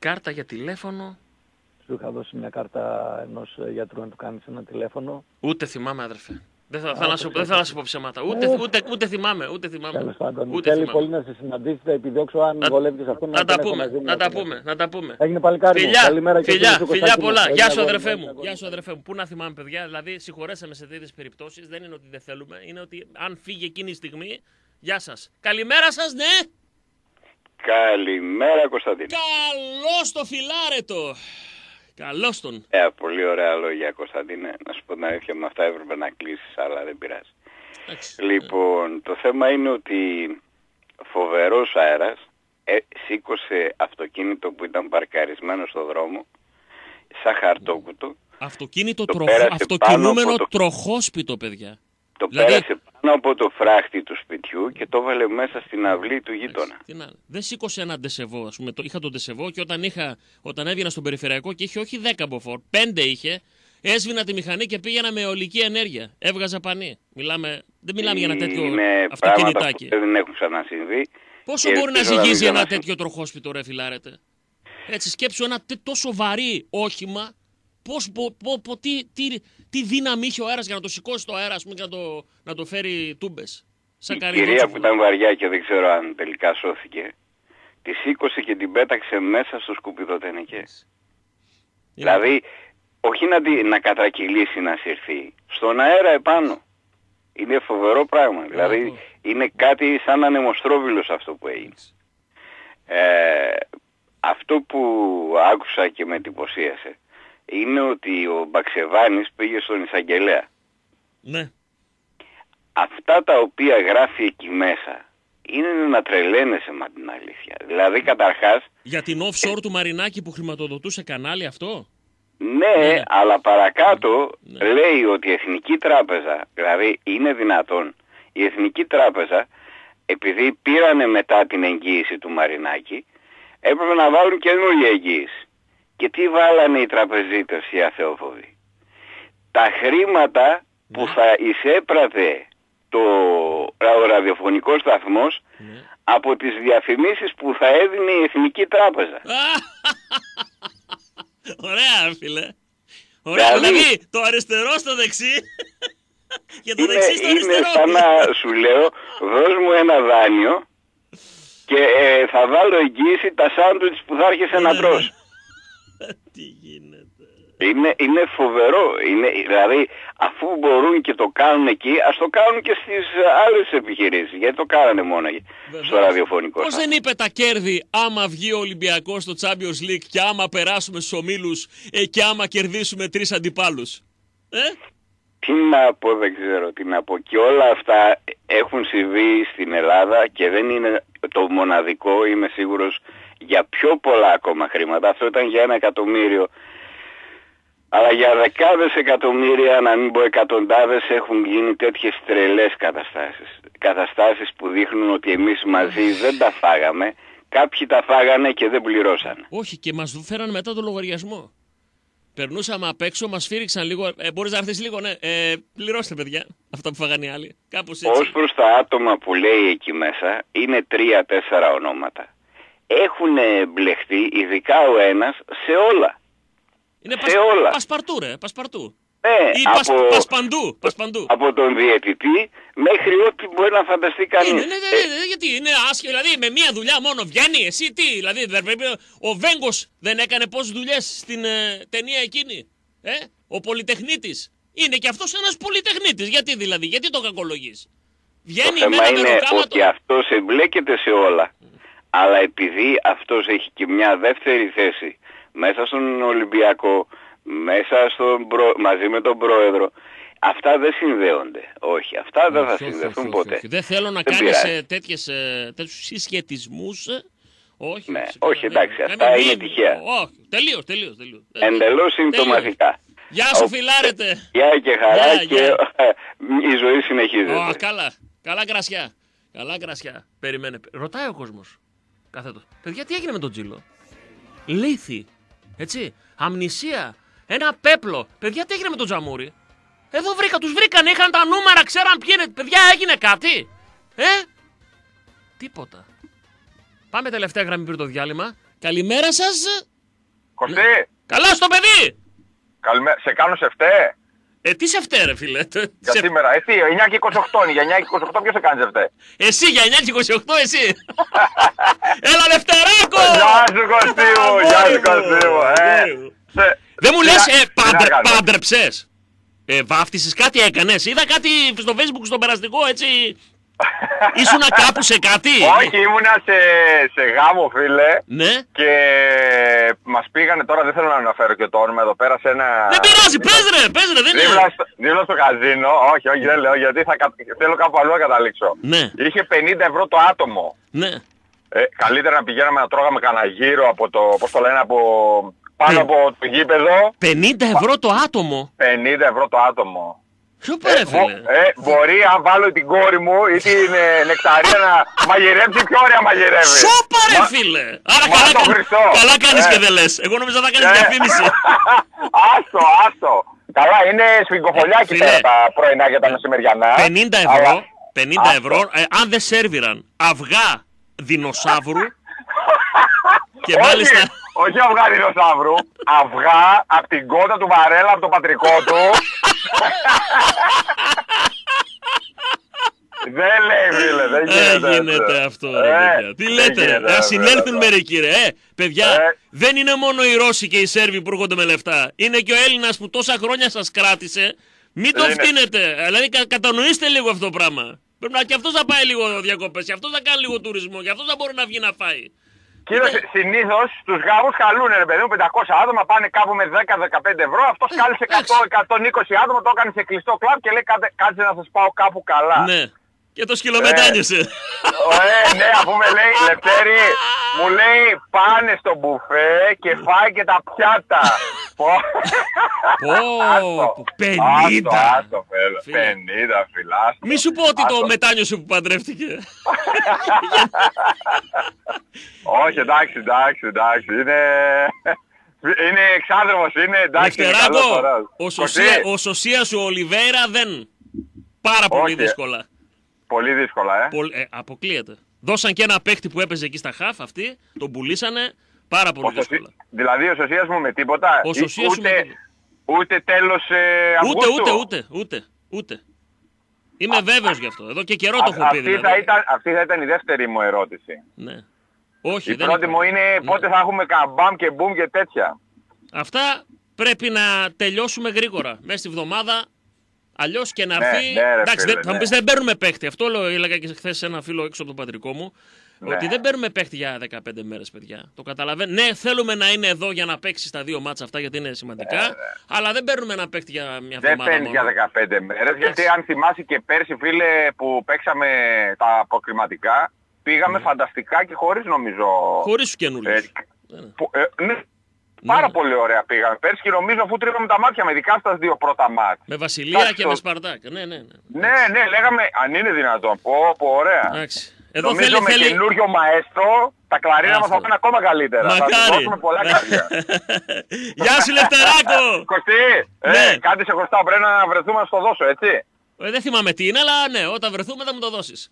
Κάρτα για τηλέφωνο. Σου είχα δώσει μια κάρτα ενός γιατρού να του κάνεις ένα τηλέφωνο. Ούτε θυμάμαι, αδερφέ. Δεν θα, θα, να σου, δεν θα να σου πω ψέματα. Ούτε, ούτε, ούτε, ούτε θυμάμαι. Ούτε θυμάμαι. Τέλος πάντων. Ούτε Θέλει θυμάμαι. πολύ να σε συναντήσετε. Επιδιώξω αν Να- βολεύει αυτόν Να να τα τον έχω πούμε, μαζί μου, να τα πούμε. πούμε, να τα πούμε. Έγινε παλικάρι μου. Φιλιά, Καλημέρα και φιλιά, φίλους του φιλιά Κωστάκη μου. πολλά. Γεια σου, Έγινε αδερφέ αγόρι μου. μου. Γεια σου, αδερφέ μου. Πού να θυμάμαι, παιδιά. Δηλαδή, συγχωρέσαμε σε τέτοιες περιπτώσεις. Δεν είναι ότι δεν θέλουμε. Είναι ότι αν φύγει εκείνη η στιγμή. Γεια σας. Καλημέρα σας, ναι. Καλημέρα Κωνσταντίνε. Καλώς το φιλάρετο. Καλώς τον. Ε, πολύ ωραία λόγια Κωνσταντίνε. Να σου πω την αλήθεια, με αυτά έπρεπε να κλείσεις, αλλά δεν πειράζει. Εντάξει. Λοιπόν, το θέμα είναι ότι φοβερός αέρας ε, σήκωσε αυτοκίνητο που ήταν παρκαρισμένο στο δρόμο σαν χαρτόκουτο. Αυτοκίνητο Το τροχ... πέρασε αυτοκινούμενο πάνω από το- τροχόσπιτο, παιδιά. Το Δηλαδή- πέρασε πάνω από το φράχτη του σπιτιού και το έβαλε μέσα στην αυλή του γείτονα. Τι να- Δεν σήκωσε ένα ντεσεβό, ας πούμε. Το, είχα τον ντεσεβό και όταν, είχα, όταν έβγαινα στον περιφερειακό και είχε όχι δέκα μποφόρ, πέντε είχε, έσβηνα τη μηχανή και πήγαινα με αιωλική ενέργεια. Έβγαζα πανί. Μιλάμε, δεν μιλάμε για ένα τέτοιο Είναι πράγματα που αυτοκινητάκι. δεν έχουν ξανασυμβεί. Πόσο και μπορεί να ελπίζω μην ζυγίζει ένα ξανασυμβεί. τέτοιο τροχόσπιτο, ρε φιλάρετε. Έτσι, σκέψου ένα τέ- τόσο βαρύ όχημα. Πώς, πο, πο, πο, τι, τι, τι δύναμη είχε ο αέρας για να το σηκώσει το αέρα, ας πούμε, και να το, να το φέρει τούμπες. Σαν Η καρύδι κυρία που ότσοφλο. ήταν βαριά και δεν ξέρω αν τελικά σώθηκε, τη σήκωσε και την πέταξε μέσα στο σκουπιδοτενεκέ. Δηλαδή, όχι να, τη, να κατρακυλήσει να συρθεί, στον αέρα επάνω. Είναι φοβερό πράγμα. Δηλαδή, είναι κάτι σαν ανεμοστρόβιλος αυτό που έγινε. Ε, αυτό που άκουσα και με εντυπωσίασε είναι ότι ο Μπαξεβάνης πήγε στον εισαγγελέα. Ναι. Αυτά τα οποία γράφει εκεί μέσα είναι να τρελαίνεσαι με την αλήθεια. Δηλαδή καταρχάς, Για την offshore του Μαρινάκη που χρηματοδοτούσε κανάλι αυτό. ναι, αλλά παρακάτω λέει ότι η Εθνική Τράπεζα, δηλαδή είναι δυνατόν, η Εθνική Τράπεζα, επειδή πήρανε μετά την εγγύηση του Μαρινάκη, έπρεπε να βάλουν καινούργια εγγύηση. Και τι βάλανε οι τραπεζίτες οι αθεόφοβοι? Τα χρήματα που θα εισέπρατε το ο ραδιοφωνικός σταθμός από τις διαφημίσεις που θα έδινε η Εθνική Τράπεζα. Ωραία, φίλε. Ωραία, Δηλαδή- δηλαδή το αριστερό στο δεξί και το Είναι, δεξί στο είναι αριστερό. σαν να σου λέω, δώσ' μου ένα δάνειο και ε, θα βάλω εγγύηση τα σάντουιτς που θα έρχεσαι να τρως. Τι γίνεται. Είναι, είναι φοβερό. Είναι, δηλαδή, αφού μπορούν και το κάνουν εκεί, ας το κάνουν και στις άλλες επιχειρήσεις. Γιατί το κάνανε μόνο στο ραδιοφωνικό. Πώς δεν είπε τα κέρδη άμα βγει ο Ολυμπιακός στο Champions League και άμα περάσουμε στους ομίλους ε, και άμα κερδίσουμε τρεις αντιπάλους. Ε? Τι να πω, δεν ξέρω τι να πω. Και όλα αυτά έχουν συμβεί στην Ελλάδα και δεν είναι το μοναδικό, είμαι σίγουρος, για πιο πολλά ακόμα χρήματα. Αυτό ήταν για ένα εκατομμύριο. Αλλά για δεκάδες εκατομμύρια, να μην πω εκατοντάδες, έχουν γίνει τέτοιες τρελές καταστάσεις. Καταστάσεις που δείχνουν ότι εμείς μαζί δεν τα φάγαμε, κάποιοι τα φάγανε και δεν πληρώσανε. Όχι, και μας φέραν μετά το λογαριασμό. Περνούσαμε απ' έξω, μας φύριξαν λίγο. Ε, μπορείς να έρθεις λίγο, ναι. Ε, πληρώστε, παιδιά, αυτά που φάγανε οι άλλοι. Κάπως έτσι. Ως προς τα άτομα που λέει εκεί μέσα, είναι τρία-τέσσερα ονόματα. Έχουν μπλεχτεί, ειδικά ο ένας, σε όλα. Είναι σε όλα. Πασπαρτού, ρε, πασπαρτού. Ναι, Ή από, πας, πασπαντού, πασπαντού. από τον διαιτητή μέχρι ό,τι μπορεί να φανταστεί κανείς. Είναι, ναι, ναι, ναι, ναι, γιατί είναι άσχημο, δηλαδή με μία δουλειά μόνο βγαίνει, εσύ τι, δηλαδή δεν πρέπει, ο Βέγκος δεν έκανε πόσες δουλειές στην ε, ταινία εκείνη, ε, ο πολυτεχνίτης, είναι και αυτός ένας πολυτεχνίτης, γιατί δηλαδή, γιατί το κακολογείς, βγαίνει Το με θέμα ένα είναι μεροκάματο. ότι αυτός εμπλέκεται σε όλα, αλλά επειδή αυτός έχει και μια δεύτερη θέση μέσα στον Ολυμπιακό, μέσα στον προ... μαζί με τον πρόεδρο, αυτά δεν συνδέονται. Όχι, αυτά δεν θα Όχι, όχι, συνδεθούν όχι, ποτέ. όχι. Δεν θέλω να Δεν κάνεις πειράζει. ε, τέτοιες, ε, τέτοιους συσχετισμούς, ε, όχι. Ναι, φυσικά, όχι, ναι, εντάξει, ναι, αυτά ναι, είναι μην- τυχαία. Όχι, τελείως, τελείως, τελείως. Εντελώς συμπτωματικά. Γεια σου, Ο- φιλάρετε. Γεια και χαρά Γεια, και γεια. η ζωή συνεχίζεται. Ω, καλά, καλά κρασιά. Καλά κρασιά. Περιμένε. Ρωτάει ο κόσμος. Καθέτος. Παιδιά, τι έγινε με τον Τζίλο? Λύθη. Έτσι. Αμνησία. Ένα πέπλο. Παιδιά, τι έγινε με τον Τζαμούρι? Εδώ βρήκα, τους βρήκαν, είχαν τα νούμερα, ξέραν ποιοι είναι. Παιδιά, έγινε κάτι? Ε? Τίποτα. Πάμε τελευταία γραμμή πριν το διάλειμμα. Καλημέρα σας. Κωστή. Ναι. Καλά στο παιδί! Καλημέρα. Σε κάνω σε φταί. Ε, τι σε φταί ρε φίλε. Για σε... σήμερα. Ε, τι, εννιά και είκοσι οκτώ είναι. Για εννιά και είκοσι οκτώ ποιος σε κάνει σε φταί. Εσύ για εννιά και είκοσι οκτώ εσύ. Έλα Λευτεράκο! Γεια σου Κωστή μου. Γεια σου Κωστή μου. Δεν μου λες ε, πάντρεψες. Ε, βάφτισες, κάτι έκανες. Είδα κάτι στο Facebook στον περαστικό έτσι. Ήσουνα κάπου σε κάτι. Όχι, ήμουνα σε, σε γάμο φίλε. Ναι. Και μας πήγανε τώρα, δεν θέλω να αναφέρω και το όνομα εδώ πέρα σε ένα... Δεν πειράζει, πες ρε, πες ρε, δεν δίπλα είναι. Στο, δίπλα στο καζίνο, όχι, όχι δεν λέω γιατί θα, θέλω κάπου αλλού να καταλήξω. Ναι. Είχε πενήντα ευρώ το άτομο. Ναι. Ε, καλύτερα να πηγαίναμε να τρώγαμε κανένα γύρο από το, πώς το λένε, από... πάνω Παι... από το γήπεδο. πενήντα ευρώ το άτομο. πενήντα ευρώ το άτομο. Ποιο ρε φίλε. Ε, μπορεί αν βάλω την κόρη μου ή την ε, νεκταρία να μαγειρέψει, πιο ωραία μαγειρεύει. Σόπα ρε φίλε. Άρα Μα καλά, το κα... Χριστό. καλά κάνεις ε. και δεν λες. Εγώ νόμιζα θα κάνεις ε. διαφήμιση. Άστο, άστο. Καλά, είναι σφιγγοφολιάκι τώρα τα πρωινά για τα μεσημεριανά. πενήντα ευρώ, αλλά... πενήντα ευρώ ε, αν δεν σέρβιραν αυγά δεινοσαύρου και μάλιστα... Όχι αυγά δεινοσαύρου, αυγά από την κότα του Βαρέλα, από το πατρικό του. Δεν λέει φίλε, δεν γίνεται, ε, γίνεται αυτό ρε ε, παιδιά. Τι λέτε ρε, να συνέλθουν μερικοί ρε. Ε, παιδιά, ε. δεν είναι μόνο οι Ρώσοι και οι Σέρβοι που έρχονται με λεφτά. Είναι και ο Έλληνας που τόσα χρόνια σας κράτησε. Μην το φτύνετε, δηλαδή κα, κατανοήστε λίγο αυτό το πράγμα. Πρέπει να και αυτός να πάει λίγο διακοπές, και αυτός να κάνει λίγο τουρισμό, και αυτός να μπορεί να βγει να φάει. Κοίταξε, συνήθως τους γάμους χαλούνε ρε παιδί μου, πεντακόσια άτομα πάνε κάπου με δέκα με δεκαπέντε ευρώ, αυτός κάλεσε εκατό με εκατόν είκοσι άτομα, το έκανε σε κλειστό κλαμπ και λέει κάτσε να σας πάω κάπου καλά. Ναι. Και το σκυλομετάνιωσε. Ε, ναι, αφού με λέει, Λευτέρη, μου λέει πάνε στο μπουφέ και φάει και τα πιάτα. Πω, πενήντα. Άστο, πενήντα φιλά. Μη σου πω ότι το μετάνιωσε που παντρεύτηκε. Όχι, εντάξει, εντάξει, εντάξει, είναι... Είναι εξάδρομος, είναι εντάξει. Λευτεράκο, ο Σωσίας ο Ολιβέρα δεν. Πάρα πολύ δύσκολα. Πολύ δύσκολα, ε. Πολ, ε. Αποκλείεται. Δώσαν και ένα παίχτη που έπαιζε εκεί στα χαφ, αυτοί, τον πουλήσανε πάρα πολύ ο δύσκολα. Σωσί... Δηλαδή ο Σωσίας μου με τίποτα, ο Σωσίας ούτε, με... ούτε τέλος ε, Αυγούστου. Ούτε, ούτε, ούτε, ούτε, ούτε. Είμαι α, βέβαιος γι' αυτό. Εδώ και καιρό α, το έχω πει. Αυτή, δηλαδή. θα ήταν, αυτή θα ήταν η δεύτερη μου ερώτηση. Ναι. Όχι, η δεν πρώτη μου είναι ναι. πότε θα έχουμε καμπάμ και μπουμ και τέτοια. Αυτά πρέπει να τελειώσουμε γρήγορα. Μέσα στη βδομάδα. Αλλιώς και να έρθει. Ναι, ναι, εντάξει, φίλε, δεν, θα μου πεις δεν παίρνουμε παίχτη. Αυτό λέω, έλεγα και χθες σε ένα φίλο έξω από τον πατρικό μου. Ναι. Ότι δεν παίρνουμε παίχτη για δεκαπέντε μέρες, παιδιά. Το καταλαβαίνω. Ναι, θέλουμε να είναι εδώ για να παίξει στα δύο μάτσα αυτά γιατί είναι σημαντικά. Ναι, ναι. Αλλά δεν παίρνουμε ένα παίχτη για μια εβδομάδα. Δεν παίρνει για δεκαπέντε μέρες. Γιατί αν θυμάσαι και πέρσι, φίλε, που παίξαμε τα αποκριματικά, πήγαμε ναι. φανταστικά και χωρίς νομίζω. Χωρίς τους καινούριους. Ε, ναι. Που, ε, ναι. Πάρα ναι. πολύ ωραία πήγαμε πέρσι και νομίζω αφού τρίβαμε τα μάτια με ειδικά στα δύο πρώτα μάτια. Με Βασιλεία Άξι, και το... με Σπαρτάκ. Ναι, ναι, ναι. Ναι, ναι, λέγαμε αν είναι δυνατόν. Πω, πω, ωραία. Άξι. Εδώ νομίζω θέλει, με θέλει... καινούριο μαέστρο τα κλαρίνα μας θα πάνε ακόμα καλύτερα. Μακάρι. Θα δώσουμε πολλά καρδιά. Γεια σου Λευτεράκο. Κωστή, ναι. ε, κάτι σε χρωστάω, πρέπει να βρεθούμε να στο δώσω, έτσι. Ε, δεν θυμάμαι τι είναι, αλλά ναι, όταν βρεθούμε θα μου το δώσεις.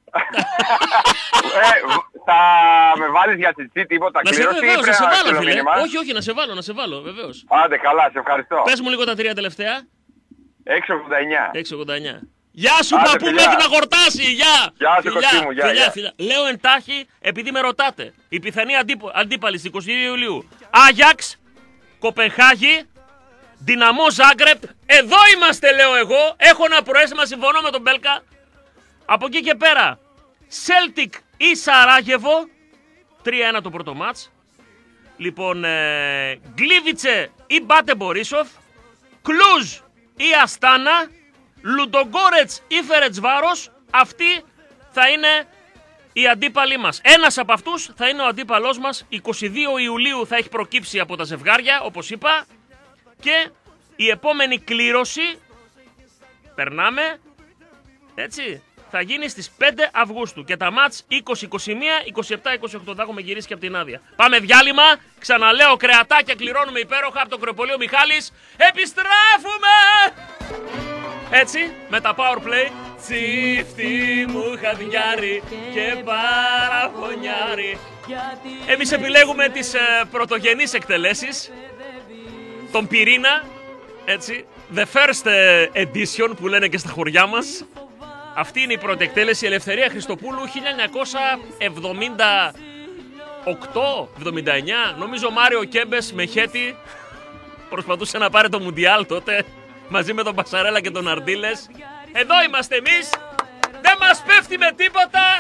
ε, θα με βάλεις για τσιτσί τίποτα κλήρωση ή πρέπει να στείλω μήνυμα? Όχι, όχι, να σε βάλω, να σε βάλω, βεβαίως. Άντε καλά, σε ευχαριστώ. Πες μου λίγο τα τρία τελευταία. έξι ογδόντα εννιά. έξι ογδόντα εννιά. Γεια σου παππού, μέχρι να χορτάσει, γεια! Γεια σου κοστί μου, γεια, φιλιά, φιλιά. Λέω εντάχει επειδή με ρωτάτε. Η πιθανή αντίπο, αντίπαλη στις είκοσι δύο Ιουλίου. Άγιαξ, Κοπενχάγη, Δυναμό Ζάγκρεπ. Εδώ είμαστε λέω εγώ. Έχω ένα προαίσθημα, συμφωνώ με τον Μπέλκα. Από εκεί και πέρα. Celtic ή Σαράγεβο. τρία ένα το πρώτο μάτς. Λοιπόν, ε, Γκλίβιτσε ή Μπάτε Μπορίσοφ. Κλούζ ή Αστάνα. Λουντογκόρετς ή Φερετσβάρος. Αυτοί θα είναι οι αντίπαλοι μας. Ένας από αυτούς θα είναι ο αντίπαλός μας. είκοσι δύο Ιουλίου θα έχει προκύψει από τα ζευγάρια, όπως είπα. Και η επόμενη κλήρωση, περνάμε, έτσι, θα γίνει στις πέντε Αυγούστου. Και τα μάτς είκοσι, είκοσι ένα, είκοσι επτά, είκοσι οκτώ. Θα έχουμε γυρίσει και από την άδεια. Πάμε διάλειμμα. Ξαναλέω κρεατάκια, κληρώνουμε υπέροχα από το κρεοπολείο Μιχάλης. Επιστρέφουμε! Έτσι, με τα power play. Τσίφτη μου χαδιάρι και παραφωνιάρι. Εμείς επιλέγουμε τις ε, πρωτογενείς εκτελέσεις, τον πυρήνα, έτσι, the first edition που λένε και στα χωριά μας. Αυτή είναι η πρώτη εκτέλεση, Ελευθερία Χριστοπούλου, χίλια εννιακόσια εβδομήντα οκτώ εβδομήντα εννιά. Νομίζω Μάριο Κέμπες με χέτη προσπαθούσε να πάρει το Μουντιάλ τότε, μαζί με τον Πασαρέλα και τον Αρντίλες. Εδώ είμαστε εμείς, δεν μας πέφτει με τίποτα.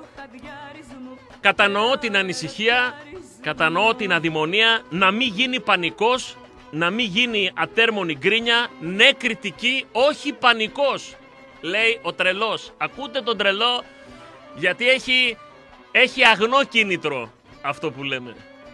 Κατανοώ την ανησυχία, κατανοώ την αδειμονία, να μην γίνει πανικός, να μην γίνει ατέρμονη γκρίνια, ναι κριτική, όχι πανικός, λέει ο τρελός. Ακούτε τον τρελό, γιατί έχει, έχει αγνό κίνητρο αυτό που λέμε.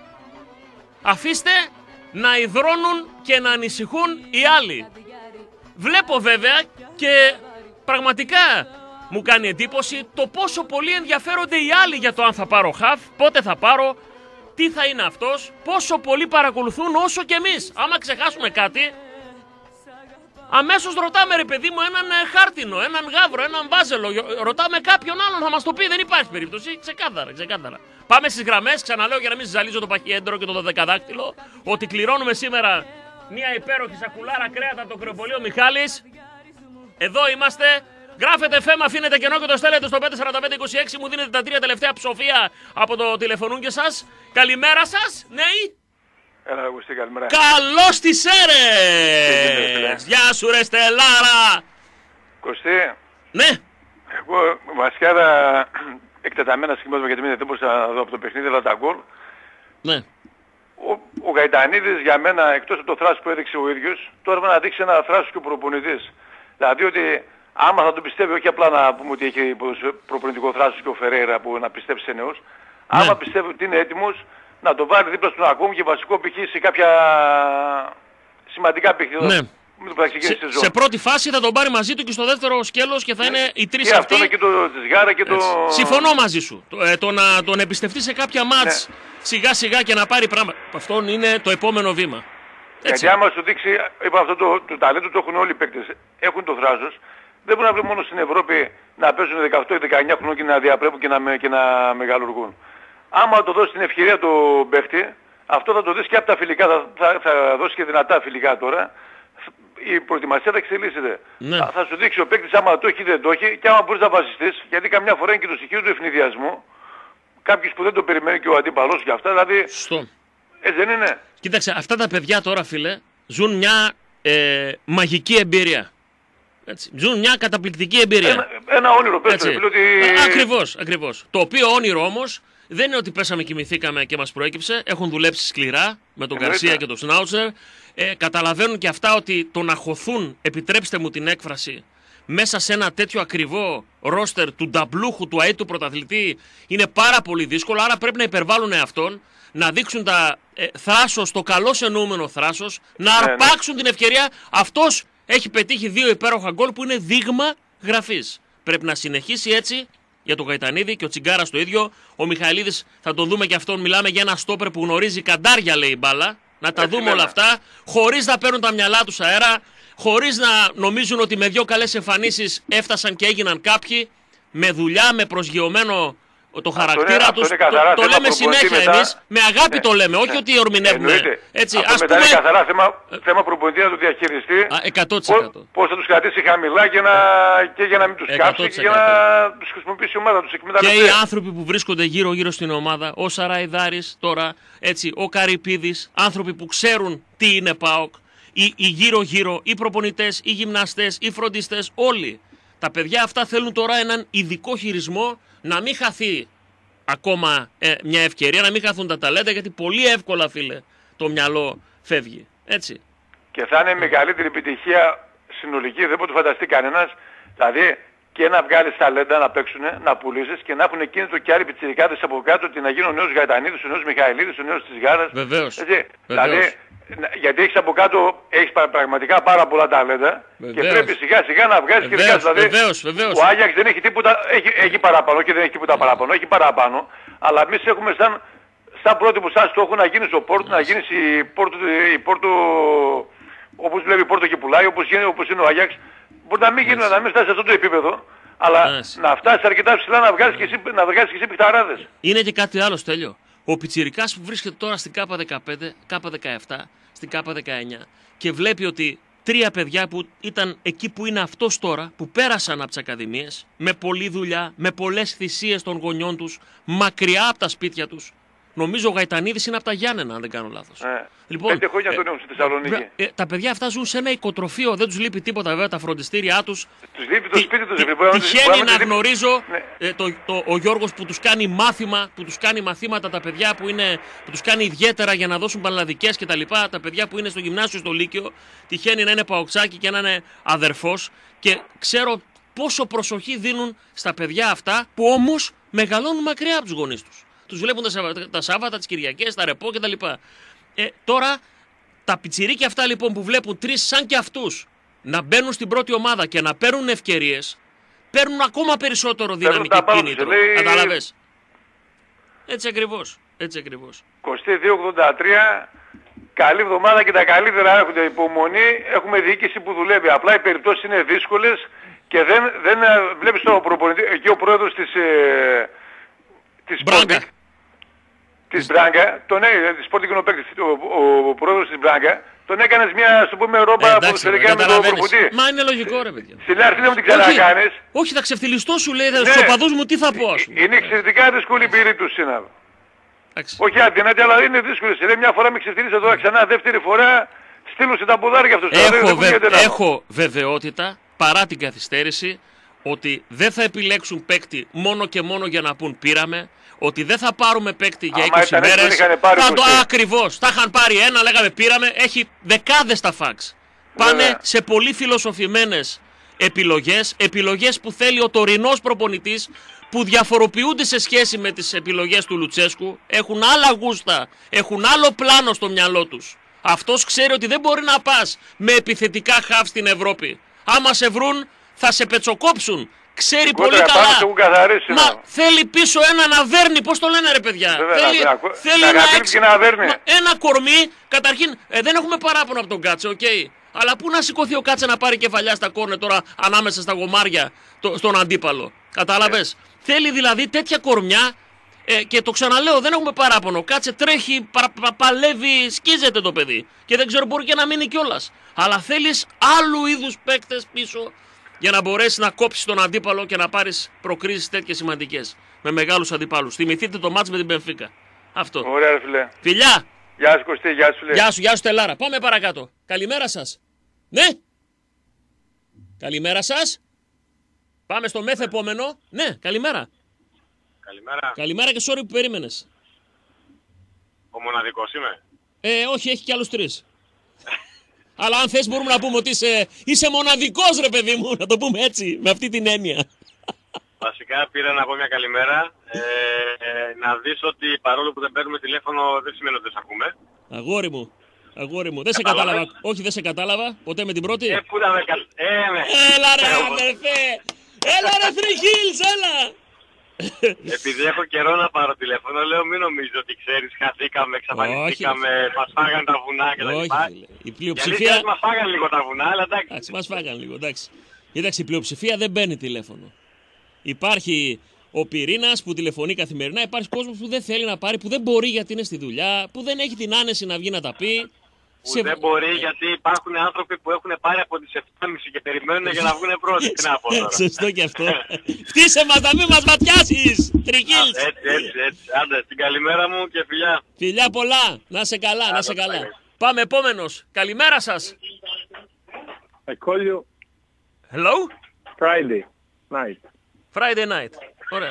Αφήστε να υδρώνουν και να ανησυχούν οι άλλοι. Βλέπω βέβαια και πραγματικά μου κάνει εντύπωση το πόσο πολύ ενδιαφέρονται οι άλλοι για το αν θα πάρω χαφ, πότε θα πάρω, τι θα είναι αυτός, πόσο πολύ παρακολουθούν όσο και εμείς. Άμα ξεχάσουμε κάτι, αμέσως ρωτάμε ρε παιδί μου έναν χάρτινο, έναν γάβρο, έναν βάζελο, ρωτάμε κάποιον άλλον, θα μας το πει, δεν υπάρχει περίπτωση, ξεκάθαρα, ξεκάθαρα. Πάμε στις γραμμές, ξαναλέω για να μην ζαλίζω το παχιέντρο και το δωδεκαδάκτυλο, ότι κληρώνουμε σήμερα μια υπέροχη σακουλάρα κρέατα από το κρεοπολείο Μιχάλης. Εδώ είμαστε. Γράφετε φέμα, αφήνετε κενό και το στέλνετε στο πέντε τέσσερα πέντε είκοσι έξι. Μου δίνετε τα τρία τελευταία ψοφία από το τηλεφωνούγκι σας. Καλημέρα σας, ναι. Έλα, Αγουστή, καλημέρα. Καλώς τις αίρες. Γεια σου ρε Στελάρα. Κωστή. Ναι. Εγώ βασικά εκτεταμένα σχημάτια γιατί δεν μπορούσα να δω από το παιχνίδι, αλλά τα γκολ. Ναι. Ο, ο Γαϊτανίδης για μένα, εκτός από το θράσος που έδειξε ο ίδιος, τώρα να δείξει ένα θράσος και ο προπονητής. Δηλαδή ότι άμα θα τον πιστεύει, όχι απλά να πούμε ότι έχει προπονητικό θράσος και ο Φερέιρα που να πιστέψει σε νέους, ναι. Άμα πιστεύει ότι είναι έτοιμος να τον βάλει δίπλα στον ακόμη και βασικό π.χ. σε κάποια σημαντικά παιχνίδια. Ναι. Σε, σε πρώτη φάση θα τον πάρει μαζί του και στο δεύτερο σκέλος και θα ναι. Είναι οι τρεις και αυτοί. Αυτό και το Τσιγάρα και το... Συμφωνώ μαζί σου. Το, ε, το να τον εμπιστευτεί σε κάποια μάτς ναι. Σιγά σιγά και να πάρει πράγματα. Αυτό είναι το επόμενο βήμα. Έτσι. Γιατί άμα σου δείξει, είπα αυτό το, το ταλέντο το έχουν όλοι οι παίκτες. Έχουν το θράσος. Δεν μπορεί να βλέπουν μόνο στην Ευρώπη να παίζουν δεκαοκτώ δεκαεννιά χρονών και να διαπρέπουν και να, και να μεγαλουργούν. Άμα το δώσει την ευκαιρία το παίκτη, αυτό θα το δεις και από τα φιλικά, θα, θα, θα δώσει και δυνατά φιλικά τώρα. Η προετοιμασία θα εξελίσσεται. Ναι. Θα, θα σου δείξει ο παίκτης άμα το έχει ή δεν το έχει και άμα μπορείς να βασιστείς, γιατί καμιά φορά είναι και το στοιχείο του ευνηδιασμού. Κάποιος που δεν το περιμένει και ο αντίπαλος και αυτά, δηλαδή... Σωστό. Έτσι δεν είναι. Κοίταξε, αυτά τα παιδιά τώρα φίλε, ζουν μια ε, μαγική εμπειρία. Έτσι. Ζουν μια καταπληκτική εμπειρία. Ένα, ένα όνειρο πες το, ότι... Ακριβώς, ακριβώς. Το οποίο όνειρο όμως δεν είναι ότι πέσαμε, κοιμηθήκαμε και μας προέκυψε. Έχουν δουλέψει σκληρά με τον Γκαρσία και τον Σνάουτσερ. Ε, καταλαβαίνουν και αυτά ότι το να χωθούν, επιτρέψτε μου την έκφραση, μέσα σε ένα τέτοιο ακριβό ρόστερ του νταμπλούχου, του αίτου πρωταθλητή, είναι πάρα πολύ δύσκολο. Άρα πρέπει να υπερβάλλουν αυτόν, να δείξουν τα ε, θράσος, το καλώς εννοούμενο θράσος, να αρπάξουν ναι, ναι. την ευκαιρία. Αυτός έχει πετύχει δύο υπέροχα γκολ που είναι δείγμα γραφής. Πρέπει να συνεχίσει έτσι για τον Γαϊτανίδη και ο Τσιγκάρας το ίδιο. Ο Μιχαηλίδης θα τον δούμε και αυτόν. Μιλάμε για ένα στόπερ που γνωρίζει καντάρια, λέει η μπάλα. Να τα έτσι δούμε όλα αυτά, χωρίς να παίρνουν τα μυαλά τους αέρα, χωρίς να νομίζουν ότι με δύο καλές εμφανίσεις έφτασαν και έγιναν κάποιοι, με δουλειά, με προσγειωμένο το χαρακτήρα τους. Το, το λέμε συνέχεια μετά... εμείς, με αγάπη ναι, το λέμε, όχι ναι, ότι ορμηνεύουμε. Εννοείται. Έτσι, αυτό ας μετά πούμε... είναι καθαρά θέμα, θέμα προπονητή να το διαχειριστεί. Α, εκατό τοις εκατό. Πώς θα τους κρατήσει χαμηλά και, να... και για να μην τους κάψει και για να τους χρησιμοποιήσει η ομάδα τους. Και οι άνθρωποι που βρίσκονται γύρω-γύρω στην ομάδα, ο Σαραϊδάρης τώρα, έτσι, ο Καρυπίδης, άνθρωποι που ξέρουν τι είναι ΠΑΟΚ, οι γύρω-γύρω, οι προπονητές, οι γυμναστές, οι φροντιστές, όλοι. Τα παιδιά αυτά θέλουν τώρα έναν ειδικό χειρισμό, να μην χαθεί ακόμα ε, μια ευκαιρία, να μην χαθούν τα ταλέντα, γιατί πολύ εύκολα, φίλε, το μυαλό φεύγει. Έτσι. Και θα είναι η μεγαλύτερη επιτυχία συνολική, δεν μπορεί να το φανταστεί κανένας. Δηλαδή και να βγάλεις ταλέντα να παίξουν, να πουλήσεις και να έχουν κίνητρο και άλλοι πιτσιρικάδες από κάτω, ότι να γίνει ο νέος Γαϊτανίδης, ο νέος Μιχαηλίδης, ο νέος Τσιγάρας. Βεβαίως. Έτσι. Δηλαδή, γιατί έχεις από κάτω, έχεις πραγματικά πάρα πολλά ταλέντα και πρέπει σιγά σιγά να βγάζεις και βγάζεις. Δηλαδή, βεβαίως, βεβαίως. Ο Άγιαξ δεν έχει τίποτα, έχει, έχει παραπάνω και δεν έχει τίποτα παραπάνω, έχει παραπάνω, αλλά εμείς έχουμε σαν, σαν πρότυπο, σαν στόχο να γίνεις ο Πόρτο, να γίνεις η Πόρτο, η Πόρτο όπως βλέπει η Πόρτο και πουλάει, όπως, γίνει, όπως είναι ο Άγιαξ. Μπορεί να μην γίνει, να μην φτάσει σε αυτό το επίπεδο, Αλλά να φτάσει αρκετά ψηλά να βγάλεις και εσύ, να βγάλεις και εσύ πιχταράδες. Είναι και κάτι άλλο, Στέλιο. Ο πιτσιρικάς που βρίσκεται τώρα στην Κάπα δεκαπέντε, Κάπα δεκαεπτά, στην Κάπα δεκαεννιά και βλέπει ότι τρία παιδιά που ήταν εκεί που είναι αυτός τώρα, που πέρασαν από τις ακαδημίες, με πολλή δουλειά, με πολλές θυσίες των γονιών τους, μακριά από τα σπίτια τους. Νομίζω ο Γαϊτανίδης είναι από τα Γιάννενα, αν δεν κάνω λάθος. Ε, λοιπόν, πέντε χρόνια τον έχουν στη Θεσσαλονίκη. Ε, ε, τα παιδιά αυτά ζουν σε ένα οικοτροφείο, δεν τους λείπει τίποτα βέβαια, τα φροντιστήριά τους. Τους λείπει το σπίτι τους. Τυχαίνει να γνωρίζω ναι. ε, το, το, ο Γιώργος που τους κάνει μάθημα, που τους κάνει μαθήματα τα παιδιά που, είναι, που τους κάνει ιδιαίτερα για να δώσουν πανελλαδικές κτλ. Τα, τα παιδιά που είναι στο γυμνάσιο, στο Λύκειο, τυχαίνει να είναι παοξάκι και να είναι αδερφός και ξέρω πόσο προσοχή δίνουν στα παιδιά αυτά που όμως μεγαλώνουν μακριά από τους γονείς τους. Τους βλέπουν τα Σάββατα, τα Σάββατα, τις Κυριακές, τα ρεπό κτλ. Ε, τώρα τα πιτσιρίκια αυτά λοιπόν που βλέπουν τρεις σαν και αυτούς να μπαίνουν στην πρώτη ομάδα και να παίρνουν ευκαιρίες, παίρνουν ακόμα περισσότερο δύναμη και κίνητρο. Λέει... Καταλαβες. Έτσι ακριβώς. Έτσι ακριβώς. είκοσι δύο ογδόντα τρία, καλή εβδομάδα και τα καλύτερα έρχονται. Υπομονή, έχουμε διοίκηση που δουλεύει. Απλά οι περιπτώσεις είναι δύσκολες και δεν, δεν βλέπεις τον προπονητή, εκεί ο πρόεδρος της... Ε, της Μπράγκα. Της Μπράγκα, τον έκανε, της Sporting ο, ο, ο πρόεδρος της Μπράγκα, τον έκανες μια, ας το πούμε, ρόμπα ε, ποδοσφαιρικά με τον προπονητή. Μα είναι λογικό ρε παιδιά. Στην αρχή δεν μου την ξανακάνεις. Όχι, όχι, θα ξεφτυλιστώ σου λέει, θα ναι. Στους οπαδούς μου τι θα πω ας πούμε. Είναι εξαιρετικά δύσκολη η περίπτωση συνάδελφε. Όχι αδυνατή, αλλά είναι δύσκολη. Σε λέει μια φορά με ξεφτυλίσε τώρα ξανά, δεύτερη φορά στείλω σε τα ποδάρια αυτός. Έχω, βε... Έχω βεβαιότητα, παρά την καθυστέρηση, ότι δεν θα επιλέξουν παίκτη μόνο και μόνο για να πούν πήραμε, ότι δεν θα πάρουμε παίκτη για είκοσι μέρες. Θα το ακριβώς. Θα είχαν πάρει ένα, λέγαμε πήραμε, έχει δεκάδες τα φαξ. Πάνε yeah. σε πολύ φιλοσοφημένες επιλογές, επιλογές που θέλει ο τωρινός προπονητής, που διαφοροποιούνται σε σχέση με τις επιλογές του Λουτσέσκου, έχουν άλλα γούστα, έχουν άλλο πλάνο στο μυαλό τους. Αυτός ξέρει ότι δεν μπορεί να πας με επιθετικά χαφ στην Ευρώπη. Άμα σε βρουν θα σε πετσοκόψουν. Ξέρει πολύ καλά. Μα θέλει πίσω έναν Αβέρνη, πώς το λένε ρε παιδιά. Βέβαια, θέλει να, θέλει να, ένα, έξι, να μα, ένα κορμί. Καταρχήν ε, δεν έχουμε παράπονο από τον Κάτσε, οκ. Okay. Αλλά πού να σηκωθεί ο Κάτσε να πάρει κεφαλιά στα κόρνε τώρα ανάμεσα στα γομάρια το, στον αντίπαλο. Κατάλαβες. Yeah. Θέλει δηλαδή τέτοια κορμιά ε, και το ξαναλέω, δεν έχουμε παράπονο. Κάτσε τρέχει, πα, πα, παλεύει, σκίζεται το παιδί. Και δεν ξέρω, μπορεί και να μείνει κιόλας. Αλλά θέλεις άλλου είδους παίκτες πίσω, για να μπορέσει να κόψει τον αντίπαλο και να πάρεις προκρίσεις τέτοιες σημαντικές με μεγάλους αντιπάλους. Θυμηθείτε το μάτς με την Μπενφίκα. Αυτό. Ωραία, ρε φίλε. Φιλιά! Γεια σου Κωστή, γεια σου φίλε. Γεια σου, γεια σου Τελάρα. Πάμε παρακάτω. Καλημέρα σας. Ναι. Καλημέρα σας. Πάμε στο μεθ επόμενο. Ναι, καλημέρα. Καλημέρα. Καλημέρα και sorry που περίμενες. Ο μοναδικός είμαι. Ε, όχι, έχει κι άλλους τρεις. Αλλά αν θες μπορούμε να πούμε ότι είσαι, είσαι μοναδικός ρε παιδί μου, να το πούμε έτσι, με αυτή την έννοια. Βασικά πήρα να πω μια καλημέρα, ε, ε, να δεις ότι παρόλο που δεν παίρνουμε τηλέφωνο δεν σημαίνει ότι δεν σε ακούμε. Αγόρι μου, αγόρι μου, δεν σε κατάλαβα, όχι δεν σε κατάλαβα, ποτέ με την πρώτη. Ε, πού να με κα... ε, με... Έλα ρε αδερφέ, έλα ρε Three Hills, έλα. Επειδή έχω καιρό να πάρω τηλέφωνο, λέω μην νομίζω ότι ξέρεις, χαθήκαμε, εξαφανιστήκαμε, μας φάγανε τα βουνά κτλ. Όχι, η πλειοψηφία... Γιατί μας φάγανε λίγο τα βουνά, αλλά εντάξει. Εντάξει, μας φάγανε λίγο, εντάξει. Κοίταξε, η πλειοψηφία δεν παίρνει τηλέφωνο. Υπάρχει ο πυρήνας που τηλεφωνεί καθημερινά, υπάρχει κόσμος που δεν θέλει να πάρει, που δεν μπορεί γιατί είναι στη δουλειά, που δεν έχει την άνεση να βγει να τα πει. Που σε... δεν μπορεί γιατί υπάρχουν άνθρωποι που έχουν πάρει από τις επτά και μισή και περιμένουν για να βγουν πρώτοι. Τι να πω τώρα. Σωστό και αυτό. Φτύσε μας να μην μας ματιάσεις. Three Hills. Έτσι, έτσι, έτσι. Άντε, την καλημέρα μου και φιλιά. Φιλιά πολλά. Να σε καλά, Άντε, να σε καλά. Πάλι. Πάμε επόμενος. Καλημέρα σας. I call you. Hello. Friday night. Friday night. Ωραία.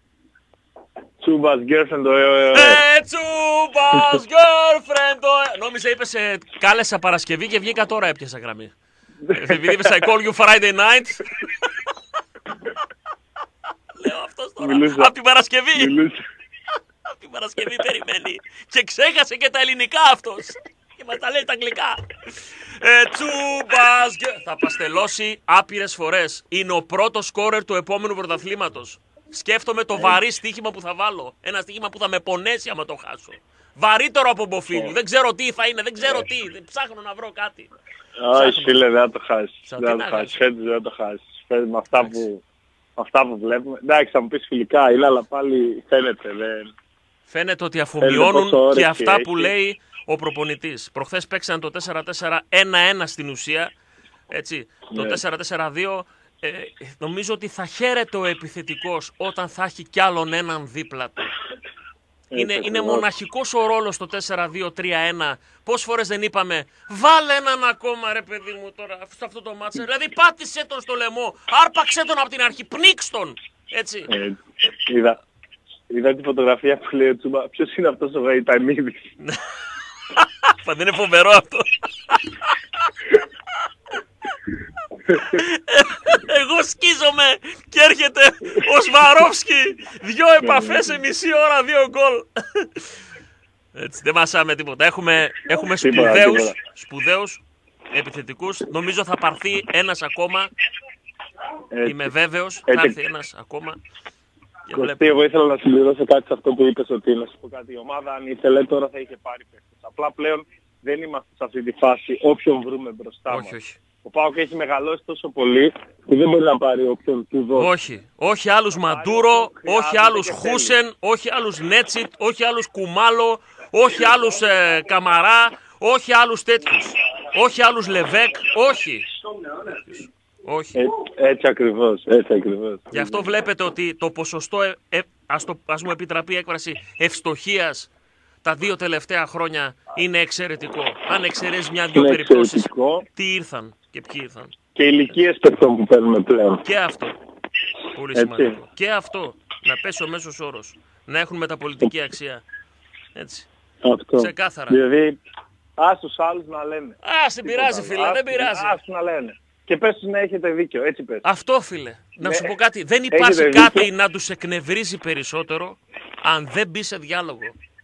Τσούμπας girlfriend. Ε, Τσούμπας girlfriend. Νόμιζα είπες ε, κάλεσα Παρασκευή και βγήκα τώρα έπιασα γραμμή. Επειδή είπες I call you Friday night. Λέω αυτός τώρα. Μιλούσα. Απ' την Παρασκευή. Μιλούσα. Απ' την Παρασκευή περιμένει. Και ξέχασε και τα ελληνικά αυτός. Και μας τα λέει τα αγγλικά. Ε, Τσούμπας. Θα παστελώσει άπειρες φορές. Είναι ο πρώτος σκόρερ του επόμενου πρωταθλήματος. Σκέφτομαι το βαρύ στοίχημα που θα βάλω. Ένα στοίχημα που θα με πονέσει άμα το χάσω. Βαρύτερο από Μποφίλου. Δεν ξέρω τι θα είναι, δεν ξέρω τι. Δεν ψάχνω να βρω κάτι. Όχι φίλε, δεν θα το χάσεις. Δεν θα το χάσεις. Φέτος δεν θα το χάσεις. Φέτος με αυτά που αυτά που βλέπουμε. Εντάξει, θα μου πεις φιλικά, είναι, αλλά πάλι φαίνεται. Δεν... Φαίνεται ότι αφομοιώνουν και αυτά που λέει ο προπονητής. Προχθές παίξαν το τέσσερα τέσσερα ένα ένα στην ουσία. Έτσι, ναι. Το τέσσερα τέσσερα δύο ε, νομίζω ότι θα χαίρεται ο επιθετικός όταν θα έχει κι άλλον έναν δίπλα του. Είναι, είναι μοναχικός ο ρόλος στο τέσσερα δύο τρία ένα. Πόσες φορές δεν είπαμε βάλε έναν ακόμα ρε παιδί μου τώρα σε αυτό το μάτσα. Δηλαδή πάτησε τον στο λαιμό, άρπαξε τον από την αρχή, πνίξ τον. Έτσι. Ε, είδα, είδα τη φωτογραφία που λέει ο Τσούμπα, ποιος είναι αυτός ο Γαϊτανίδης. Δεν είναι φοβερό αυτό. Εγώ σκίζομαι και έρχεται ο Σβαρόφσκι. Δυο επαφές σε μισή ώρα, δύο γκολ. Έτσι, δεν μασάμε τίποτα. Έχουμε, έχουμε σπουδαίους, σπουδαίους επιθετικούς. Νομίζω θα πάρθει ένας ακόμα. Έτσι. Είμαι βέβαιος, θα έρθει ένας ακόμα. Κωστή, εγώ ήθελα να συμπληρώσω κάτι σε αυτό που είπες, ότι να σου πω κάτι. Η ομάδα αν ήθελε τώρα θα είχε πάρει παίκτες. Απλά πλέον δεν είμαστε σε αυτή τη φάση όποιον βρούμε μπροστά όχι, μας. όχι. Ο ΠΑΟΚ έχει μεγαλώσει τόσο πολύ που δεν μπορεί να πάρει όποιον του δώσει. Όχι. Όχι άλλους Μαντούρο, όχι άλλους Χούσεν, όχι άλλους Νέτσιτ, όχι άλλους Κουμάλο, όχι άλλους ε, Καμαρά, όχι άλλους τέτοιους. Όχι άλλους Λεβέκ, όχι. Όχι. Ε, έτσι ακριβώς, έτσι ακριβώς. Γι' αυτό βλέπετε ότι το ποσοστό, ε, ε, ας, το, ας μου επιτραπεί η έκφραση, ευστοχίας τα δύο τελευταία χρόνια είναι εξαιρετικό. Αν εξαιρέσεις μια-δυο περιπτώσεις, τι ήρθαν και ποιοι ήρθαν. Και ηλικίες παιχτών που παίρνουμε πλέον. Και αυτό. Πολύ σημαντικό. Και αυτό. Να πέσει ο μέσος όρος. Να έχουν μεταπολιτική αξία. Έτσι. Αυτό. Ξεκάθαρα. Δηλαδή, ας τους άλλους να λένε. Ας, δεν πειράζει φίλε, δεν πειράζει. Ας τους να λένε. Και πες τους να έχετε δίκιο, έτσι πες. Αυτό φίλε. Να σου πω κάτι. Δεν υπάρχει κάτι να τους εκνευρίζει περισσότερο αν δεν μπει σε διάλογο.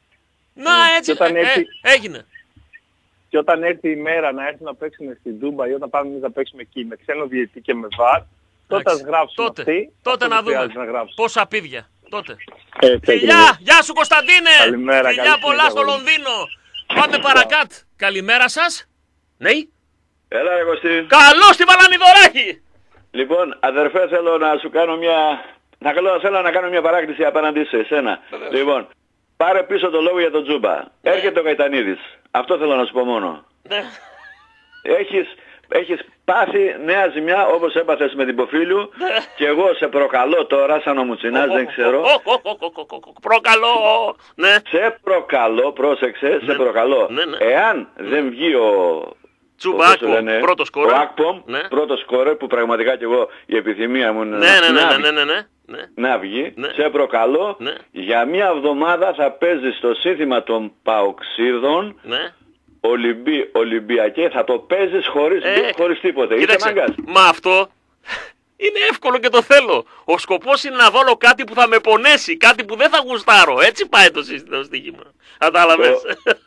Να έτσι, ε, έρθει, ε, έγινε. Και όταν έρθει η μέρα να έρθει να παίξουμε στην Τούμπα ή όταν πάμε εμείς να παίξουμε εκεί με ξένο διαιτητή και με βαρ, τότε ας γράψουμε τότε, αυτοί. Τότε να δούμε να πόσα πίδια. Τότε. Ε, Φιλιά, γεια σου Κωνσταντίνε. Καλημέρα. Φιλιά πολλά στο Λονδίνο. Πάμε παρακάτω. Καλημέρα σας. Ναι. Έλα ρε Κωστή. Καλώς τη Βαλανιδωράκη. Λοιπόν, αδερφέ, θέλω να σου κάνω μια... Να θέλω, θέλω να κάνω μια παράκληση απέναντι σε εσένα. Λοιπόν, πάρε πίσω το λόγο για τον Τζούμπα. Ναι. Έρχεται ο Γαϊτανίδης. Αυτό θέλω να σου πω μόνο. Ναι. Έχεις, έχεις πάθει νέα ζημιά όπως έπαθες με την Ποφίλιου. Ναι. Και εγώ σε προκαλώ τώρα σαν ο Μουτσινάς, δεν ξέρω. Προκαλώ. Ναι. Σε προκαλώ, πρόσεξε, σε προκαλώ. Εάν δεν βγει ο... Τσουμπάκο, πρώτο σκόρερ. Ο Ακπομ, ναι. πρώτο σκόρερ που πραγματικά και εγώ η επιθυμία μου είναι ναι, να, ναι, ναι, να, ναι, ναι, ναι, ναι. να βγει. Ναι. Σε προκαλώ, ναι. για μία εβδομάδα θα παίζει στο σύνθημα των Παοξίδων ναι. Ολυμπί, Ολυμπιακέ, θα το παίζεις χωρίς, ε, χωρίς τίποτε. Κοίταξε, μα αυτό είναι εύκολο και το θέλω. Ο σκοπός είναι να βάλω κάτι που θα με πονέσει, κάτι που δεν θα γουστάρω. Έτσι πάει το σύστημα στοίχημα. Κατάλαβες.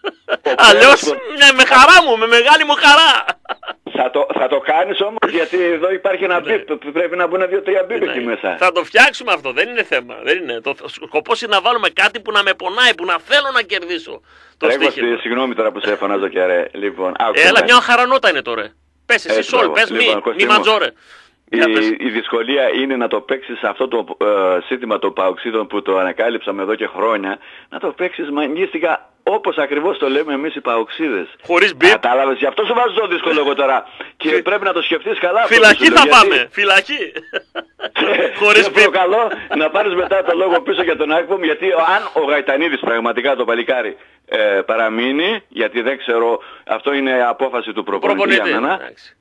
Αλλιώς ναι, με χαρά μου, με μεγάλη μου χαρά. Θα το, θα το κάνεις όμως γιατί εδώ υπάρχει ένα μπιπ, ναι. πρέπει να μπουν δύο-τρία μπιπ εκεί μέσα. Θα το φτιάξουμε αυτό, δεν είναι θέμα. Δεν είναι. Το σκοπός είναι να βάλουμε κάτι που να με πονάει, που να θέλω να κερδίσω. Το Έχω στη, συγγνώμη τώρα που σε φωνάζω και ρε. Λοιπόν, έλα μια χαρανότα είναι τώρα. Πες εσύ σόλ, πες μη, μη μαντζόρε. Η, η δυσκολία είναι να το παίξεις σε αυτό το ε, σύστημα των Παοξίδων που το ανακάλυψαμε εδώ και χρόνια, να το παίξεις μαγνίστικα όπως ακριβώς το λέμε εμείς οι Παοξίδες. Χωρίς μπιπ. Κατάλαβες, γι' αυτό σου βάζω το δύσκολο εγώ τώρα. Και πρέπει να το σκεφτείς καλά. Φυλακή θα πάμε, φυλακή. Χωρίς μπιπ. Προκαλώ να πάρεις μετά το λόγο πίσω για τον Ακπομ, γιατί αν ο Γαϊτανίδης πραγματικά το παλικάρι ε, παραμείνει, γιατί δεν ξέρω, αυτό είναι απόφαση του προπονητή για μένα.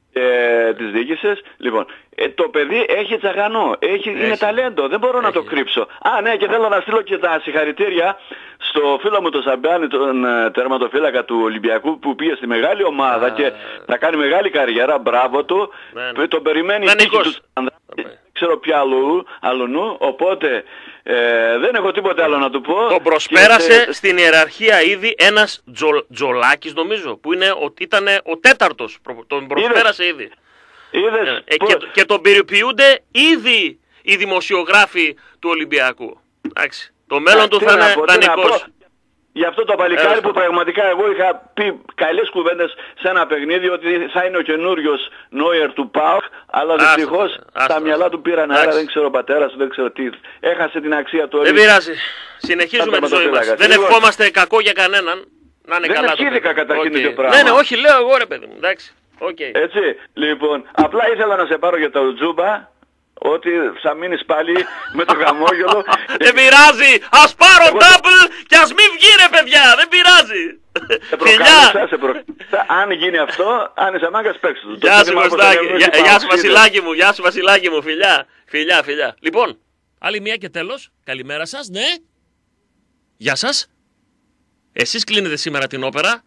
Ε, της διοίκησης. Λοιπόν, ε, το παιδί έχει τσαγανό, έχει, έχει. είναι ταλέντο, δεν μπορώ έχει. να το κρύψω. Α, ναι, και θέλω να στείλω και τα συγχαρητήρια στο φίλο μου τον Σαμπιάνη, τον uh, τερματοφύλακα του Ολυμπιακού που πήγε στη μεγάλη ομάδα ah. και θα κάνει μεγάλη καριέρα, μπράβο του. Man. Τον περιμένει η τύχη του δεν ξέρω ποια αλλού, αλλού, οπότε ε, δεν έχω τίποτε άλλο να του πω. Τον προσπέρασε και... στην ιεραρχία ήδη ένας Τζο, Τζολάκης νομίζω, που είναι, ο, ήταν ο τέταρτος, τον προσπέρασε Είδες. ήδη. Είδες, ε, και, και τον περιποιούνται ήδη οι δημοσιογράφοι του Ολυμπιακού. Εντάξει. Το μέλλον του θα είναι δανεικός. Για αυτό το παλικάρι Έλα. που πραγματικά εγώ είχα πει καλές κουβέντες σε ένα παιχνίδι ότι θα είναι ο καινούριος Νόιερ του ΠΑΟΚ, αλλά δυστυχώς τα μυαλά του πήραν αέρα, δεν ξέρω ο πατέρας, δεν ξέρω τι. Έχασε την αξία του. Δεν πειράζει. Συνεχίζουμε τη ζωή μας. Δεν ευχόμαστε κακό για κανέναν. Να είναι δεν καλά. Δεν ευχήθηκα καταρχήν okay. το πράγμα. Ναι, ναι, όχι, λέω εγώ ρε παιδί μου. Εντάξει. Okay. Έτσι, λοιπόν, απλά ήθελα να σε πάρω για το Τζούμπα, ότι θα μείνεις πάλι με το χαμόγελο. Δεν πειράζει, ας πάρω double και ας μην βγει ρε παιδιά, δεν πειράζει. Σε προκάλεσα, σε προκάλεσα. Αν γίνει αυτό, αν είσαι μάγκας παίξου του. Γεια σου Κωστάκη, γεια σου Βασιλάκη μου, γεια σου Βασιλάκη μου, φιλιά, φιλιά, φιλιά. Λοιπόν, άλλη μία και τέλος, καλημέρα σας, ναι. Γεια σας. Εσείς κλείνετε σήμερα την όπερα,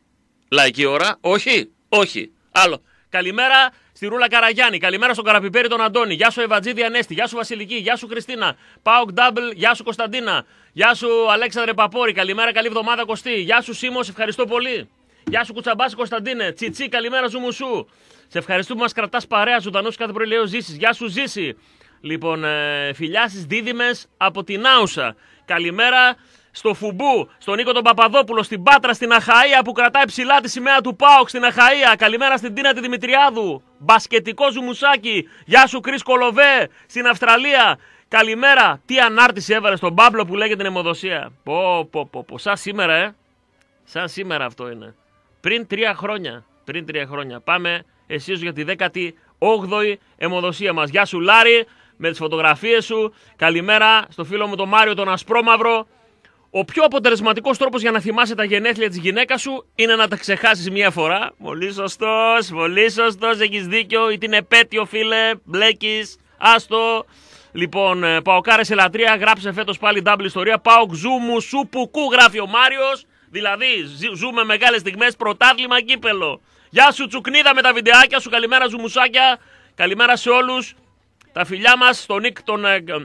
λαϊκή ώρα, όχι, όχι, άλλο. Καλημέρα στη Ρούλα Καραγιάννη, καλημέρα στον Καραπιπέρη τον Αντώνη, γεια σου Ευατζίδη Ανέστη, γεια σου Βασιλική, γεια σου Χριστίνα, ΠΑΟΚ Double, γεια σου Κωνσταντίνα, γεια σου Αλέξανδρε Παπόρη, καλημέρα, καλή εβδομάδα Κωστή, γεια σου Σίμος, ευχαριστώ πολύ, γεια σου Κουτσαμπάση Κωνσταντίνε, Τσιτσί, καλημέρα Ζουμουσού, σε ευχαριστούμε που μας κρατάς παρέα, ζωντανούς κάθε πρωί λέει ο Ζήσης, γεια σου Ζήση, λοιπόν, ε, φιλιά στις δίδυμες από την Άουσα, καλημέρα στο Φουμπού, στον Νίκο τον Παπαδόπουλο, στην Πάτρα, στην Αχαΐα που κρατάει ψηλά τη σημαία του ΠΑΟΚ στην Αχαΐα. Καλημέρα στην Τίνα τη Δημητριάδου. Μπασκετικό Ζουμουσάκι. Γεια σου Κρίς Κολοβέ στην Αυστραλία. Καλημέρα. Τι ανάρτηση έβαλε στον Παύλο που λέγεται την αιμοδοσία. Πω, πω, πω, πω. Σαν σήμερα, ε. Σαν σήμερα αυτό είναι. Πριν τρία χρόνια. Πριν τρία χρόνια. Πάμε εσείς για τη δέκατη όγδοη αιμοδοσία μας. Γεια σου Λάρη με τις φωτογραφίες σου. Καλημέρα στο φίλο μου τον Μάριο τον Ασπρόμαυρο. Ο πιο αποτελεσματικός τρόπος για να θυμάσαι τα γενέθλια της γυναίκας σου είναι να τα ξεχάσεις μία φορά. Πολύ σωστός, πολύ σωστός, έχεις δίκιο. Ή την επέτειο φίλε, μπλέκεις, άστο. Λοιπόν, Παοκάρες σε λατρεία, γράψε φέτος πάλι double ιστορία. Πάοκ ζούμου σου πουκού γράφει ο Μάριος. Δηλαδή, ζούμε μεγάλες στιγμές, πρωτάθλημα, κύπελο. Γεια σου Τσουκνίδα με τα βιντεάκια σου, καλημέρα ζουμουσάκια. Καλημέρα σε όλους. Τα φιλιά μας, τον Νίκ, τον...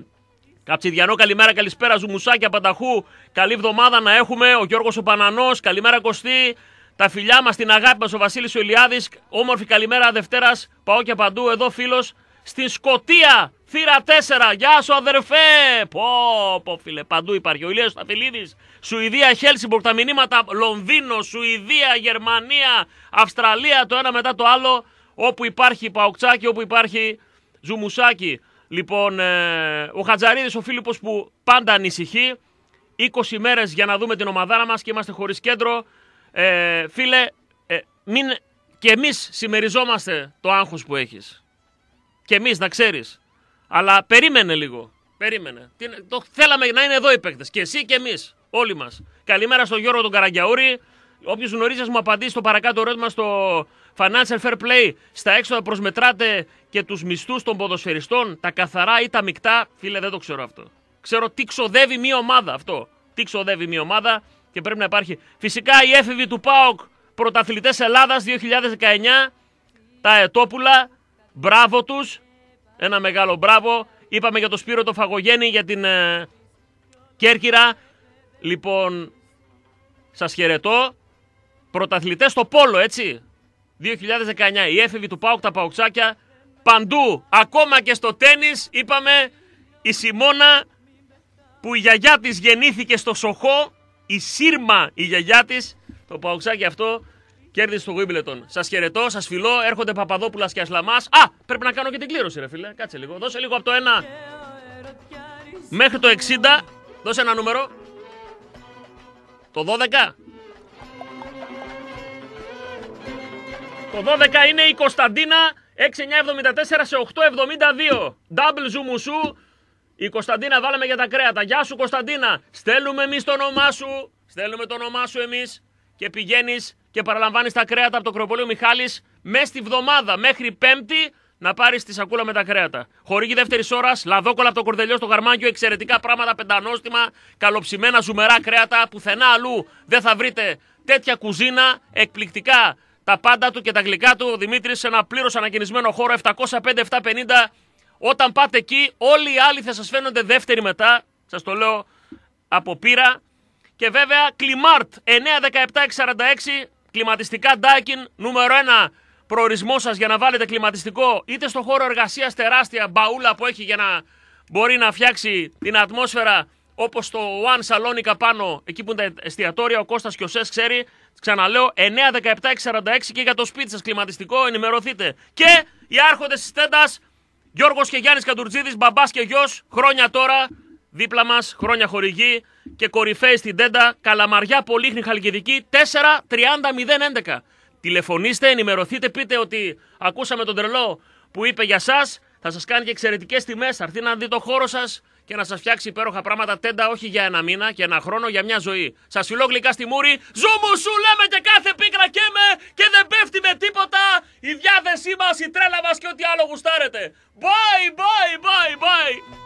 Καψιδιανό, καλημέρα, καλησπέρα, Ζουμουσάκια, Πανταχού. Καλή εβδομάδα να έχουμε. Ο Γιώργος ο Πανανός, καλημέρα Κωστή. Τα φιλιά μας, την αγάπη μας, ο Βασίλης ο Ηλιάδης. Όμορφη καλημέρα Δευτέρας. Πάω και παντού. Εδώ φίλος στην Σκωτία. Θύρα τέσσερα. Γεια σου αδερφέ. Πω, πω φίλε, παντού υπάρχει. Ο Ηλίας Σταφυλίδης. Σουηδία, Χέλσιμπορκ, τα μηνύματα. Λονδίνο, Σουηδία, Γερμανία, Αυστραλία. Το ένα μετά το άλλο. Όπου υπάρχει Παοκτσάκι, όπου υπάρχει Ζουμουσάκι. Λοιπόν, ε, ο Χατζαρίδης, ο Φίλιππος που πάντα ανησυχεί. είκοσι μέρες για να δούμε την ομαδάρα μας και είμαστε χωρίς κέντρο. Ε, φίλε, ε, μην... και εμείς συμμεριζόμαστε το άγχος που έχεις. Και εμείς, να ξέρεις. Αλλά περίμενε λίγο. Περίμενε. Τι, το, θέλαμε να είναι εδώ οι παίκτες. Και εσύ και εμείς. Όλοι μας. Καλημέρα στον Γιώργο τον Καραγκιαούρη. Όποιος γνωρίζεις μου απαντήσει στο παρακάτω ερώτημα στο Financial Fair Play. Στα έξοδα προσμετράτε και τους μισθούς των ποδοσφαιριστών, τα καθαρά ή τα μεικτά. Φίλε, δεν το ξέρω αυτό. Ξέρω τι ξοδεύει μια ομάδα αυτό. Τι ξοδεύει μια ομάδα και πρέπει να υπάρχει. Φυσικά οι έφηβοι του ΠΑΟΚ, πρωταθλητές Ελλάδας δύο χιλιάδες δεκαεννιά, τα Ετόπουλα, μπράβο τους. Ένα μεγάλο μπράβο. Είπαμε για το Σπύρο το Φαγωγέννη, για την ε, Κέρκυρα. Λοιπόν, σας χαιρετώ. Πρωταθλητές στο πόλο, έτσι. δύο χιλιάδες δεκαεννιά, οι έφηβοι του ΠΑΟΚ, τα παοξάκια, παντού, ακόμα και στο τένις, είπαμε, η Σιμώνα, που η γιαγιά της γεννήθηκε στο Σοχό, η Σύρμα η γιαγιά της, το παοξάκι αυτό, κέρδισε στο Wimbledon. Σας χαιρετώ, σας φιλώ, έρχονται Παπαδόπουλας και Ασλαμάς. Α, πρέπει να κάνω και την κλήρωση ρε φίλε, κάτσε λίγο, δώσε λίγο από το ένα μέχρι το εξήντα, δώσε ένα νούμερο, το δώδεκα. Το δώδεκα είναι η Κωνσταντίνα, έξι εννιά εβδομήντα τέσσερα σε οκτώ εβδομήντα δύο. Double ζουμουσού. Η Κωνσταντίνα βάλαμε για τα κρέατα. Γεια σου Κωνσταντίνα. Στέλνουμε εμείς το όνομά σου. Στέλνουμε το όνομά σου εμείς. Και πηγαίνεις και παραλαμβάνεις τα κρέατα από το Κρεοπολείο Μιχάλης μέσα στη βδομάδα μέχρι Πέμπτη να πάρεις τη σακούλα με τα κρέατα. Χορηγή δεύτερης ώρας, λαδόκολα από το Κορδελιό στο Γαρμάνκιο, εξαιρετικά πράγματα, πεντανόστιμα, καλοψημένα ζουμερά κρέατα. Πουθενά αλλού δεν θα βρείτε τέτοια κουζίνα, εκπληκτικά. Τα πάντα του και τα γλυκά του, ο Δημήτρης σε ένα πλήρως ανακαινισμένο χώρο επτακόσια πέντε επτακόσια πενήντα. Όταν πάτε εκεί, όλοι οι άλλοι θα σας φαίνονται δεύτεροι μετά. Σας το λέω από πείρα. Και βέβαια, Κλιμάρτ εννιά δεκαεπτά έξι σαράντα έξι, κλιματιστικά Daikin, νούμερο ένα προορισμό σας για να βάλετε κλιματιστικό, είτε στο χώρο εργασίας τεράστια μπαούλα που έχει για να μπορεί να φτιάξει την ατμόσφαιρα όπως το One Σαλόνικα πάνω, εκεί που είναι τα εστιατόρια, ο Κώστας και ο Σες ξέρει. Ξαναλέω, εννιά δεκαεπτά έξι σαράντα έξι και για το σπίτι σας κλιματιστικό, ενημερωθείτε. Και οι άρχοντες της Τέντας, Γιώργος και Γιάννης Καντουρτζίδης, μπαμπάς και γιος, χρόνια τώρα, δίπλα μας, χρόνια χορηγή και κορυφαίοι στην Τέντα, Καλαμαριά, Πολύχνη, Χαλκιδική, τέσσερα τριάντα μηδέν έντεκα. Τηλεφωνήστε, ενημερωθείτε, πείτε ότι ακούσαμε τον τρελό που είπε για σας, θα σας κάνει και εξαιρετικές τιμές, θα έρθει να δει το χώρο σας και να σας φτιάξει υπέροχα πράγματα Τέντα, όχι για ένα μήνα και ένα χρόνο, για μια ζωή. Σας φιλώ γλυκά στη μούρη, ζούμου σου λέμε και κάθε πίκρα καίμε και δεν πέφτει με τίποτα η διάθεσή μας, η τρέλα μας και ό,τι άλλο γουστάρετε. Bye, bye, bye, bye.